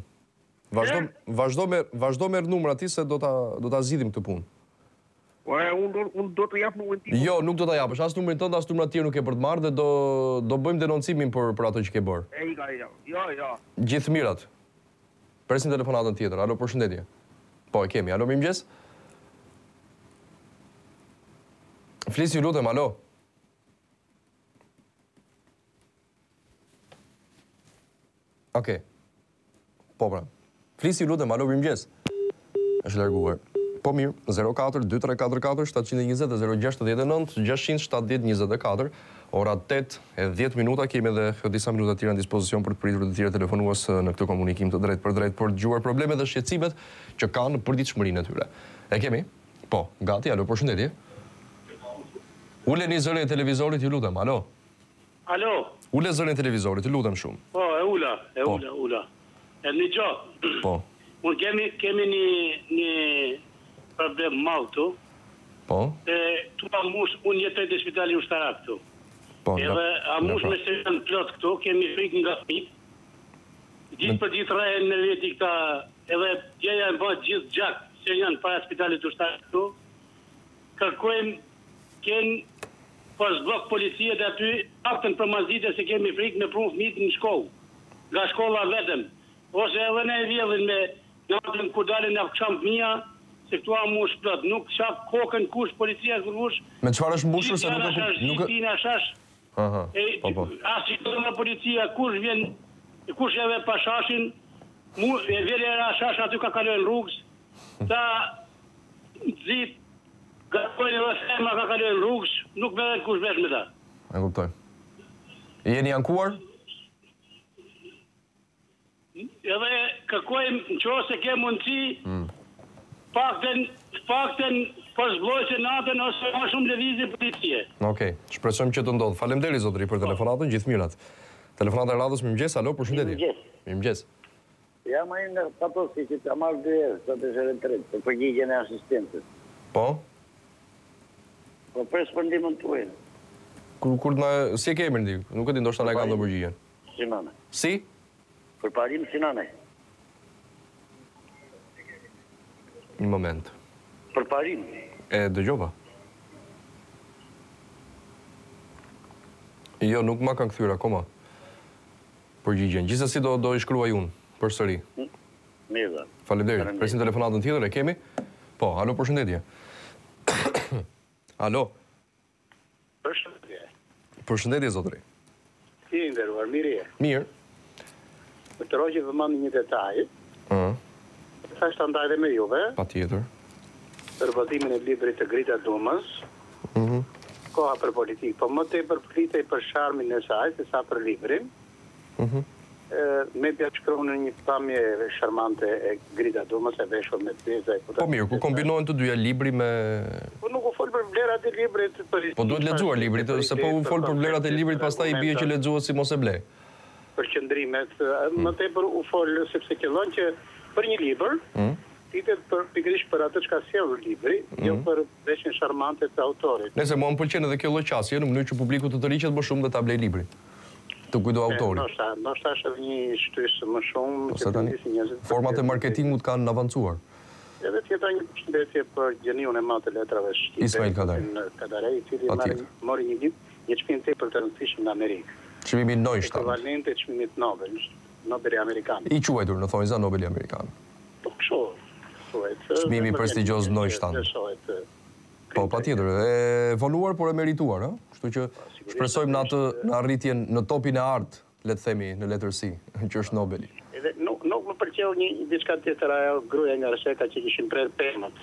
Vazhdo me numrat ti se do ta zgjidhim këtë punë. Unë do të jap numrin tim. Jo, nuk do ta japësh, as numrin tënd, as numrat tjerë nuk e për të marrë dhe do bëjmë denoncimin për ato që ke bërë. Jo. Gjithë mirat. Presim telefonatën tjetër. Alo, përshëndetje. Po, e kemi. Alo, mirëmëngjes. Flisni, ju lutem, alo. Okej. Po, pra. Flisni, ju lutem, alo, mirëmëngjes. Është larguar. Po mirë, 04 2344 720 069 600 7024, ora 8:10 minuta, kemi edhe disa minuta tjera në dispozicion për të pritur të tjerë telefonues në këtë komunikim të drejt për drejt për të dëgjuar problemet dhe shqetësimet që kanë në përditshmërinë e tyre. E kemi? Po, gati, alo, përshëndetje. Uleni zërin e televizorit, ju lutem, alo. Alo. Ule zërin e televizorit, ju lutem shumë. Po, e ula. E një gjo. Po. Unë kemi një problem malë këtu. Po. Tu amush, unë jetoj të spitali ushtarak këtu. Po, edhe amush me se janë plot këtu, kemi frikë nga fmit. Gjithë për gjithë rejën në veti këta, edhe gjeja në bëtë gjithë gjak, se janë para spitalit ushtarak këtu. Kërkojmë, kënë post-blok policijet aty, aftën për mazite se kemi frikë me prunë fmit në shkollë. Nga shkolla vetëm. Ose edhe ne vjedhin me natën kur dalin në këqam fëmija, se këtu amush plot, nuk qaf kokën kush, policia kërkush. Me çfarë është mbushur se nuk Aha, po. Asi këtu nga policia, kush vjen, kush edhe pa shashin, e vjen era shash aty ka kalojnë rrugës, ta zip, gërkojnë edhe femra ka kalojnë rrugës, nuk merret kush vesh me ta. E kuptoj. Jeni ankuar? Edhe kërkojmë në qo se ke mundësi, pakten për zblojse natën ose ma shumë lëvizje policie. Okej, shpresojmë që të ndodhë. Faleminderit zotëri për telefonatën, gjithë mirat. Telefonata e radhës, mirëmëngjes, alo, përshëndetje. Mirëmëngjes. Ja ma në patosi që të marrë dhe sot e shërën të rejtë, për përgjigjen e asistentës. Po? Po pres për ndihmën tuaj. Kur si e kemi ndi? Nuk e di, ndoshta na e kanë në përgjigjen. Si nane. Si? Për parim si nane. Një moment. Për parim. E dëgjova. Jo, nuk ma kanë kthyer akoma përgjigjen. Gjithsesi do I shkruaj unë përsëri. Mirë. Faleminderit. Presim telefonatën tjetër, e kemi? Po, alo, përshëndetje. Alo. Përshëndetje. Përshëndetje, zotëri. Si nderuar, mirë je. Mirë. Më të rogje vëmend një detaj. Thash ta ndaj dhe me juve. Patjetër. Për votimin e librit të Grita Dumës. Koha për politikë, po më tepër flitej për sharmin e saj se sa për librin. Media shkruan në një pamje sharmante e Grita Dumës e veshur me pjesa e Po mirë, ku kombinohen të dyja libri me Po nuk u fol për vlerat e librit. Po duhet lexuar librit, se po u fol për vlerat e librit, pastaj I bie që lexohet si mos e ble. Për qëndrimet, më tepër u fol sepse qellon që për një libër, titet pikërisht për atë çka sjell libri, jo për veshjen sharmante të autorit. Nëse mua më pëlqen edhe kjo lloj qasje, në mënyrë që publiku të tërhiqet më shumë dhe ta blej librin. Të kujdo autorit. Ndoshta është edhe një shtysë më shumë që tani format e marketingut kanë avancuar. Edhe tjetra një përshëndetje për gjeniun e madh të letrave shqipe. Ismail Kadari. Kadari, I cili mori një çmim tepër të rëndësishëm në Amerikë. Çmimi Neustadt. Ekuivalent e çmimit Nobel, Nobeli amerikan. I quajtur në thonjza Nobeli amerikan. Po kështu. Çmimi prestigjioz Neustadt. Po, patjetër, e evoluar por e merituar, ëh? Kështu që shpresojmë në arritjen në topin e art, le të themi, në letërsi, që është Nobeli. Edhe nuk më pëlqeu një diçka tjetër ajo gruaja nga Resheka që kishin prerë pemët.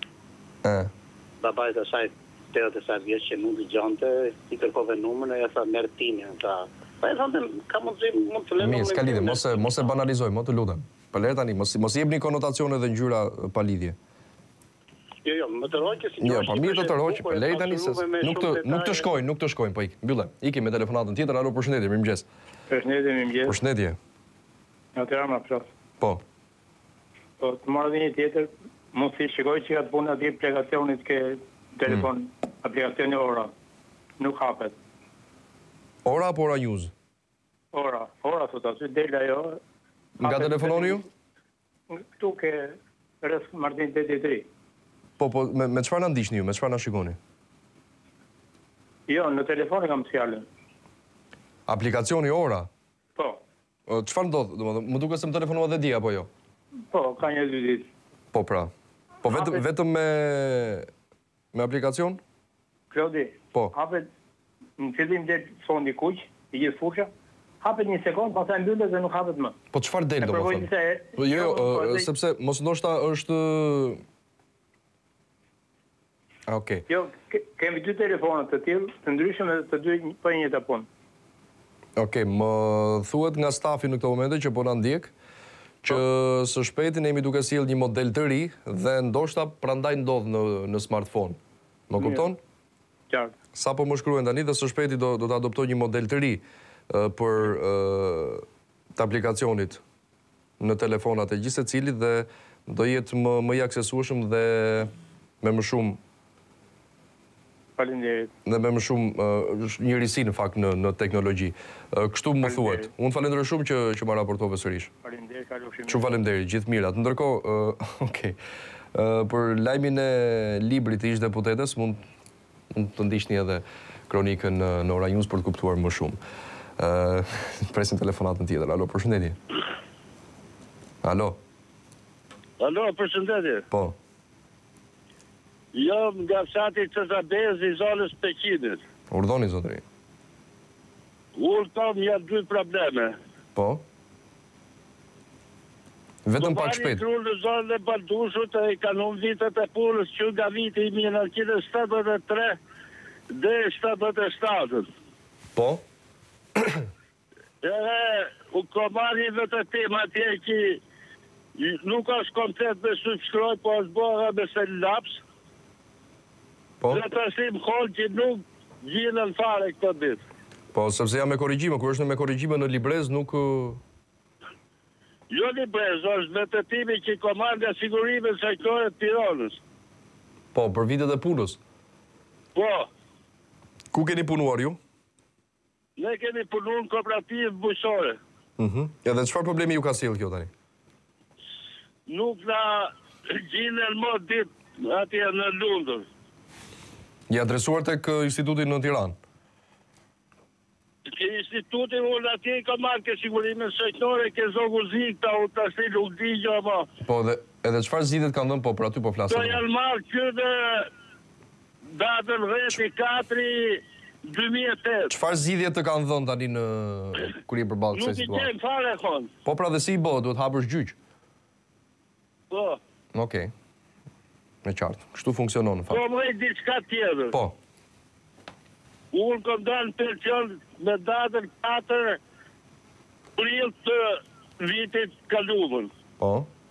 Babait e saj 87 vjeç që nuk dëgjonte, I kërkove numrin e ja tha merr timin, tha. Pa e thonë ka mund të lëmë. Mirë, s'ka lidhje, mos e banalizoj, më të lutem. Po le tani, mos I jepni konotacione dhe ngjyra pa lidhje. Jo, më të rroqë si jo, po mirë të rroqë, po lej tani se nuk të shkojnë, po mbyllë. Iki me telefonatën tjetër, alo, përshëndetje, mirëmëngjes. Përshëndetje, mirëmëngjes. Përshëndetje. Atëherë më plot. Po. Po të marrë një tjetër, mos I shikoj që atë punë aty aplikacionit ke telefon, aplikacioni Ora. Nuk hapet. Ora apo Ora News? Ora thot aty del ajo. Nga telefononi ju? Këtu ke rreth Martin 83. Po, me çfarë na ndiqni ju, me çfarë na shikoni? Jo, në telefon kam fjalën. Aplikacioni Ora? Po. Çfarë ndodh, domethënë, më duket se më telefonova dhe di apo jo? Po, ka një 2 ditë. Po pra. Po vetëm me aplikacion? Klodi. Po. Hapet në fillim del fondi kuq, I gjithë fusha. Hapet një sekond, pastaj mbyllet dhe nuk hapet më. Po çfarë del domethënë? Jo, sepse mos ndoshta është Okej. Jo, kemi 2 telefona të tillë, të ndryshme dhe të dy po njëjta punë. Okej, më thuhet nga stafi në këtë moment që po na ndjek që së shpejti ne jemi duke sjell një model të ri dhe ndoshta prandaj ndodh në smartphone. Më kupton? Qartë. Sapo më shkruajnë tani dhe së shpejti do të adoptoj një model të ri për të aplikacionit në telefonat e gjithë secilit dhe do jetë më I aksesueshëm dhe me më shumë Faleminderit. Dhe me më shumë njërisi në fakt në teknologji. Kështu më thuhet. Unë falenderoj shumë që më raportove sërish. Faleminderit, kalofshim. Shumë faleminderit, gjithë mirat. Ndërkohë, okej. Për lajmin e librit të ish deputetes, mund të ndiqni edhe kronikën në Ora News për të kuptuar më shumë. Presim telefonatën tjetër. Alo, përshëndetje. Alo. Alo, përshëndetje. Po. Jam nga fshati Cezabez I zonës Pekinit. Urdhoni, zotëri. Unë kam janë 2 probleme. Po? Vetëm pak shpejt. Këmari në zonën e Baldushut e kanon vitet e punës që nga viti 1973 dhe 77. Po? U këmari vetë tema atje që nuk është komplet me subskroj, po është bërë me se laps. Po? Dhe të ashtim holë që nuk gjinën fare këtë ditë. Po, sepse jam me korrigjime, kur është me korrigjime në librez, nuk... Jo librez, është vetëtimi që komanda sigurime sektore të Tiranës. Po, për vitet e punës? Po. Ku keni punuar ju? Ne kemi punuar në kooperativë bujqësore. Edhe çfarë problemi ju ka sjellë kjo tani? Nuk na gjinen më ditë atje në Lundër. I adresuar tek instituti në Tiranë? Ke institutin unë atje i ka marrë ke sigurimin shëqnore, ke zoguzi, këta u të ashtë nuk di gjë ma. Po, edhe çfarë zgjidhjet kanë dhënë, po, për aty po flasëm? Po janë marrë që dhe datën 10/4/2008. Çfarë zgjidhje të kanë dhënë tani në kur i përballë kësaj situatë? Nuk i qenë fare, kon. Po, pra dhe si i bëhet, duhet hapësh gjyq? Po. Okej. Me qartë. Kështu funksionon në fakt. Po, më e diçka tjetër. Po. Unë kom dalë pension me datën 4 prill të vitit kaluar. Po.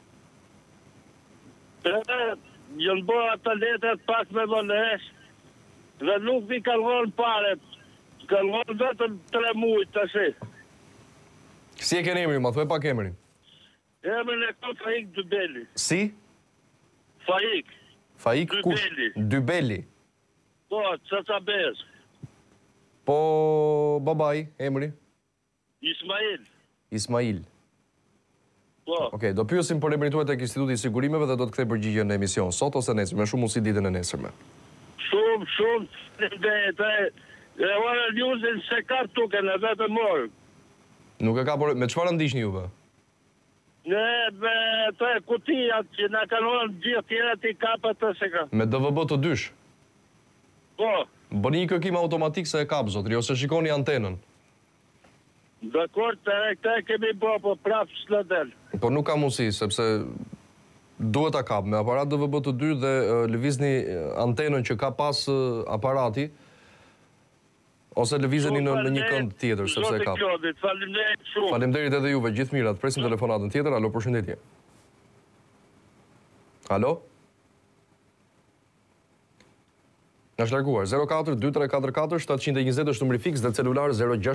Jënë bërë atë letët pak me vonesh dhe nuk mi kalvon paret. Kalvon vetëm 3 muaj të shi. Si e keni emrin, ma thuaj pak emrin? Emrin e ka Faik Dybeli. Si? Faik. Faik kush? Dybeli. Po, Cacabez. Po, babaj, emri? Ismail. Ismail. Po. Okej, do pyesim për emrin tuaj tek Instituti i Sigurimeve dhe do të kthej përgjigjen në emision sot ose nesër, me shumë mundësi ditën e nesërme. Shumë, dhe ora njuzin se ka tuken e vetë morë. Nuk e ka, por me çfarë ndiqni juve? Ne me të kutijat që na kanë gjithë tjera ti kapët të se ka. Me DVB të dysh? Po. Bëni një kërkim automatik se e kap, zotri, ose shikoni antenën. Dakor, të kemi bërë, po prapë s'la del. Po nuk ka mundësi, sepse duhet ta kap me aparat DVB të dysh dhe lëvizni antenën që ka pas aparati, ose lëvizeni në një kënd tjetër, sepse e kap. Faleminderit shumë. Faleminderit edhe juve, gjithë mirat. Presim telefonatën tjetër. Alo, përshëndetje. Alo? Nga shlarguar, 04-2344-720 është numri fiks dhe celular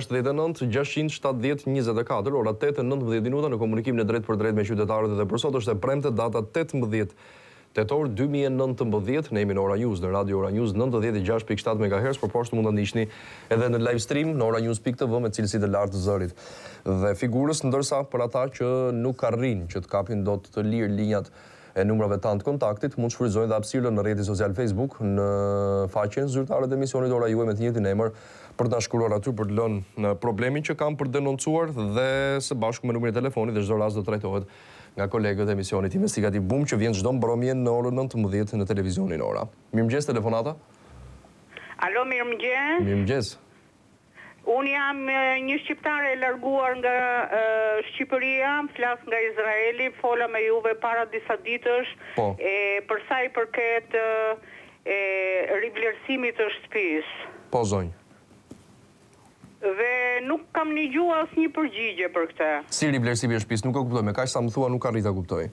069-670-24, ora 8:19 minuta në komunikim në drejt për drejt me qytetarët dhe për sot është e premte data 18 tetor 2019, ne jemi në Ora News, në Radio Ora News 96.7 MHz, por poshtë mund të ndiqni edhe në live stream në oranews.tv me cilësi të lartë të zërit dhe figurës, ndërsa për ata që nuk arrin që të kapin dot të lirë linjat e numrave tanë të kontaktit, mund shfrytëzojnë dhe hapësirën në rrjetin social Facebook në faqen zyrtare të emisionit Ora Juaj me të njëjtin emër për të na shkruar aty për të lënë në problemin që kam për denoncuar dhe së bashku me numrin e telefonit dhe çdo rast do trajtohet nga kolegët e emisionit investigativ BUM që vjen çdo mbrëmje në orën 19 në televizionin Ora. Mirëmëngjes telefonata. Alo, mirëmëngjes. Mirëmëngjes. Unë jam një shqiptare e larguar nga Shqipëria, flas nga Izraeli, fola me juve para disa ditësh, për sa i përket rivlerësimit të shtëpisë. Po, zonjë. Dhe nuk kam një gjua asë një përgjigje për këtë. Si rivlerësimi i shtëpisë, nuk e kuptoj, me kaq sa më thua nuk arrit ta kuptoj.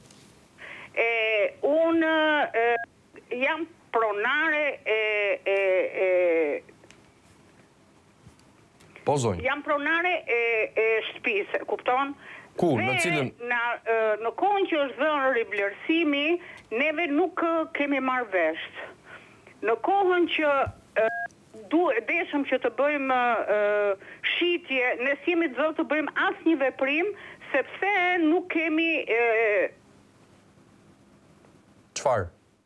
Unë jam pronare Po, zonjë. Jam pronare e shtëpisë, kupton? Ku, në cilën? Në kohën që është dhënë rivlerësimi, neve nuk kemi marrë vesh. Në kohën që deshëm që të bëjmë shitje, ne jemi të zënë të bëjmë asnjë veprim, sepse nuk kemi... Çfarë?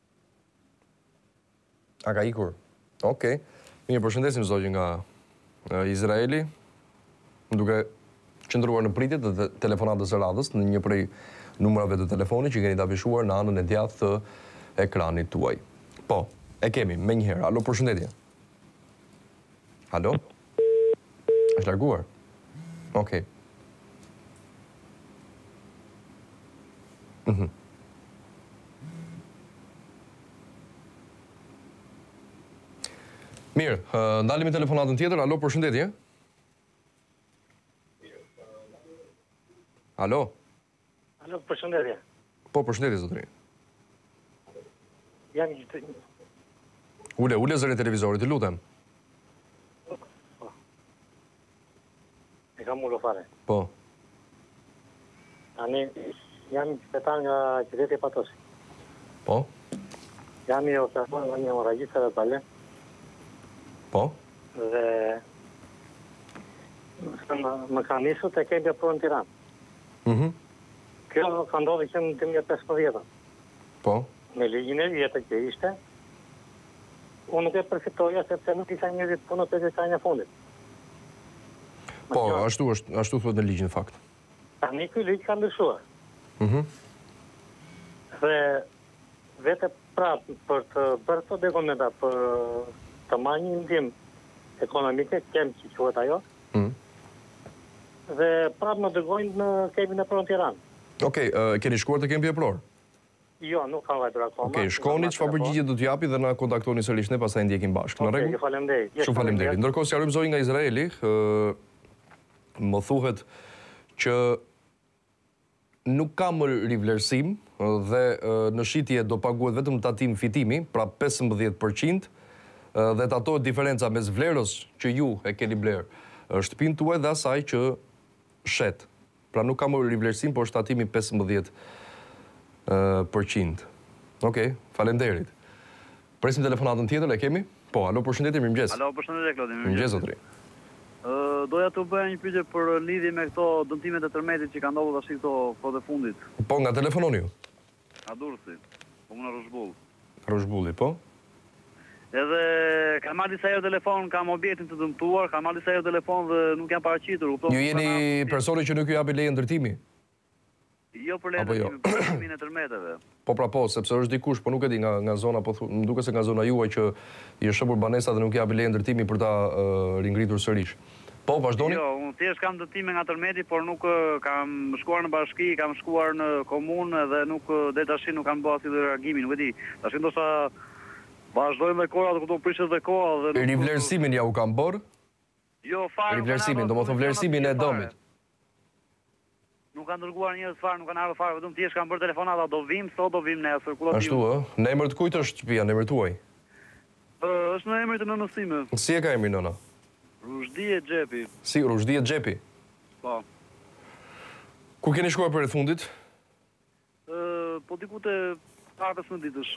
A ka ikur? Okej. Mirë, përshëndesim zogje nga Izraeli, duke qëndruar në pritje të telefonatës së radhës në një prej numrave të telefonit që keni ta vishuar në anën e djathtë të ekranit tuaj. Po, e kemi me njëherë. Alo, përshëndetje. Alo? Është larguar? Okej. Mirë, ndalemi telefonatën tjetër. Alo, përshëndetje. Alo? Alo, përshëndetje. Po, përshëndetje, zotëri. Jam një... Ule zërin televizorit, të lutem. E kam ullo fare. Po. Tani, jam një qytetar nga qyteti Patosi. Po? Jam një operatuar nga një regjistra dhe tale. Po? Dhe më ka nisur të kemi prunë në Tiranë. Kjo ka ndodhur që në 2015. Po? Me ligjin e vjetër që ishte, unë nuk e përfitoja sepse nuk isha njëri punët e detajnë e fundit. Po, ashtu thuhet në ligjin fakt. Tani ky ligj ka ndryshuar. Dhe vete prapë për të bërë të dokumenta për të marrë një ndihmë ekonomike, që quhet ajo, dhe prapë më dërgojnë në kemi në pronë Tiranë. Okej, keni shkuar të kemi pjeplor? Jo, nuk kam vajtur akoma. Okej, shkoni, çfarë përgjigje do t'japi dhe na kontaktoni sërish ne, pastaj ndjekim bashkë. Në rregull? Faleminderit. Shumë faleminderit. Ndërkohë sqarojmë zoti nga Izraeli, më thuhet që nuk ka më rivlerësim dhe në shitje do paguhet vetëm tatim fitimi, pra 15%, dhe tatohet diferenca mes vlerës që ju e keni bler shtëpinë tuaj dhe asaj që shet. Pra nuk ka më rivlerësim, por shtatimi 15%. Okej, faleminderit. Presim telefonatën tjetër, e kemi? Po, alo, përshëndetje, mirëmëngjes. Alo, përshëndetje, Klodi, mirëmëngjes, zotëri. Doja të bëja një pyetje për lidhje me këto dëmtimet e tërmetit që ka ndodhur tash këto kohë të fundit. Po, nga telefononi ju? A Durrësi, komuna Roshbull. Roshbulli, po? Edhe kam marrë disa herë telefon, kam objektin të dëmtuar, kam marrë disa herë telefon dhe nuk jam paraqitur. Ju jeni personi që nuk ju japi leje ndërtimi? Jo për leje ndërtimi, për dëmtimin e tërmeteve. Po pra po, sepse është dikush, po nuk e di nga zona, po më duket se nga zona juaj që i është shëpur banesa dhe nuk japi leje ndërtimi për ta ringritur sërish. Po, vazhdoni? Jo, unë thjesht kam dëmtime nga tërmeti, por nuk kam shkuar në bashki, kam shkuar në komunë dhe nuk deri tash nuk kam bërë asnjë reagimi, nuk e di. Tash ndoshta vazhdojmë me koha, do të prishet dhe koha dhe rivlerësimin ja u kam bërë? Jo, fare. Rivlerësimin, domethënë vlerësimin e dëmit. Nuk kanë dërguar njerëz fare, nuk kanë ardhur fare, vetëm thjesht kanë bërë telefonata, do vim sot, do vim nesër, ku do vim. Ashtu ë? Në emër të kujt është shtëpia, në emër tuaj? Është në emër të nënës time. Si e ka emrin nëna? Rushdie Xhepi. Si, Rushdie Xhepi? Po. Ku keni shkuar për e fundit? Po diku te 15 ditësh.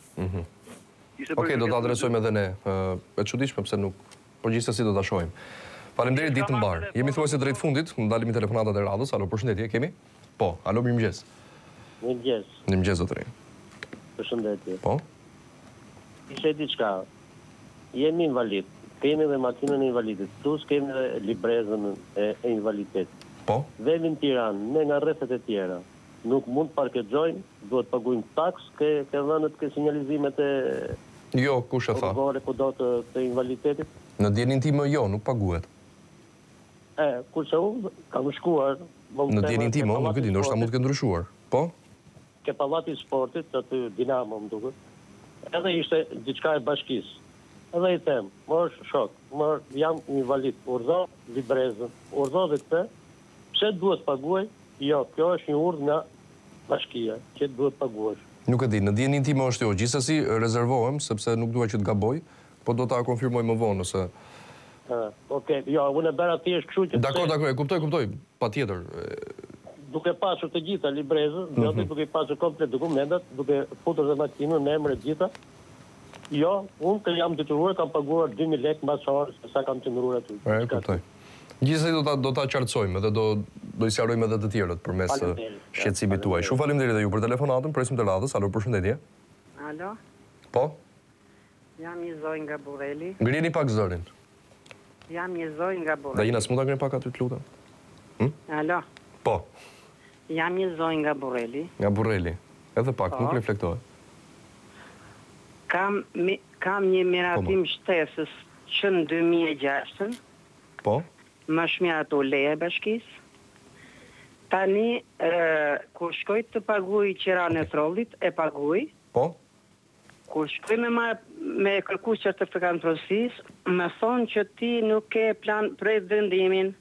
Okej, do të adresojmë edhe ne. E çuditshme pse nuk, por gjithsesi do ta shohim. Faleminderit, ditë të mbarë. Jemi thuajse drejt fundit, ndalemi telefonatat e radhës. Alo, përshëndetje, kemi? Po, alo, mirëmëngjes. Mirëmëngjes. Mirëmëngjes, zotëri. Përshëndetje. Po? Ishte diçka. Jemi invalid. Kemi dhe makinën e invalidit. Plus kemi dhe librezën e invaliditetit. Po? Vemi në Tiranë, ne nga rrethet e tjera. Nuk mund parkegjojmë, duhet paguajmë taks, ke dhënët, ke sinjalizimet e... Jo, kush e tha? Kudo të invaliditetit. Në dijenin tim jo, nuk paguhet. Kurse unë kam shkuar... Në dijenin tim, nuk e di, ndoshta mund të ketë ndryshuar. Po? Ke pallati i sportit, aty Dinamo më duket. Edhe ishte diçka e bashkisë. Edhe i them, mor shok, jam invalid, urzo librezën, urzo dhe këtë, pse duhet paguaj? Jo, kjo është një urdhë nga bashkia, që duhet paguash. Nuk e di, në dijenin tim është jo, gjithsesi rezervohem, sepse nuk dua që të gaboj, po do ta konfirmoj më vonë, nëse... Okej, jo, unë e bëra thjesht kështu që... Dakor, e kuptoj, patjetër. Duke pasur të gjitha librezën, duke pasur komplet dokumentat, duke futur dhe makinën në emër e gjitha, jo, unë që jam detyruar kam paguar 2000 lekë mbas orës sa kam qëndruar aty. Kuptoj. Gjithsesi do ta qartësojmë dhe do i sqarojmë edhe të tjerët përmes shqetësimit tuaj. Shumë faleminderit edhe ju për telefonatën, presim të radhës. Alo, përshëndetje. Alo. Po? Jam një zoj nga Burreli. Ngrini pak zërin. Jam një zoj nga Burreli. Dajina, s'mund ta ngri pak aty, të lutem? Alo. Po. Jam një zoj nga Burreli. Nga Burreli. Edhe pak, nuk reflektohet. Kam një miratim shtesës që në 2006. Po? Më shmjatu leje bashkisë. Tani, kur shkoj të paguaj qira në trollit, e paguaj. Po? Kur shkoj me kërku certifikat prodhësisë, më thonë që ti nuk ke plan për vendimin.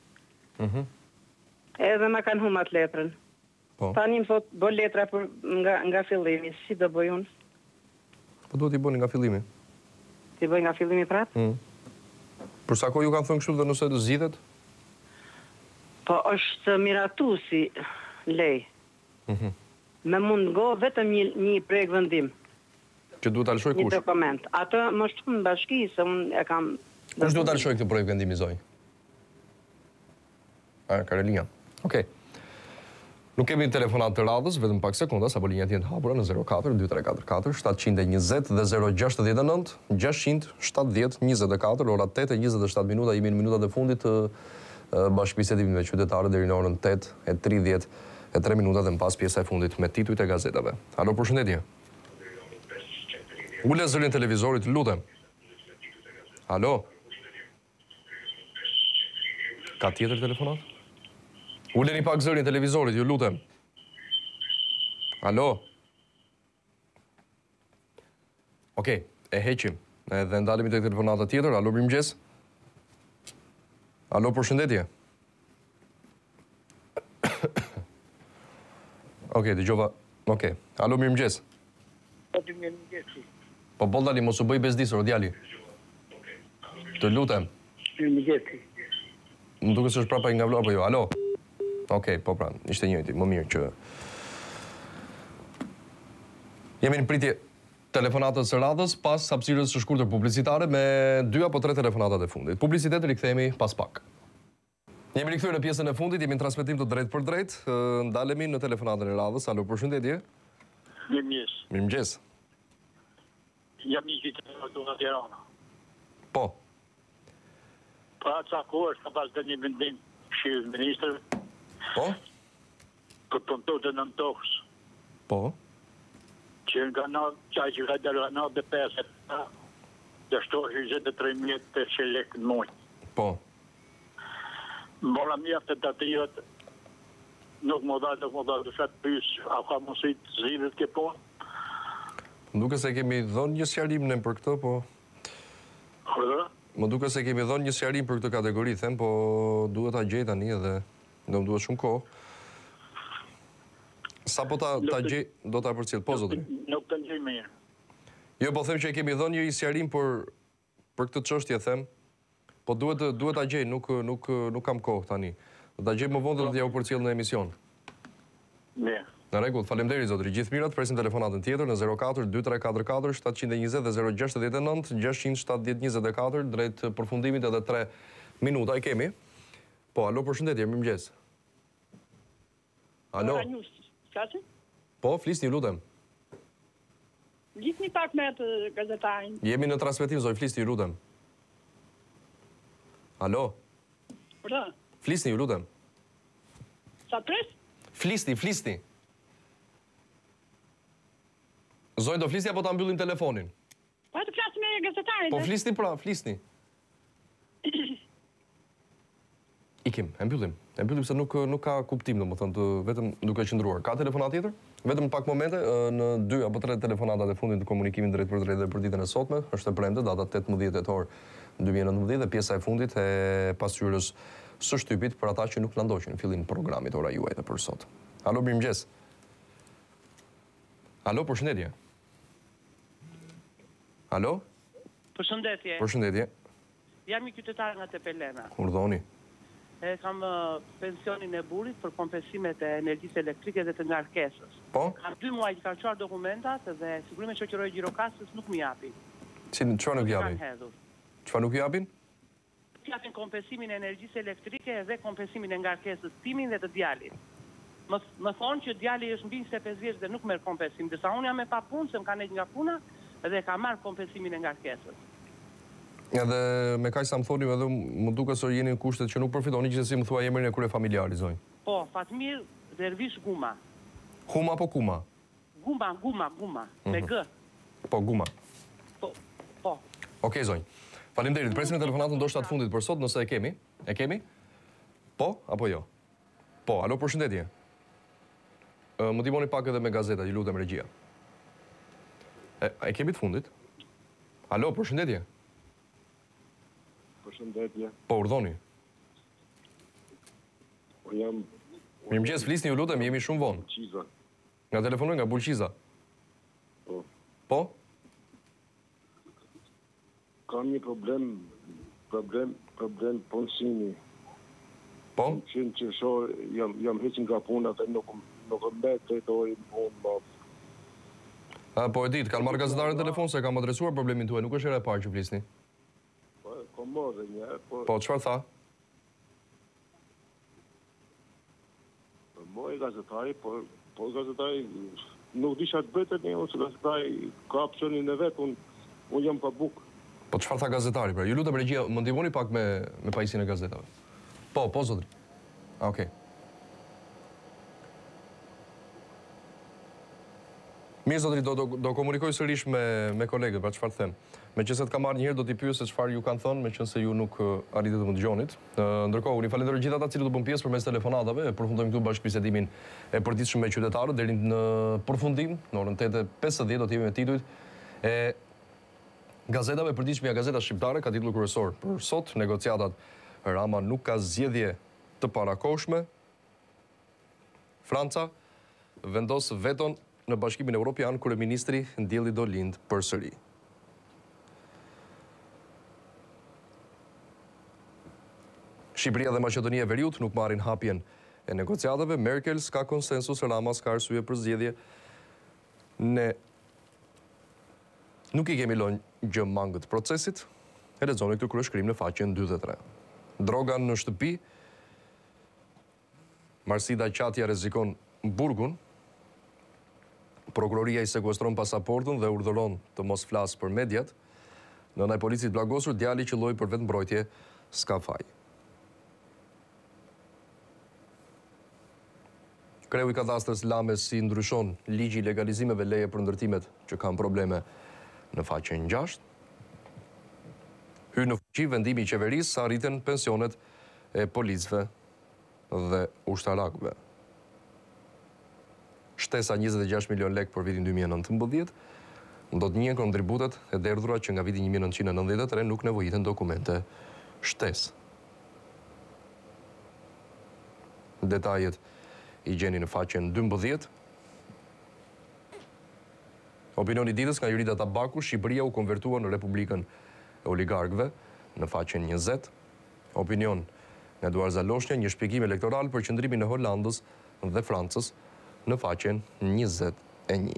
Edhe më kanë humbur letrën. Po. Tani më thot bë letra nga fillimi, si do bëj unë? Po duhet i bëni nga fillimi. Ti bëj nga fillimi prapë? Për sa kohë ju kanë thënë kështu dhe nëse të zgjidhet? Po është miratuesi lej. Me mund go vetëm një prekvendim. Që duhet ta lëshoj kush? Një dokument. Atë më shtu në bashki, se unë e kam Kush duhet ta lëshoj këtë projekt vendimi zoj? Karolina. Okej. Nuk kemi telefonat të radhës, vetëm pak sekonda, sapo linjat janë të hapura në 04 2344 720 dhe 069 670 24, ora 8:27 minuta, jemi në minutat e fundit të bashkëbisedimit me qytetarët deri në orën 8:33 minuta dhe më pas pjesa e fundit me titujt e gazetave. Alo, përshëndetje. Ule zërin televizorit, lutem. Alo. Ka tjetër telefonat? Uleni pak zërin televizorit, ju lutem. Alo. Okej, e heqim. Edhe ndalemi tek telefonata tjetër. Alo, mirëmëngjes. Alo, përshëndetje. Okej, dëgjova. Okej. Alo, mirëmëngjes. Po bollani mos u bëj bezdisur, djali. Të lutem. Mirëmëngjes. Më duket se është prapa nga vlora, apo jo? Alo. Okej, po pra, ishte njëjti, më mirë që... Jemi në pritje telefonatës së radhës pas hapësirës së shkurtër publicitare me 2 apo 3 telefonatat e fundit. Publicitetin rikthehemi pas pak. Jemi rikthyer në pjesën e fundit, jemi në transmetim të drejt për drejt, ndalemi në telefonatën e radhës. Alo, përshëndetje. Mirëmëngjes. Mirëmëngjes. Jam i qytetar nga Tirana. Po. Pra ca kohë është ka pas dhe një vendim Këshillit Ministrëve. Po? Për punëtorët e nëntokës. Po? Që nga qaj që ka dalë nga 95, dhe shtohë 23.500 lekë në muaj. Po? Mora mjaftë të atyjët, nuk më dha, du shatë pysë, a ka mësit zhidhet ke punë? Duke se kemi dhënë një sqarim në për këtë, po... Më duke se kemi dhënë një sqarim për këtë kategori, them, po duhet ta gjej tani edhe do më duhet shumë kohë. Sa po ta gjej, do ta përcjell. Po, zotri. Nuk të gjej mirë. Jo, po them që kemi dhënë një sqarim për këtë çështje, them, po duhet ta gjej, nuk kam kohë tani. Do ta gjej më vonë dhe do t'ja u përcjell në emision. Mirë. Në rregull, faleminderit zotri. Gjithë mirat, presim telefonatën tjetër në 04 2344 720 dhe 069 670 24 drejt përfundimit edhe 3 minuta i kemi. Po, alo, përshëndetje, mirëmëngjes. Alo. Po, flisni, lutem. Flisni pak me të gazetarin. Jemi në transmetim, zoj, flisni, lutem. Alo. Pra. Flisni, lutem. Sa pres? Flisni. Zoj, do flisni apo ta mbyllim telefonin? Pa të flasë me gazetarin. Po flisni pra, flisni. Ikim, e mbyllim se nuk ka kuptim, domethënë, vetëm duke qëndruar. Ka telefonat tjetër? Vetëm pak momente, në 2 apo 3 telefonatat e fundit të komunikimit drejt për drejt dhe për ditën e sotme, është e premte, data 18 tetor 2019 dhe pjesa e fundit e pasqyrës së shtypit për ata që nuk na ndoqën në fillim të programit ora juaj të për sot. Alo, mirëmëngjes. Alo, përshëndetje. Alo? Përshëndetje. Përshëndetje. Jam i qytetar nga Tepelena. Urdhoni. Kam pensionin e burrit për kompensimet e energjisë elektrike dhe të ngarkesës. Po? Kam 2 muaj që kanë çuar dokumentat dhe sigurimi shoqëror Gjirokastës nuk më japin. Çfarë nuk japin? Çfarë nuk japin? Japin kompensimin e energjisë elektrike dhe kompensimin e ngarkesës timin dhe të djalit. Më thonë që djali është mbi 25 vjeç dhe nuk merr kompensim, ndërsa unë jam e papunë, se më kanë nga puna dhe ka marrë kompensimin e ngarkesës. Edhe me kaq sa më thoni edhe më duket se jeni në kushtet që nuk përfitoni, gjithsesi më thuaj emrin e kryefamiliarit, zonjë. Po, Fatmir Dervish Guma. Huma apo Kuma? Guma, me G. Po, Guma. Po. Okej, zonjë. Faleminderit. Presim telefonatën ndoshta të fundit për sot, nëse e kemi. E kemi? Po apo jo? Po, alo, përshëndetje. Më ndihmoni pak edhe me gazetat, ju lutem regjia. E kemi të fundit? Alo, përshëndetje. Përshëndetje. Po, urdhoni. Po jam... Mirëmëngjes, flisni, ju lutem, jemi shumë vonë. Bulqiza. Nga telefonoj nga Bulqiza. Po. Po? Kam një problem punësimi. Po? Qenë që jam heqin nga puna dhe nuk mbet të dojë punë më. Po e ditë, kanë marrë gazetarën në telefon se kam adresuar problemin tuaj, nuk është era e parë që flisni. Po, kom morë një, Po, çfarë tha? Moj gazetari, po gazetari nuk di çfarë bëhet ne, ose gazetari ka opsionin e vet, unë jam pa bukë. Po çfarë tha gazetari? Pra, ju lutem regjia, më ndihmoni pak me pajisjen e gazetave. Po, zotri. Okej. Mirë, zotri, do komunikoj sërish me kolegët, pra çfarë them. Meqense të kam marrë një herë, do t'i pyes se çfarë ju kanë thënë, meqense ju nuk arritet të më dëgjonit. Ndërkohë, unë falenderoj gjithë ata që do bën pjesë përmes telefonatave, e përfundojmë këtu bashkëbisedimin e përditshëm me qytetarët deri në përfundim, në orën 8:50 do të jemi me titujt e gazetave përditshme, Gazeta Shqiptare ka titull kryesor për sot, negociatat Rama nuk ka zgjedhje të parakohshme. Franca vendos veton në Bashkimin Evropian, kryeministri ndjelli do lind përsëri. Shqipëria dhe Maqedonia e Veriut nuk marrin hapjen e negociatave. Merkel s'ka konsensus, Rama s'ka arsye për zgjedhje. Ne nuk i kemi lënë gjë mangët procesit. E lexoni këtë kryeshkrim në faqen 23. Droga në shtëpi. Marsida Qatja rrezikon burgun. Prokuroria i sekuestron pasaportën dhe urdhëron të mos flasë për mediat. Nëna e policit plagosur, djali që lloj për vetmbrojtje s'ka faj. Kreu i kadastrës Lames si ndryshon ligji i legalizimeve leje për ndërtimet që kanë probleme në faqen 6. Hyn në fuqi vendimi i qeverisë sa rriten pensionet e policëve dhe ushtarakëve. Shtesa 26 milion lek për vitin 2019, do të njihen kontributet e derdhura që nga viti 1993 nuk nevojiten dokumente shtesë. Detajet i gjeni në faqen 12. Opinioni ditës nga Jurita Tabaku, Shqipëria u konvertua në Republikën e oligarkëve në faqen 20. Opinion nga Eduard Zaloshnja, një shpjegim elektoral për qëndrimin e Hollandës dhe Francës në faqen 21.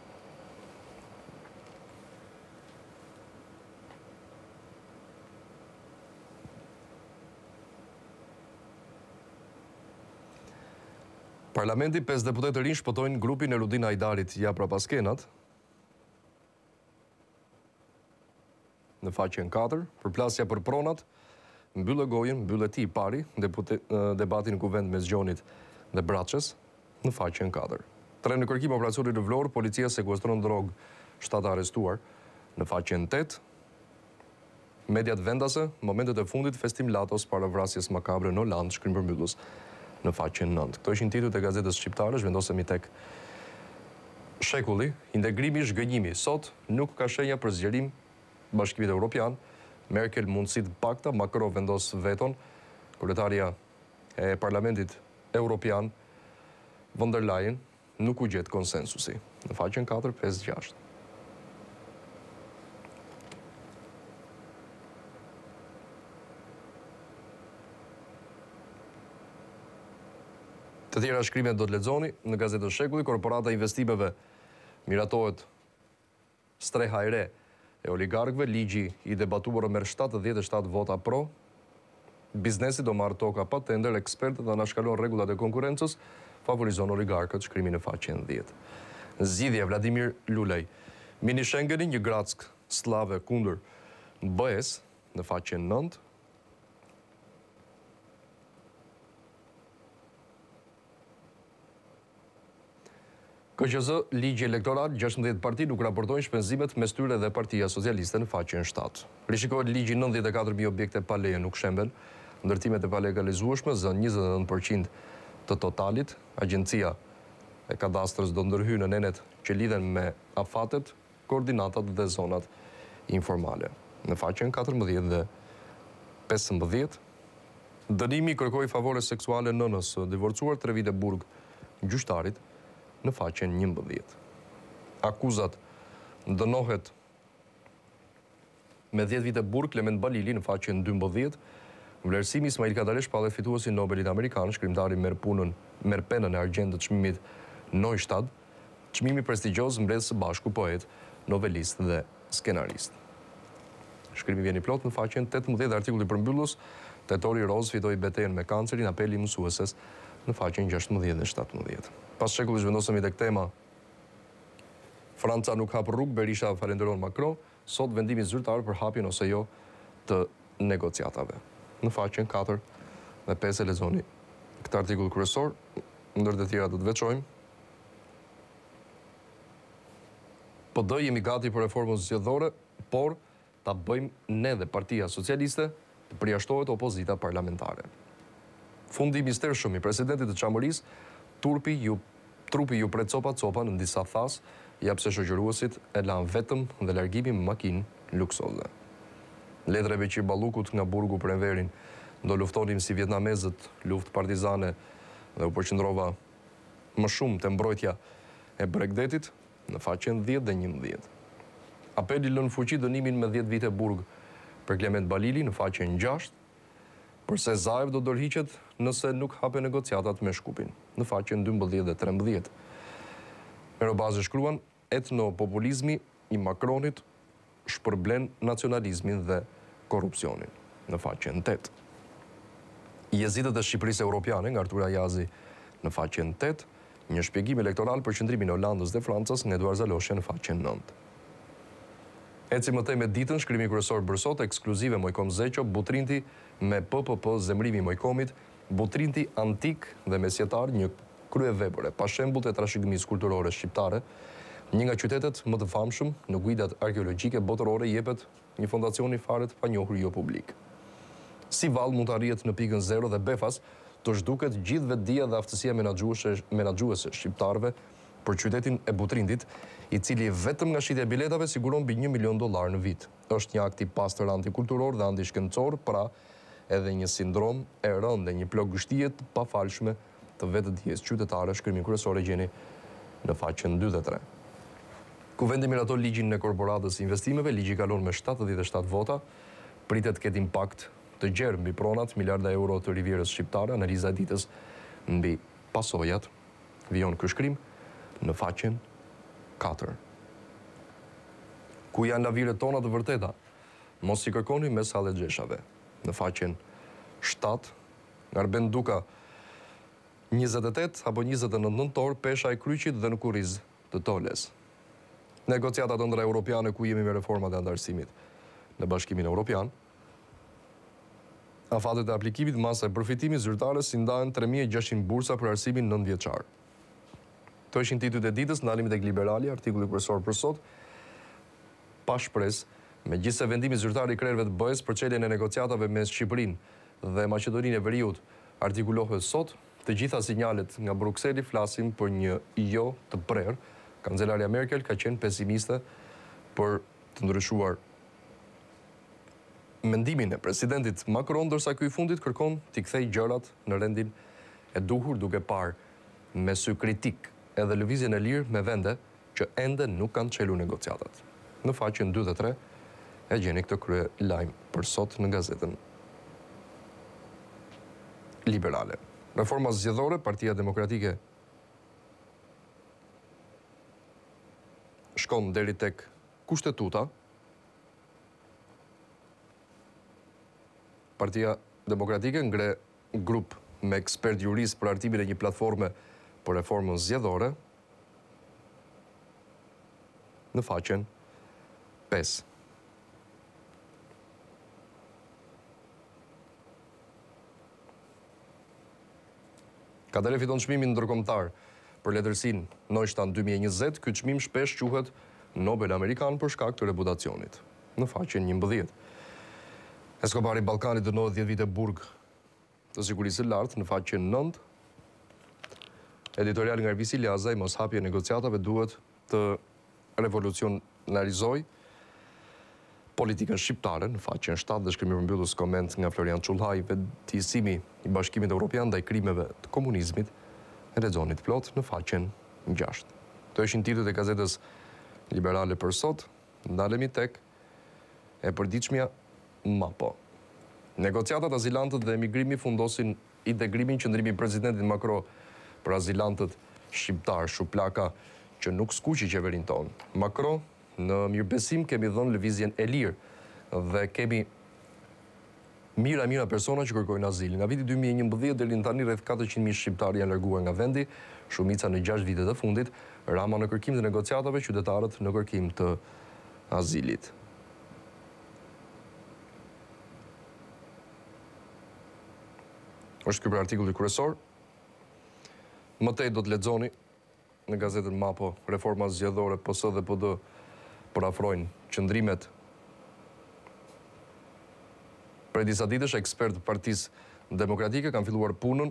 Parlamenti 5 deputet të rinj shpëtojnë grupin e Rudin Hajdarit ja prapaskenat. Në faqen 4, përplasja për pronat, mbyllë gojen, mbyllë ti i pari, debatin në kuvend me Zgjonit dhe Braçës, në faqen 4. Tren në kërkim operacionit në Vlorë, policia sekuestron drogë, 7 arrestuar, në faqen 8. Mediat vendase, momentet e fundit, festim Latos para vrasjes makabre në Hollandë, shkrim përmbyllës në faqen 9. Këto ishin titujt e gazetës shqiptare, zhvendosemi tek shekulli, integrimi, zhgënjimi. Sot nuk ka shenja për zgjerim Bashkimit Evropian, Merkel mundësit pakta, Macron vendos veton, kryetaria e Parlamentit Evropian, von der Leyen, nuk u gjet konsensusi. Në faqen 4, 5, 6. Të tjera shkrimet do të lexoni në gazetën Shekulli. Korporata investimeve miratohet streha e re e oligarkëve, ligji i debatuar merr 77 vota pro. Biznesi do marrë toka pa tender, ekspertët anashkalon rregullat e konkurrencës, favorizon oligarkët, shkrimi në faqen 10. Zgjidhja Vladimir Lulej. Mini Schengeni, një grack slave kundër BE-s në faqen 9. KQZ, ligji elektoral, 16 parti nuk raportojnë shpenzimet mes tyre dhe Partia Socialiste në faqen 7. Rishikohet ligji 94.000 objekte pa leje nuk shemben, ndërtimet e pa legalizueshme zën 29% të totalit. Agjencia e kadastrës do ndërhyjë në nenet që lidhen me afatet, koordinatat dhe zonat informale. Në faqen 14 dhe 15, dënimi kërkoi favore seksuale nënës divorcuar 3 vite burg gjyqtarit në faqen 11. Akuzat dënohet me 10 vite burg Klement Balili në faqen 12. Vlerësimi Ismail Kadalesh pallet fituesi Nobelit Amerikan, shkrimtari merr penën e argjend të çmimit Neustadt, çmimi prestigjioz mbledh së bashku poet, novelist dhe skenarist. Shkrimi vjen i plot në faqen 18 dhe artikulli përmbyllës, Tetori Roz fitoi betejën me kancerin, apeli mësueses në faqen 16 dhe 17. Pas shekullit zhvendosemi tek tema Franca nuk hap rrugë, Berisha falenderon Macron, sot vendimi zyrtar për hapjen ose jo të negociatave. Në faqen 4 dhe 5 e lexoni këtë artikull kryesor, ndër të tjera do të veçojmë. PD jemi gati për reformën zgjedhore, por ta bëjmë ne dhe Partia Socialiste të përjashtohet opozita parlamentare. Fundi i mistershëm i presidentit të Çamërisë, trupi ju pret copa në disa thas, japse shoqëruesit e lanë vetëm dhe largimi me makinë luksoze. Letra e Beqir Ballukut nga burgu për Enverin, do luftonim si vietnamezët, luftë partizane dhe u përqendrova më shumë te mbrojtja e Bregdetit në faqen 10 dhe 11. Apeli lën fuqi dënimin me 10 vite burg për Klement Balili në faqen 6, përse Zaev do dorëhiqet nëse nuk hape negociatat me Shkupin, në faqen 12 dhe 13. Eurobazë shkruan, etnopopulizmi i Macronit shpërblen nacionalizmin dhe korrupsionin, në faqen 8. Jezitët e Shqipërisë Europiane, nga Artura Jazi, në faqen 8, një shpjegim elektoral për qëndrimin e Holandës dhe Francës, nga Eduard Zalosha në faqen 9. Eci më tej me ditën, shkrimi kryesor bërsot, ekskluzive Mojkom Zeqo, Butrinti me PPP zemrimi Mojkomit, Butrinti antik dhe mesjetar, një krye vepre, pa shembull të trashëgimisë kulturore shqiptare, një nga qytetet më të famshëm në guidat arkeologjike botërore jepet një fondacioni fare të panjohur jo publik. Si vallë mund të arrihet në pikën 0 dhe befas të zhduket gjithë vetdia dhe aftësia menaxhuese shqiptarëve për qytetin e Butrintit, i cili vetëm nga shitja e biletave siguron mbi $1 milion në vit. Është një akt i pastër antikulturor dhe antishkencor, pra edhe një sindrom e rëndë, një plog gështije të pafalshme të vetëdijes qytetare, shkrimi kryesor e gjeni në faqen 2 dhe 3. Kuvendi miraton ligjin në korporatës investimeve, ligji kalon me 77 vota, pritet ketë impakt të gjerë mbi pronat, miliarda euro të rivierës shqiptare, analiza e ditës mbi pasojat, vijon ky shkrim në faqen 4. Ku janë laviret tona të vërteta? Mos i kërkoni mes hallexheshave. Në faqen 7, Arben Duka, 28 apo 29 nëntor, pesha e Kryqit dhe në Kuriz të Toles. Negociatat ëndra europiane ku jemi me reformat e antarësimit në Bashkimin Evropian. Afatet e aplikimit, masa e përfitimit zyrtare si ndahen 3600 bursa për arsimin 9 vjeçar. Këto ishin titujt e ditës, ndalemi tek Liberali, artikulli kryesor për sot. Pa shpresë, megjithëse vendimi zyrtar i krerëve të BE-s për çeljen e negociatave mes Shqipërinë dhe Maqedoninë e Veriut artikulohet sot, të gjitha sinjalet nga Brukseli flasin për një jo të prerë. Kancelarja Merkel ka qenë pesimiste për të ndryshuar mendimin e presidentit Macron, ndërsa ky i fundit kërkon t'i kthejë gjërat në rendin e duhur, duke parë me sy kritik edhe lëvizjen e lirë me vende që ende nuk kanë çelur negociatat. Në faqen 2 dhe 3 e gjeni këtë krye lajm për sot në gazetën Liberale. Reforma zgjedhore, Partia Demokratike shkon deri tek kushtetuta. Partia Demokratike ngre grup me ekspert jurist për hartimin e një platforme për reformën zgjedhore në faqen 5. Kadere fiton çmimin ndërkombëtar për letërsinë Neustadt 2020, ky çmim shpesh quhet Nobel Amerikan për shkak të reputacionit. Në faqen 11. Escobari Ballkanit dënohet 10 vite burg të sigurisë së lartë, në faqen 9. Editorial nga Ervisi Liazaj, mos hapje negociatave duhet të revolucionarizoj politikën shqiptare, në faqen 7, dhe shkrimi përmbyllës koment nga Florian Çullhaj, vetëdijësimi i Bashkimit Evropian ndaj krimeve të komunizmit, e lexoni plot në faqen 6. Këto ishin titujt e gazetës Liberale për sot. Ndalemi tek e përditshmja MAPO. Negociatat, azilantët dhe emigrimi fundosin integrimin qëndrimin presidentit Macron për azilantët shqiptar, shuplaka që nuk skuqi qeverin tonë. Macron, në mirëbesim kemi dhënë lëvizjen e lirë dhe kemi mira persona që kërkojnë azil. Nga viti 2011 deri tani rreth 400.000 shqiptarë janë larguar nga vendi, shumica në 6 vitet e fundit, Rama në kërkim të negociatave, qytetarët në kërkim të azilit. Është ky për artikulli kryesor. Më tej do të lexoni në gazetën Mapo reforma zgjedhore PS dhe PD përafrojnë qëndrimet. Për disa ditësh ekspertë Partisë Demokratike kanë filluar punën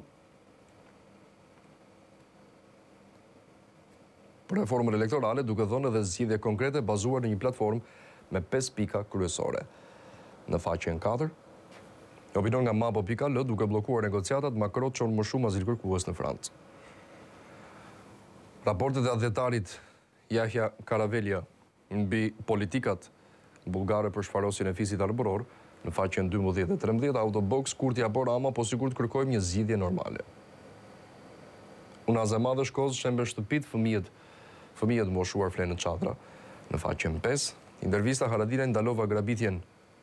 për reformën elektorale, duke dhënë edhe zgjidhje konkrete bazuar në një platformë me 5 pika kryesore. Në faqen 4, opinion nga Mapo.al, duke bllokuar negociatat, Macron çon më shumë azilkërkues në Francë. Raportet e adhjetarit Yahya Karavelja mbi politikat bullgare për shfarosjen e fisit arbëror, në faqen 12 dhe 13, Autobox kurti apo Rama, po sikur të kërkojmë një zgjidhje normale. Unaza e madhe Shkozë shembe shtëpit, fëmijët moshuar flenë në çadra. Në faqen 5, intervista Haradinaj ndalova grabitjen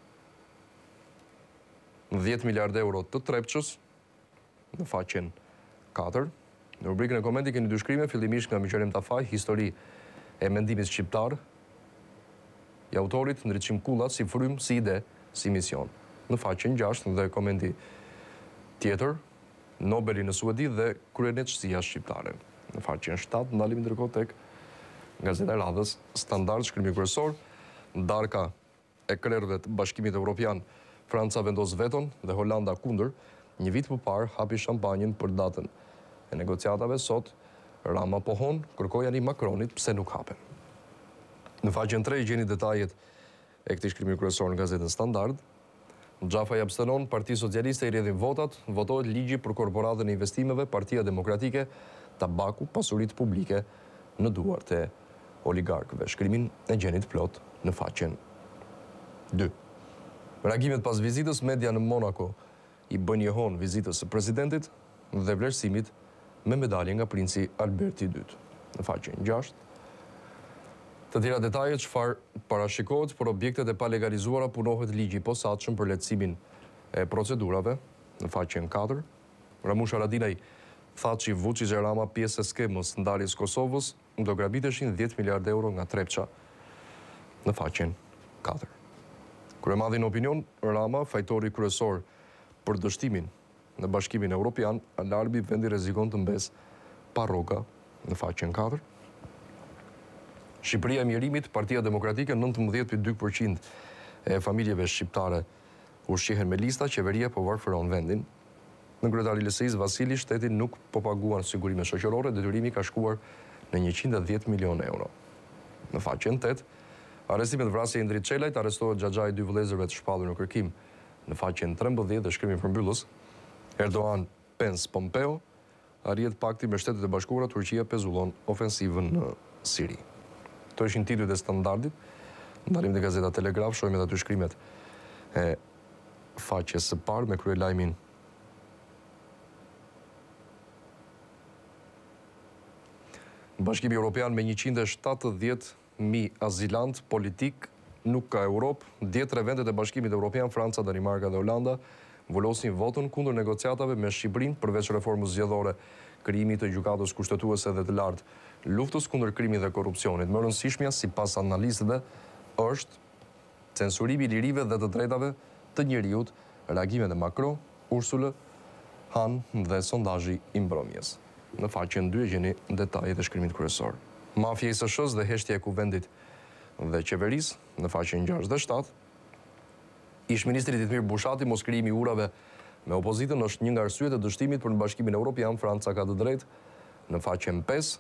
10 miliard euro të Trepçës, në faqen 4. Në rubrikën e komenti keni dy shkrime, fillimisht nga Miqerim Tafaj, histori e mendimit shqiptar, i autorit Ndriçim Kullat, si frym, si ide, si mision. Në faqen 6 dhe komenti tjetër, Nobeli në Suedi dhe kryenetësia shqiptare. Në faqen 7, ndalimi ndërkohë tek Gazeta e Radhës, Standard, shkrimi kryesor, ndarka e krerëve të Bashkimit Evropian, Franca vendos veton dhe Holanda kundër, një vit më parë hapi shampanjën për datën e negociatave. Sot Rama pohon, kërkoi ani Macronit pse nuk hapen. Në faqen 3 gjeni detajet e këtij shkrimi kryesor në Gazetën Standard. Xhafaj abstenon, Partia Socialiste i rrjedhin votat, votohet ligji për korporatën e investimeve, Partia Demokratike, tabaku, pasuritë publike në duart e oligarkëve. Shkrimin e gjenit plot në faqen 2. Reagimet pas vizitës, media në Monaco i bën jehon vizitës së presidentit dhe vlerësimit me medalje nga princi Alberti II. Në faqen 6. Të tjera detajet çfarë parashikohet për objektet e palegalizuara, punohet ligji i posaçëm për lehtësimin e procedurave. Në faqen 4. Ramush Haradinaj tha që Vučić e Rama pjesë e skemës ndarjes Kosovës do grabiteshin 10 miliard euro nga Trepça. Në faqen 4. Kryemadhi në opinion, Rama, fajtori kryesor për dështimin në Bashkimin Evropian, alarmi vendi rrezikon të mbes pa rroga. Në faqen 4. Shqipëria e Mjerimit, Partia Demokratike, 19.2% e familjeve shqiptare ushqihen me lista, qeveria po varfëron vendin. Në kryetari LSI-s Vasili, shteti nuk po paguan sigurime shoqërore, detyrimi ka shkuar në 110 milion euro. Në faqen 8, arrestimet vrasje e Indrit Çelajt, arrestohet xhaxhai 2 vëllezërve të shpallur në kërkim. Në faqen 13 dhe shkrimi përmbyllës, Erdogan, Pence, Pompeo, arrihet pakti me Shtetet e Bashkuara, Turqia pezullon ofensivën në Siri. Këto ishin titujt e Standardit. Ndalim në Gazeta Telegraf, shohim edhe aty shkrimet e faqes së parë me kryelajmin Bashkimi Evropian me 170.000 azilant politik nuk ka Europë. 10 vendet e Bashkimit Evropian, Franca, Danimarka dhe Holanda, vullosin votën kundër negociatave me Shqipërinë përveç reformës zgjedhore, krijimit të gjykatës kushtetuese dhe të lartë, luftës kundër krimit dhe korrupsionit. Më rëndësishmja, sipas analistëve, është censurimi i lirive dhe të drejtave të njeriut, reagimet e Macron, Ursula, Han dhe sondazhi i mbrëmjes. Në faqen 2 gjeni detajet e shkrimit kryesor. Mafia i SSH-s dhe heshtja e kuvendit dhe qeverisë, në faqen 6 dhe 7. Ish-ministri Ditmir Bushati, mos krijimi i urave me opozitën është një nga arsyet e dështimit për në Bashkimin Evropian, Franca ka të drejtë. Në faqen 5.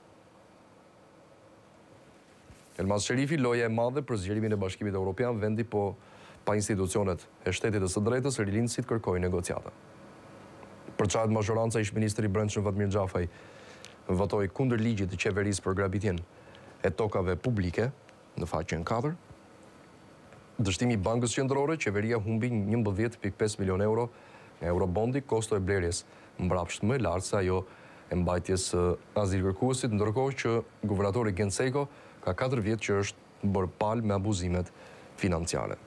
Elmas Sherifi, loja e madhe për zgjerimin e Bashkimit Evropian, vendi po pa institucionet e shtetit të së drejtës, rilindësit kërkojnë negociata. Për çajt mazhoranca, ish-ministri i Brendshëm Fatmir Xhafaj votoi kundër ligjit të qeverisë për grabitjen e tokave publike. Në faqen 4. Dështimi i Bankës Qendrore, qeveria humbi 11.5 milion euro nga Eurobondi, kosto e blerjes mbrapsht më e lartë se ajo e mbajtjes azilkërkuesit, ndërkohë që guvernatori Genseko ka 4 vjet që është bërë palë me abuzimet financiare.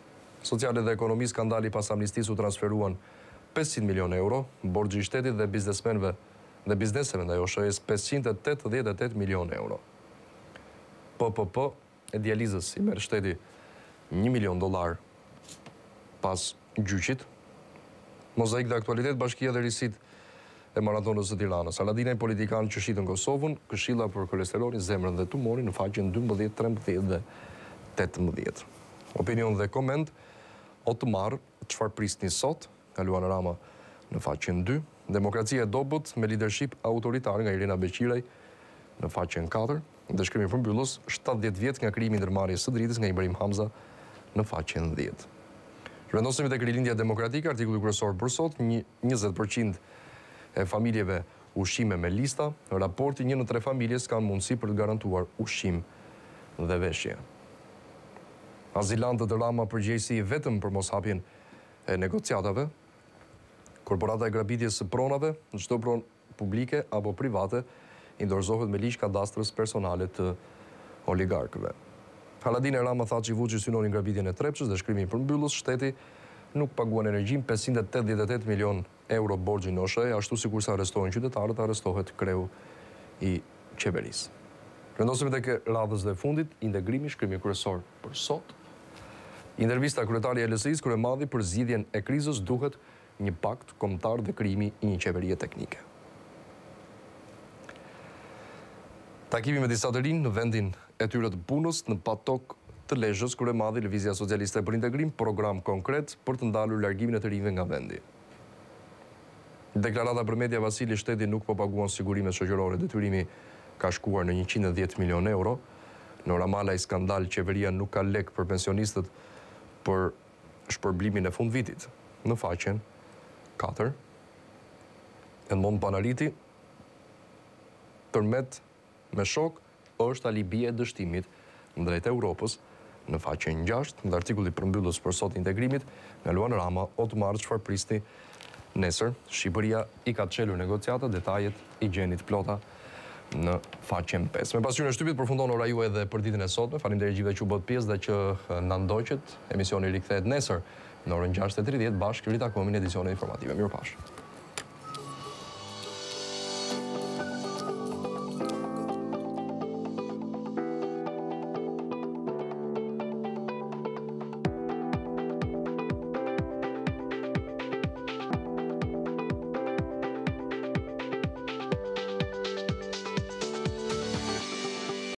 sociale dhe ekonomisë skandali pas amnistisë u transferuan 500 milion euro, borxhi i shtetit dhe biznesmenëve dhe bizneseve ndaj OSHE-s 588 milion euro. PPP e dializës i merr shteti $1 milion pas gjyqit. Mozaik dhe aktualitet, Bashkia dhe Risit e Maratonës së Tiranës. Aladina i politikanë që shitën Kosovën, këshilla për kolesterorin, zemrën dhe tumorin në faqen 12, 13 dhe 18. Opinion dhe koment, Otmar, çfarë prisni sot, Luan Rama në faqen 2, Demokracia e dobët me leadership autoritar nga Irina Beqiraj në faqen 4, dhe shkrimi përmbyllës 70 vjet nga krijimi i ndërmarrjes së dritës nga Ibrahim Hamza në faqen 10. Vendosemi tek rilindja demokratike, artikulli kryesor për sot, 20% e familjeve ushqime me lista, raporti 1 në 3 familjes kanë mundësi për të garantuar ushqim dhe veshje. Azilantët e Rama përgjegjësi vetëm për moshapjen e negociatave, korporata e grabitjes së pronave, në çdo pronë publike apo private, i dorëzohet me ligj kadastrës personale të oligarkëve. Haladina Rama tha që i Vuçi synonin grabitjen e Trepçës dhe shkrimi i përmbyllës, shteti nuk paguan energjin, 588 milion euro borxhi në OSHE, ashtu sikur sa arrestohen qytetarët, arrestohet kreu i qeverisë. Vendosemi tek radhës dhe fundit, integrimi, shkrimi kryesor për sot. Intervista kryetari i LSI-s kryemadhi për zgjidhjen e krizës, duhet një pakt kombëtar dhe krijimi i një qeverie teknike. Takimi me disa të rinj në vendin e tyre të punës në Patok të Lezhës, kryemadhi Lëvizja Socialiste për Integrim, program konkret për të ndalur largimin e të rinjve nga vendi. Deklarata për media Vasili, shteti nuk po paguan sigurimet shoqërore, detyrimi ka shkuar në 110 milion euro. Në Ramala i skandal, qeveria nuk ka lek për pensionistët për shpërblimin e fund vitit. Në faqen 4, Edmond Panariti, tërmet me shok është alibia e dështimit ndrejt Europës, në faqen 6, dhe artikulli përmbyllës për sot integrimit, nga Luan Rama, Otmar çfarë prisni nesër, Shqipëria i ka çelur negociata, detajet i gjenit plota në faqen 5. Me pasqyrën e shtypit përfundon ora juaj edhe për ditën e sotme. Faleminderit gjithëve që u bët pjesë dhe që na ndoqët. Emisioni rikthehet nesër në orën 6:30 bashkë ritakohemi në edicionin informative. Mirupafshim.